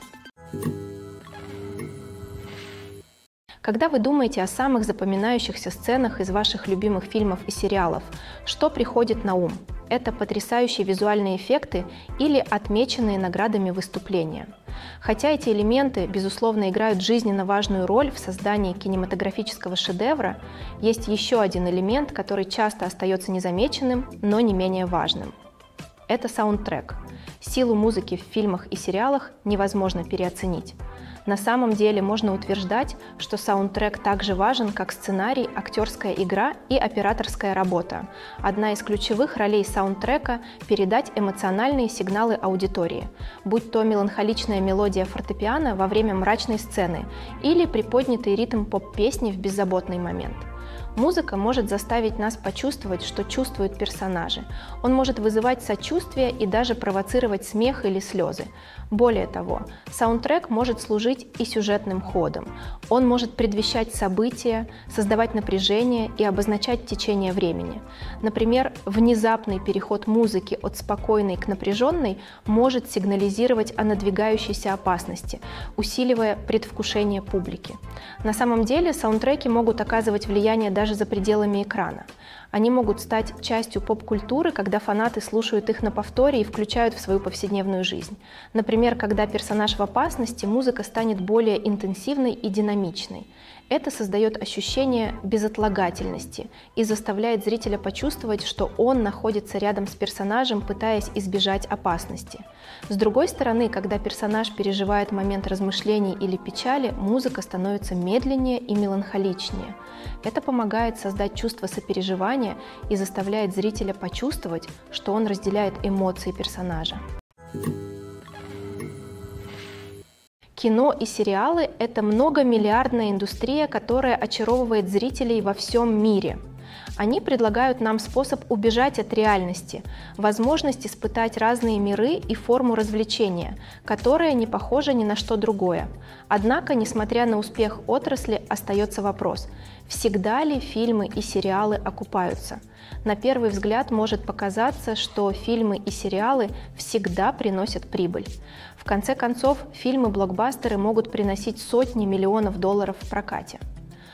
Когда вы думаете о самых запоминающихся сценах из ваших любимых фильмов и сериалов, что приходит на ум? Это потрясающие визуальные эффекты или отмеченные наградами выступления. Хотя эти элементы, безусловно, играют жизненно важную роль в создании кинематографического шедевра, есть еще один элемент, который часто остается незамеченным, но не менее важным. Это саундтрек. Силу музыки в фильмах и сериалах невозможно переоценить. На самом деле можно утверждать, что саундтрек так же важен, как сценарий, актерская игра и операторская работа. Одна из ключевых ролей саундтрека – передать эмоциональные сигналы аудитории, будь то меланхоличная мелодия фортепиано во время мрачной сцены или приподнятый ритм поп-песни в беззаботный момент. Музыка может заставить нас почувствовать, что чувствуют персонажи. Он может вызывать сочувствие и даже провоцировать смех или слезы. Более того, саундтрек может служить и сюжетным ходом. Он может предвещать события, создавать напряжение и обозначать течение времени. Например, внезапный переход музыки от спокойной к напряженной может сигнализировать о надвигающейся опасности, усиливая предвкушение публики. На самом деле саундтреки могут оказывать влияние даже за пределами экрана. Они могут стать частью поп-культуры, когда фанаты слушают их на повторе и включают в свою повседневную жизнь. Например, когда персонаж в опасности, музыка станет более интенсивной и динамичной. Это создает ощущение безотлагательности и заставляет зрителя почувствовать, что он находится рядом с персонажем, пытаясь избежать опасности. С другой стороны, когда персонаж переживает момент размышлений или печали, музыка становится медленнее и меланхоличнее. Это помогает создать чувство сопереживания и заставляет зрителя почувствовать, что он разделяет эмоции персонажа. Кино и сериалы – это многомиллиардная индустрия, которая очаровывает зрителей во всем мире. Они предлагают нам способ убежать от реальности, возможность испытать разные миры и форму развлечения, которая не похожа ни на что другое. Однако, несмотря на успех отрасли, остается вопрос – всегда ли фильмы и сериалы окупаются? На первый взгляд может показаться, что фильмы и сериалы всегда приносят прибыль. В конце концов, фильмы-блокбастеры могут приносить сотни миллионов долларов в прокате.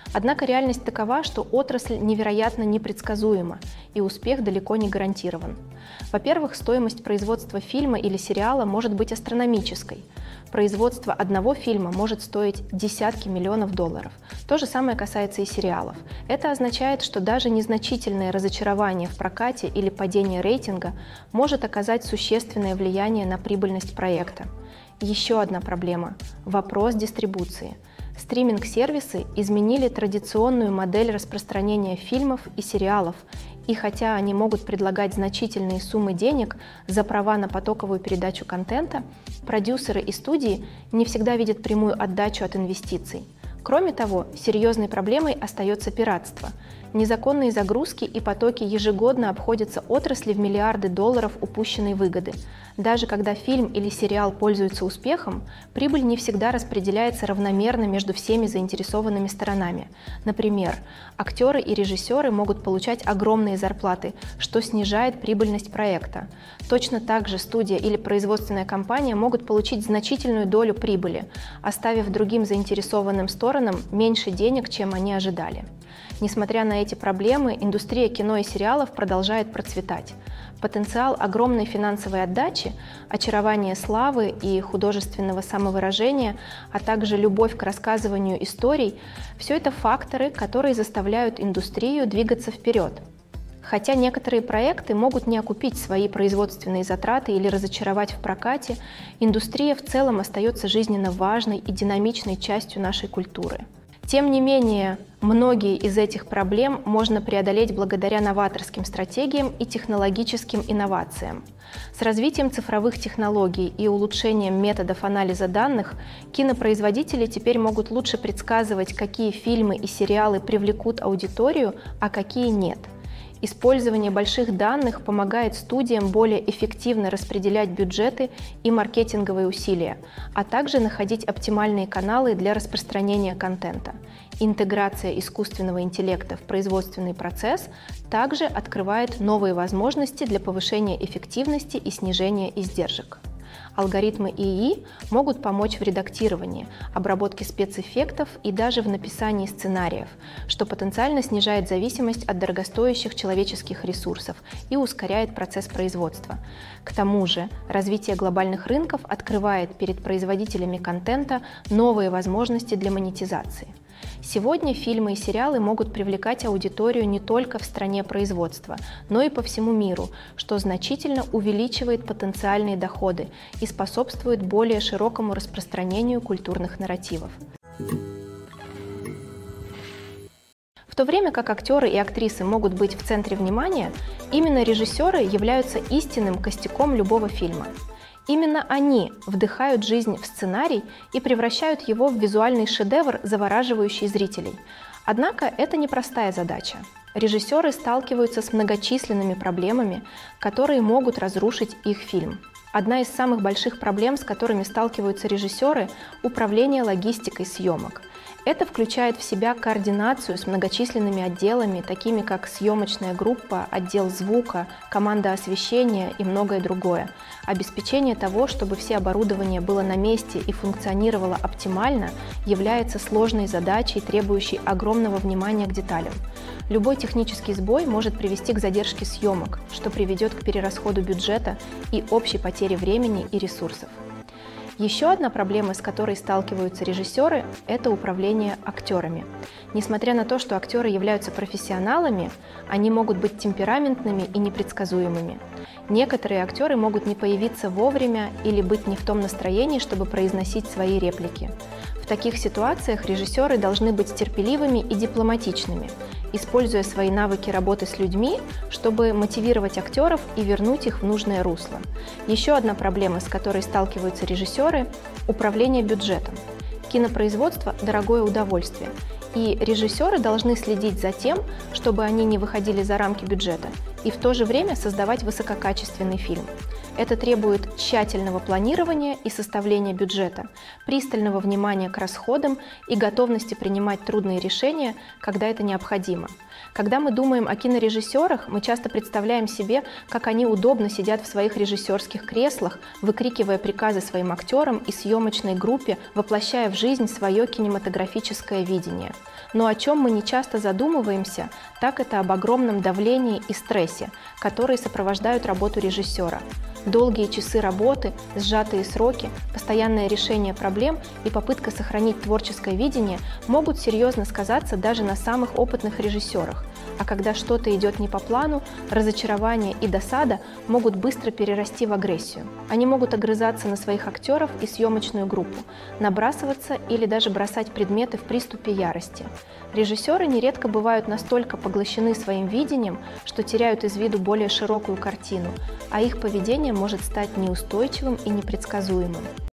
Однако реальность такова, что отрасль невероятно непредсказуема, и успех далеко не гарантирован. Во-первых, стоимость производства фильма или сериала может быть астрономической. Производство одного фильма может стоить десятки миллионов долларов. То же самое касается и сериалов. Это означает, что даже незначительное разочарование в прокате или падение рейтинга может оказать существенное влияние на прибыльность проекта. Еще одна проблема – вопрос дистрибуции. Стриминг-сервисы изменили традиционную модель распространения фильмов и сериалов, и хотя они могут предлагать значительные суммы денег за права на потоковую передачу контента, продюсеры и студии не всегда видят прямую отдачу от инвестиций. Кроме того, серьезной проблемой остается пиратство. Незаконные загрузки и потоки ежегодно обходятся отрасли в миллиарды долларов упущенной выгоды. Даже когда фильм или сериал пользуются успехом, прибыль не всегда распределяется равномерно между всеми заинтересованными сторонами. Например, актеры и режиссеры могут получать огромные зарплаты, что снижает прибыльность проекта. Точно так же студия или производственная компания могут получить значительную долю прибыли, оставив другим заинтересованным сторонам меньше денег, чем они ожидали. Несмотря на эти проблемы, индустрия кино и сериалов продолжает процветать. Потенциал огромной финансовой отдачи, очарование славы и художественного самовыражения, а также любовь к рассказыванию историй – все это факторы, которые заставляют индустрию двигаться вперед. Хотя некоторые проекты могут не окупить свои производственные затраты или разочаровать в прокате, индустрия в целом остается жизненно важной и динамичной частью нашей культуры. Тем не менее, многие из этих проблем можно преодолеть благодаря новаторским стратегиям и технологическим инновациям. С развитием цифровых технологий и улучшением методов анализа данных кинопроизводители теперь могут лучше предсказывать, какие фильмы и сериалы привлекут аудиторию, а какие нет. Использование больших данных помогает студиям более эффективно распределять бюджеты и маркетинговые усилия, а также находить оптимальные каналы для распространения контента. Интеграция искусственного интеллекта в производственный процесс также открывает новые возможности для повышения эффективности и снижения издержек. Алгоритмы ИИ могут помочь в редактировании, обработке спецэффектов и даже в написании сценариев, что потенциально снижает зависимость от дорогостоящих человеческих ресурсов и ускоряет процесс производства. К тому же, развитие глобальных рынков открывает перед производителями контента новые возможности для монетизации. Сегодня фильмы и сериалы могут привлекать аудиторию не только в стране производства, но и по всему миру, что значительно увеличивает потенциальные доходы и способствует более широкому распространению культурных нарративов. В то время как актеры и актрисы могут быть в центре внимания, именно режиссеры являются истинным костяком любого фильма. Именно они вдыхают жизнь в сценарий и превращают его в визуальный шедевр, завораживающий зрителей. Однако это непростая задача. Режиссеры сталкиваются с многочисленными проблемами, которые могут разрушить их фильм. Одна из самых больших проблем, с которыми сталкиваются режиссеры – управление логистикой съемок. Это включает в себя координацию с многочисленными отделами, такими как съемочная группа, отдел звука, команда освещения и многое другое. Обеспечение того, чтобы все оборудование было на месте и функционировало оптимально, является сложной задачей, требующей огромного внимания к деталям. Любой технический сбой может привести к задержке съемок, что приведет к перерасходу бюджета и общей потере времени и ресурсов. Еще одна проблема, с которой сталкиваются режиссеры, это управление актерами. Несмотря на то, что актеры являются профессионалами, они могут быть темпераментными и непредсказуемыми. Некоторые актеры могут не появиться вовремя или быть не в том настроении, чтобы произносить свои реплики. В таких ситуациях режиссеры должны быть терпеливыми и дипломатичными, используя свои навыки работы с людьми, чтобы мотивировать актеров и вернуть их в нужное русло. Еще одна проблема, с которой сталкиваются режиссеры – управление бюджетом. Кинопроизводство – дорогое удовольствие, и режиссеры должны следить за тем, чтобы они не выходили за рамки бюджета, и в то же время создавать высококачественный фильм. Это требует тщательного планирования и составления бюджета, пристального внимания к расходам и готовности принимать трудные решения, когда это необходимо. Когда мы думаем о кинорежиссерах, мы часто представляем себе, как они удобно сидят в своих режиссерских креслах, выкрикивая приказы своим актерам и съемочной группе, воплощая в жизнь свое кинематографическое видение. Но о чем мы не часто задумываемся, так это об огромном давлении и стрессе, которые сопровождают работу режиссера. Долгие часы работы, сжатые сроки, постоянное решение проблем и попытка сохранить творческое видение могут серьезно сказаться даже на самых опытных режиссерах. А когда что-то идет не по плану, разочарование и досада могут быстро перерасти в агрессию. Они могут огрызаться на своих актеров и съемочную группу, набрасываться или даже бросать предметы в приступе ярости. Режиссеры нередко бывают настолько поглощены своим видением, что теряют из виду более широкую картину, а их поведение может стать неустойчивым и непредсказуемым.